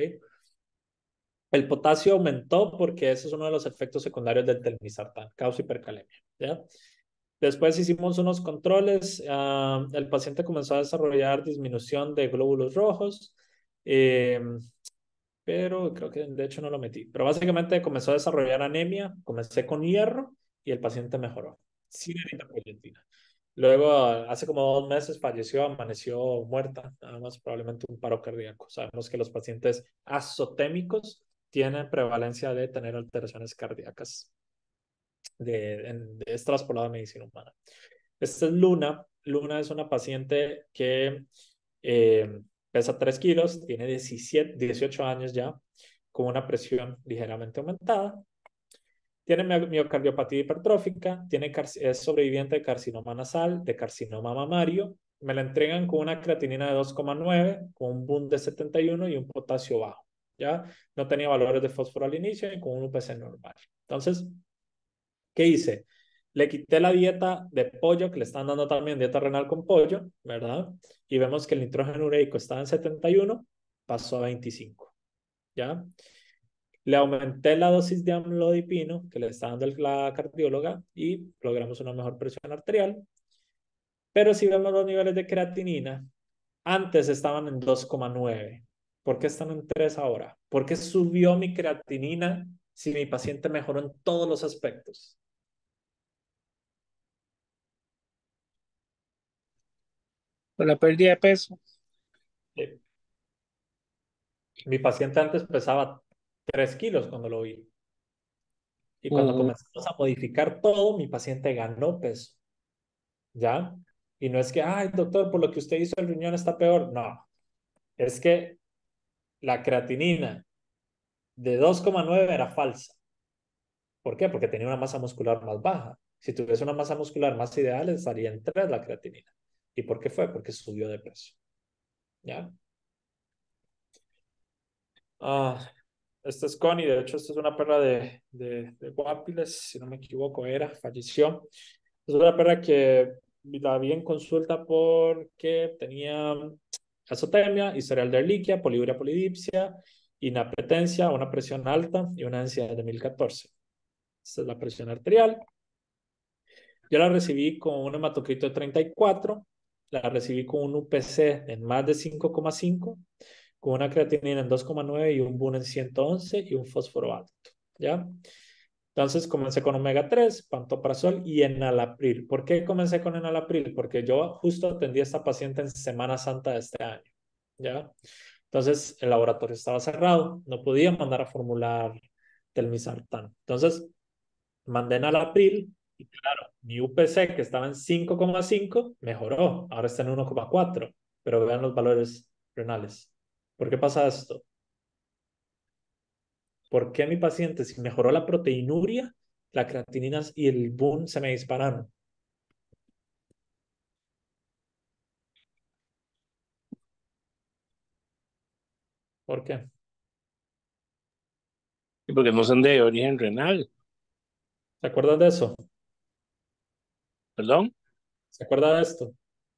S2: El potasio aumentó porque ese es uno de los efectos secundarios del telmisartán, causa hipercalemia. ¿Ya? Después hicimos unos controles. El paciente comenzó a desarrollar disminución de glóbulos rojos, eh, pero creo que de hecho no lo metí. Pero básicamente comenzó a desarrollar anemia, comencé con hierro y el paciente mejoró, sin eritropoyetina. Luego, hace como 2 meses falleció, amaneció muerta, nada más probablemente un paro cardíaco. Sabemos que los pacientes azotémicos tienen prevalencia de tener alteraciones cardíacas. Es traspolado a medicina humana. Esta es Luna. Luna es una paciente que pesa 3 kilos, tiene 18 años ya, con una presión ligeramente aumentada. Tiene miocardiopatía hipertrófica, es sobreviviente de carcinoma nasal, de carcinoma mamario. Me la entregan con una creatinina de 2,9, con un BUN de 71 y un potasio bajo. ¿Ya? No tenía valores de fósforo al inicio y con un UPC normal. Entonces, ¿qué hice? Le quité la dieta de pollo, que le están dando también dieta renal con pollo, ¿verdad? Y vemos que el nitrógeno ureico estaba en 71, pasó a 25, ¿ya? Le aumenté la dosis de amlodipino que le está dando la cardióloga y logramos una mejor presión arterial. Pero si vemos los niveles de creatinina, antes estaban en 2,9. ¿Por qué están en 3 ahora? ¿Por qué subió mi creatinina si mi paciente mejoró en todos los aspectos?
S3: Por la pérdida de peso.
S2: Sí. Mi paciente antes pesaba 3 kilos cuando lo vi. Y cuando
S3: Ujú.
S2: comenzamos a modificar todo, mi paciente ganó peso. ¿Ya? Y no es que, ay, doctor, por lo que usted hizo el riñón está peor. No, es que la creatinina de 2,9 era falsa. ¿Por qué? Porque tenía una masa muscular más baja. Si tuviese una masa muscular más ideal, estaría en 3 la creatinina. ¿Y por qué fue? Porque subió de peso. ¿Ya? Ah, esta es Connie, de hecho, esta es una perra de Guapiles, si no me equivoco, falleció. Es una perra que la vi en consulta porque tenía azotemia, historial de erliquia, poliuria polidipsia, inapetencia, una presión alta y una ansiedad de 1014. Esta es la presión arterial. Yo la recibí con un hematocrito de 34, la recibí con un UPC en más de 5,5, con una creatinina en 2,9 y un BUN en 111 y un fósforo alto, ¿ya? Entonces comencé con omega 3, pantoprazol y enalapril. ¿Por qué comencé con enalapril? Porque yo justo atendí a esta paciente en Semana Santa de este año, ¿ya? Entonces el laboratorio estaba cerrado, no podía mandar a formular telmisartán. Entonces mandé enalapril y claro, mi UPC que estaba en 5,5 mejoró, ahora está en 1,4, pero vean los valores renales. ¿Por qué pasa esto? ¿Por qué mi paciente, si mejoró la proteinuria, la creatinina y el BUN se me dispararon? ¿Por qué?
S3: Y porque no son de origen renal.
S2: ¿Se acuerdan de eso?
S3: ¿Perdón?
S2: ¿Se acuerdan de esto?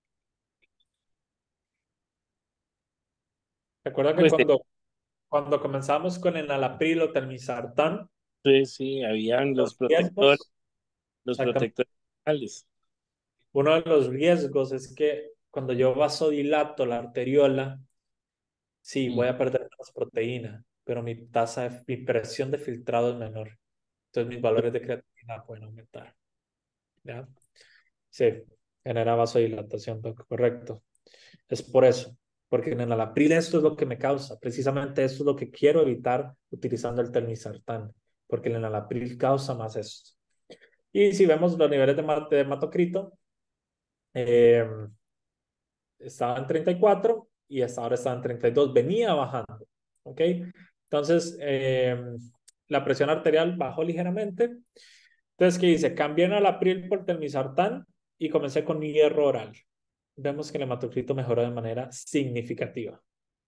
S2: ¿Se acuerdan que
S3: Pues
S2: cuando comenzamos con enalapril o telmisartán,
S3: sí, sí, habían
S2: los riesgos,
S3: los
S2: exactamente,
S3: protectores renales.
S2: uno de los riesgos es que cuando yo vasodilato la arteriola, sí, voy
S3: Mm.
S2: a perder más proteína, pero mi presión de filtrado es menor. Entonces mis valores de creatinina pueden aumentar. ¿Ya? Sí, genera vasodilatación, correcto. Es por eso, porque en el enalapril esto es lo que me causa, precisamente esto es lo que quiero evitar utilizando el telmisartán, porque el enalapril causa más esto. Y si vemos los niveles de hematocrito, eh, estaba en 34 y hasta ahora está en 32, venía bajando, ¿ok? Entonces, la presión arterial bajó ligeramente. Entonces, ¿qué hice? Cambié enalapril por telmisartán y comencé con hierro oral. Vemos que el hematocrito mejoró de manera significativa.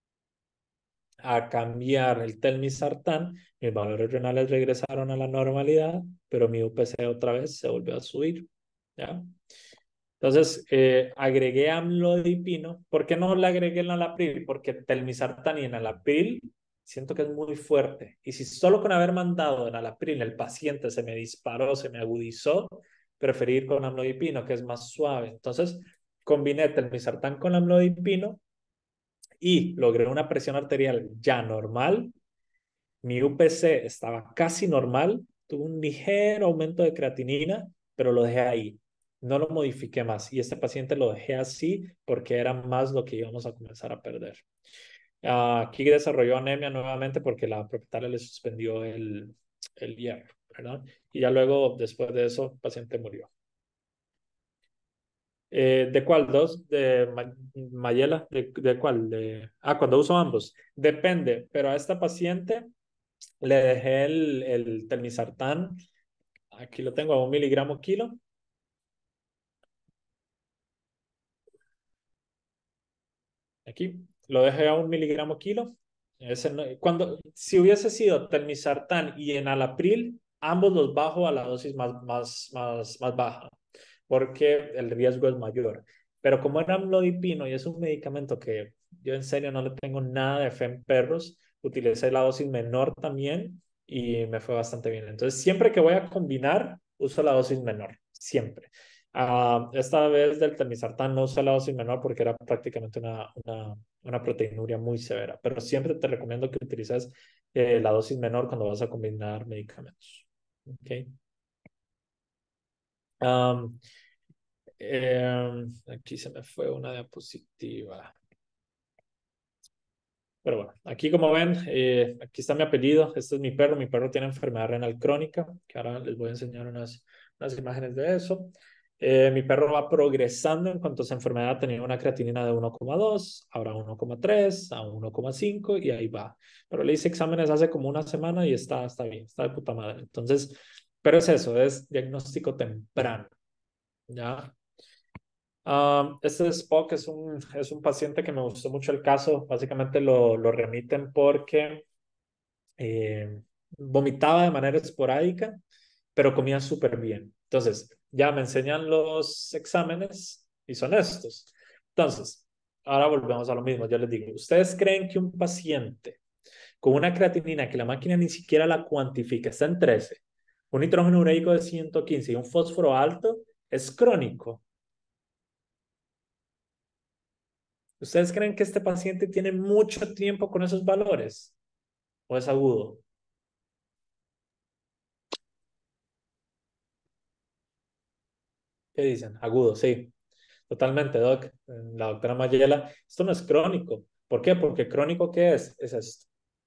S2: A cambiar el telmisartán, mis valores renales regresaron a la normalidad, pero mi UPC otra vez se volvió a subir. ¿Ya? Entonces, agregué amlodipino. ¿Por qué no le agregué el enalapril? Porque telmisartán y enalapril siento que es muy fuerte. Y si solo con haber mandado enalapril el paciente se me disparó, se me agudizó, preferí ir con amlodipino, que es más suave. Entonces, combiné telmisartán con amlodipino y logré una presión arterial ya normal. Mi UPC estaba casi normal, tuve un ligero aumento de creatinina, pero lo dejé ahí. No lo modifiqué más. Y este paciente lo dejé así porque era más lo que íbamos a comenzar a perder. Aquí desarrolló anemia nuevamente porque la propietaria le suspendió el hierro, ¿verdad? Y ya luego, después de eso, el paciente murió. ¿De cuál? ¿Dos? ¿De Mayela? ¿De cuál? Cuando uso ambos. Depende, pero a esta paciente le dejé el telmisartán, aquí lo tengo a 1 mg/kilo. Aquí lo dejé a 1 mg/kilo. Si hubiese sido telmisartán y enalapril, ambos los bajo a la dosis más baja, porque el riesgo es mayor. Pero como era amlodipino y es un medicamento que yo en serio no le tengo nada de fe en perros, utilicé la dosis menor también y me fue bastante bien. Entonces, siempre que voy a combinar, uso la dosis menor, siempre. Esta vez del telmisartán no usé la dosis menor porque era prácticamente una proteinuria muy severa, pero siempre te recomiendo que utilices la dosis menor cuando vas a combinar medicamentos. ¿Ok? Um, aquí se me fue una diapositiva. Pero bueno, aquí como ven, aquí está mi apellido. Este es mi perro. Mi perro tiene enfermedad renal crónica, que ahora les voy a enseñar unas imágenes de eso. Mi perro va progresando en cuanto a su enfermedad. Tenía una creatinina de 1,2, ahora 1,3, a 1,5 y ahí va. Pero le hice exámenes hace como una semana y está bien, está de puta madre. Entonces, pero es eso, es diagnóstico temprano. ¿Ya? Este es Spock es un paciente que me gustó mucho el caso. Básicamente lo remiten porque vomitaba de manera esporádica, pero comía súper bien. Entonces, ya me enseñan los exámenes y son estos. Entonces, ahora volvemos a lo mismo. Yo les digo, ¿ustedes creen que un paciente con una creatinina que la máquina ni siquiera la cuantifica, está en 13, un nitrógeno ureico de 115 y un fósforo alto, es crónico? ¿Ustedes creen que este paciente tiene mucho tiempo con esos valores o es agudo? ¿Qué dicen? Agudo, sí. Totalmente, Doc. La doctora Mayela, esto no es crónico. ¿Por qué? Porque crónico, ¿qué es? Es esto.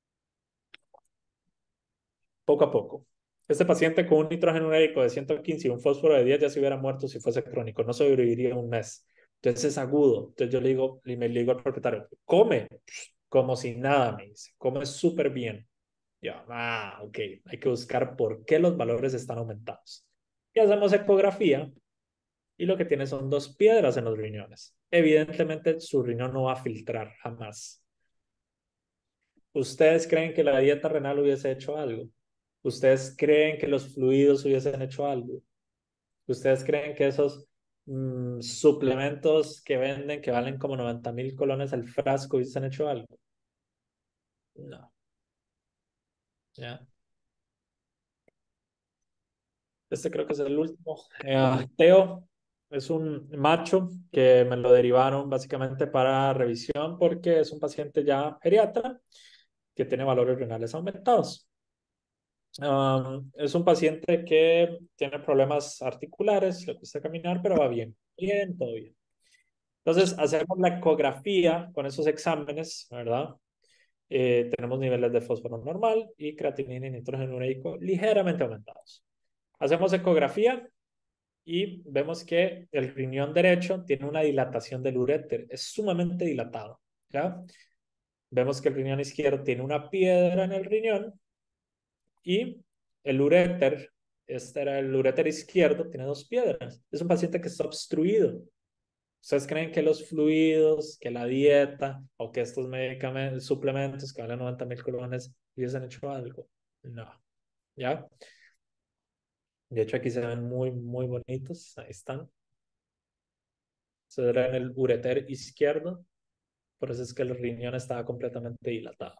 S2: Poco a poco. Este paciente con un nitrógeno ureico de 115 y un fósforo de 10 ya se hubiera muerto si fuese crónico. No sobreviviría un mes. Entonces es agudo. Entonces yo le digo, le digo al propietario, come como si nada, me dice. Come súper bien. Ya, ok. Hay que buscar por qué los valores están aumentados. Y hacemos ecografía y lo que tiene son dos piedras en los riñones. Evidentemente su riñón no va a filtrar jamás. ¿Ustedes creen que la dieta renal hubiese hecho algo? ¿Ustedes creen que los fluidos hubiesen hecho algo? ¿Ustedes creen que esos suplementos que venden, que valen como 90,000 colones el frasco, hubiesen hecho algo? No. ¿Ya? Este creo que es el último. Teo es un macho que me lo derivaron básicamente para revisión porque es un paciente ya geriatra que tiene valores renales aumentados. Es un paciente que tiene problemas articulares, le cuesta caminar, pero va bien, bien, todo bien. Entonces, hacemos la ecografía con esos exámenes, ¿verdad? Tenemos niveles de fósforo normal y creatinina y nitrógeno ureico ligeramente aumentados. Hacemos ecografía y vemos que el riñón derecho tiene una dilatación del uréter, es sumamente dilatado, ¿ya? Vemos que el riñón izquierdo tiene una piedra en el riñón y el uréter, este era el uréter izquierdo, tiene dos piedras. Es un paciente que está obstruido. ¿Ustedes creen que los fluidos, que la dieta o que estos medicamentos, suplementos que valen 90,000 colones hubiesen hecho algo? No, ¿ya? De hecho, aquí se ven muy, muy bonitos. Ahí están. Se era en el uréter izquierdo. Por eso es que el riñón estaba completamente dilatado.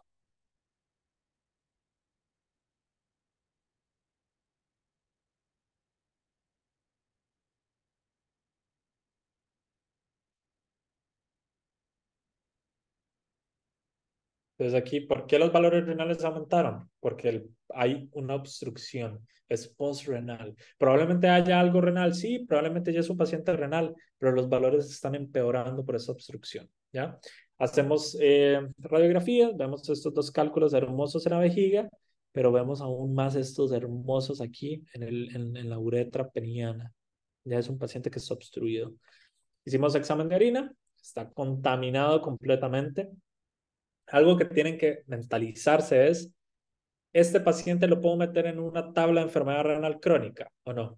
S2: Entonces aquí, ¿por qué los valores renales aumentaron? Porque hay una obstrucción, es postrenal. Probablemente haya algo renal, sí, probablemente ya es un paciente renal, pero los valores están empeorando por esa obstrucción, ¿ya? Hacemos radiografías, vemos estos dos cálculos hermosos en la vejiga, pero vemos aún más estos hermosos aquí en la uretra peniana. Ya es un paciente que está obstruido. Hicimos examen de orina, está contaminado completamente. Algo que tienen que mentalizarse es, ¿este paciente lo puedo meter en una tabla de enfermedad renal crónica o no?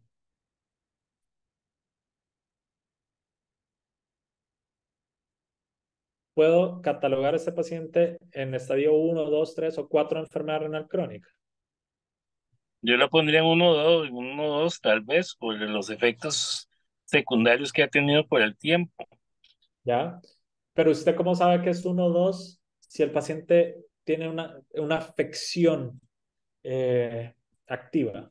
S2: ¿Puedo catalogar a este paciente en estadio 1, 2, 3 o 4 de enfermedad renal crónica?
S3: Yo la pondría en uno, dos, tal vez, por los efectos secundarios que ha tenido por el tiempo.
S2: ¿Ya? Pero usted cómo sabe que es 1 o 2 si el paciente tiene una afección activa?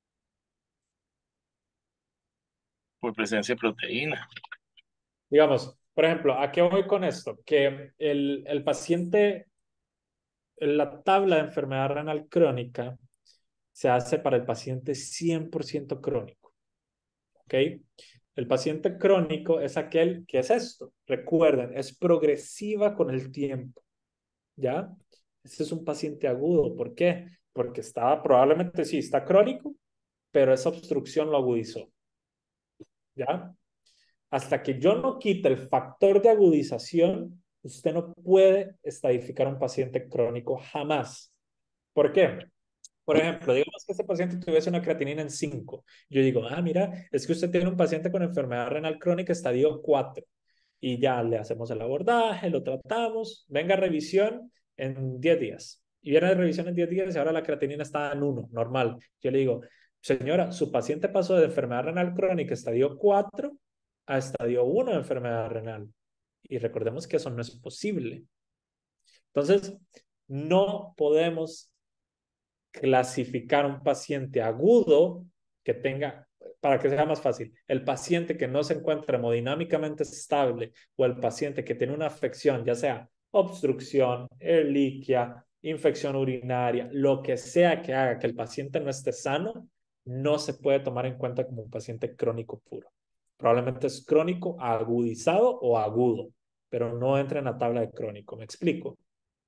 S3: Por presencia de proteína.
S2: Digamos, por ejemplo, ¿a qué voy con esto? Que el paciente, la tabla de enfermedad renal crónica se hace para el paciente 100% crónico, ¿ok? El paciente crónico es aquel que es esto. Recuerden, es progresiva con el tiempo, ¿ya? Este es un paciente agudo. ¿Por qué? Porque estaba probablemente, sí, está crónico, pero esa obstrucción lo agudizó, ¿ya? Hasta que yo no quite el factor de agudización, usted no puede estadificar un paciente crónico jamás. ¿Por qué? Por ejemplo, digamos que este paciente tuviese una creatinina en 5. Yo digo, mira, es que usted tiene un paciente con enfermedad renal crónica estadio 4 y ya le hacemos el abordaje, lo tratamos, venga a revisión en 10 días. Y viene de revisión en 10 días y ahora la creatinina está en 1, normal. Yo le digo, señora, su paciente pasó de enfermedad renal crónica estadio 4 a estadio 1 de enfermedad renal. Y recordemos que eso no es posible. Entonces, no podemos clasificar un paciente agudo que tenga, para que sea más fácil, el paciente que no se encuentra hemodinámicamente estable o el paciente que tiene una afección, ya sea obstrucción, erliquia, infección urinaria, lo que sea que haga que el paciente no esté sano, no se puede tomar en cuenta como un paciente crónico puro. Probablemente es crónico agudizado o agudo, pero no entra en la tabla de crónico. ¿Me explico?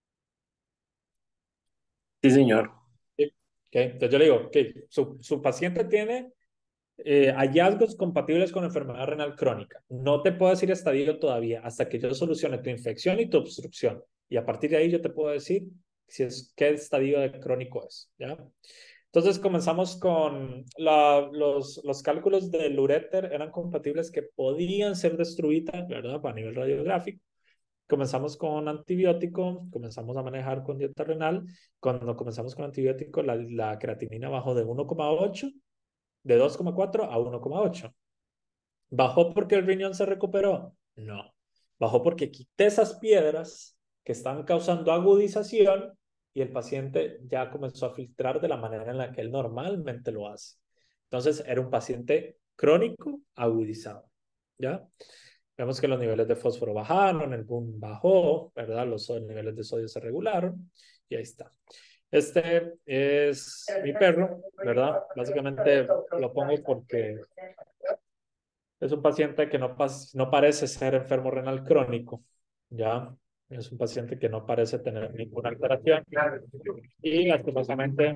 S3: Sí, señor.
S2: Sí. Okay. Entonces yo le digo, okay, su paciente tiene hallazgos compatibles con enfermedad renal crónica. No te puedo decir estadio todavía hasta que yo solucione tu infección y tu obstrucción. Y a partir de ahí yo te puedo decir si es, qué estadio de crónico es. ¿Ya? Entonces comenzamos con los cálculos del uréter eran compatibles que podían ser destruidas, ¿verdad? A nivel radiográfico. Comenzamos con antibiótico, comenzamos a manejar con dieta renal. Cuando comenzamos con antibiótico, la creatinina bajó de 1,8, de 2,4 a 1,8. ¿Bajó porque el riñón se recuperó? No. Bajó porque quité esas piedras que están causando agudización y el paciente ya comenzó a filtrar de la manera en la que él normalmente lo hace. Entonces, era un paciente crónico agudizado. ¿Ya? Vemos que los niveles de fósforo bajaron, el boom bajó, ¿verdad? Los niveles de sodio se regularon y ahí está. Este es mi perro, ¿verdad? Básicamente lo pongo porque es un paciente que no parece ser enfermo renal crónico, ¿ya? Es un paciente que no parece tener ninguna alteración y lastimosamente,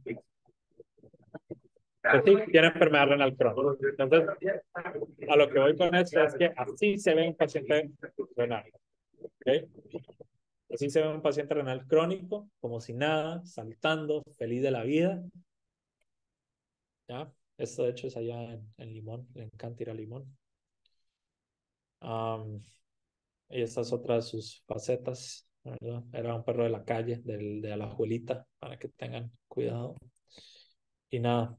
S2: pues sí, tiene enfermedad renal crónica. Entonces, a lo que voy con esto es que así se ve un paciente renal, ¿ok? Así se ve un paciente renal crónico, como si nada, saltando, feliz de la vida, ¿ya? Esto de hecho es allá en Limón, le encanta ir a Limón. Y estas otras sus facetas, ¿verdad? Era un perro de la calle, de la abuelita, para que tengan cuidado. Y nada,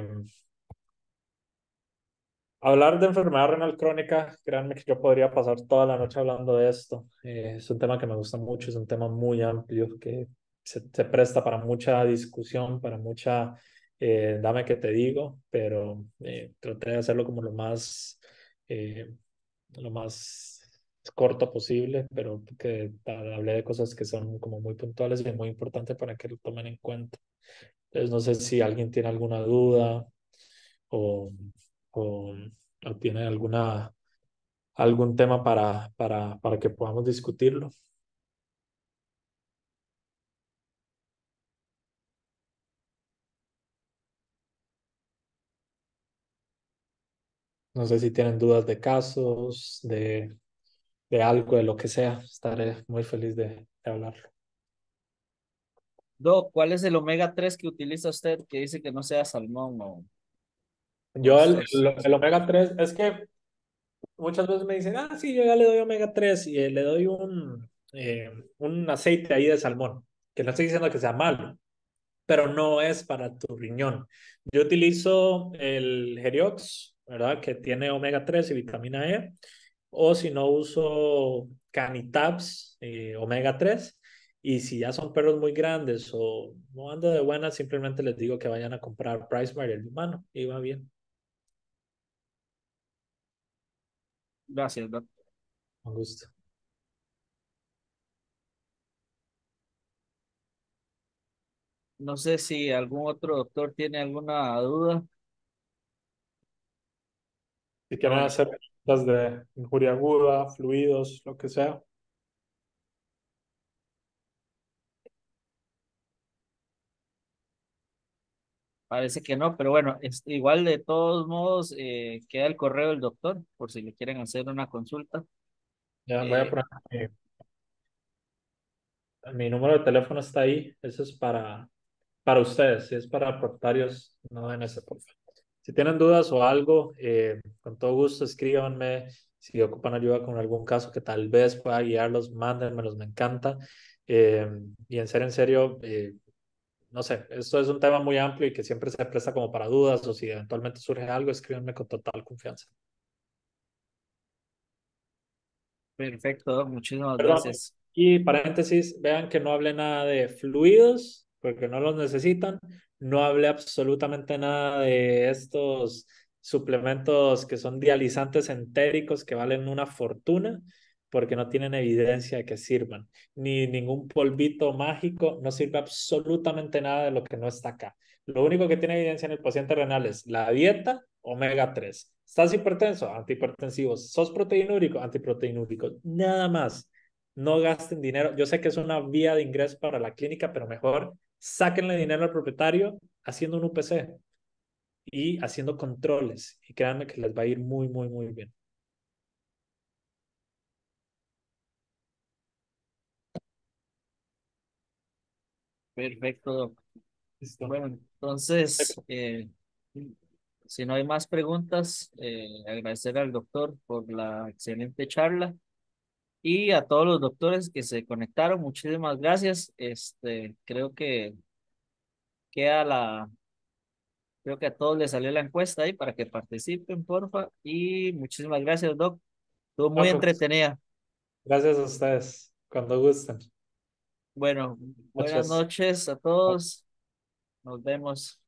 S2: hablar de enfermedad renal crónica, créanme que yo podría pasar toda la noche hablando de esto. Es un tema que me gusta mucho, es un tema muy amplio que se presta para mucha discusión, para mucha, dame que te digo, pero traté de hacerlo como lo más corto posible, pero que hablé de cosas que son como muy puntuales y muy importantes para que lo tomen en cuenta. Entonces, no sé si alguien tiene alguna duda o, o, o tiene algún tema para que podamos discutirlo. No sé si tienen dudas de casos, de algo, de lo que sea. Estaré muy feliz de hablarlo.
S1: Doc, ¿cuál es el omega 3 que utiliza usted que dice que no sea salmón o
S2: Yo
S1: estos?
S2: el omega 3 es que muchas veces me dicen, sí, yo ya le doy omega 3 y le doy un aceite ahí de salmón, que no estoy diciendo que sea malo, pero no es para tu riñón. Yo utilizo el Geriox, ¿verdad? Que tiene omega 3 y vitamina E, o si no uso Canitabs, omega 3, Y si ya son perros muy grandes o no ando de buenas, simplemente les digo que vayan a comprar PriceMart y el humano y va bien.
S1: Gracias, Doc.
S2: Con gusto.
S1: No sé si algún otro doctor tiene alguna duda.
S2: Si
S1: Ah,
S2: quieren
S1: bueno,
S2: hacer preguntas de injuria aguda, fluidos, lo que sea.
S1: parece que no, pero bueno, igual de todos modos queda el correo del doctor por si le quieren hacer una consulta.
S2: Ya voy a
S1: Eh,
S2: poner mi número de teléfono está ahí. Eso es para ustedes. Si es para propietarios, no den ese, por favor. Si tienen dudas o algo, con todo gusto escríbanme. Si ocupan ayuda con algún caso que tal vez pueda guiarlos, mándenmelos, me encanta. Eh, y en serio, no sé, esto es un tema muy amplio y que siempre se presta como para dudas o si eventualmente surge algo, escríbanme con total confianza.
S1: perfecto, Doc, muchísimas
S2: Perdón.
S1: gracias.
S2: Y paréntesis, vean que no hablé nada de fluidos, porque no los necesitan. No hablé absolutamente nada de estos suplementos que son dializantes entéricos que valen una fortuna, porque no tienen evidencia de que sirvan. Ni ningún polvito mágico, no sirve absolutamente nada de lo que no está acá. Lo único que tiene evidencia en el paciente renal es la dieta omega 3. ¿Estás hipertenso? Antihipertensivos. ¿Sos proteinúrico? Antiproteinúrico. Nada más. No gasten dinero. Yo sé que es una vía de ingreso para la clínica, pero mejor sáquenle dinero al propietario haciendo un UPC y haciendo controles. Y créanme que les va a ir muy, muy, muy bien.
S1: Perfecto, Doc.
S2: Listo.
S1: Bueno, entonces, si no hay más preguntas, agradecer al doctor por la excelente charla y a todos los doctores que se conectaron, muchísimas gracias. Creo que queda creo que a todos les salió la encuesta ahí para que participen, porfa. Y muchísimas gracias, Doc. Estuvo muy
S2: No, pues,
S1: entretenida.
S2: gracias a ustedes. Cuando gusten.
S1: Bueno, buenas
S2: Noches.
S1: noches a todos. Nos vemos.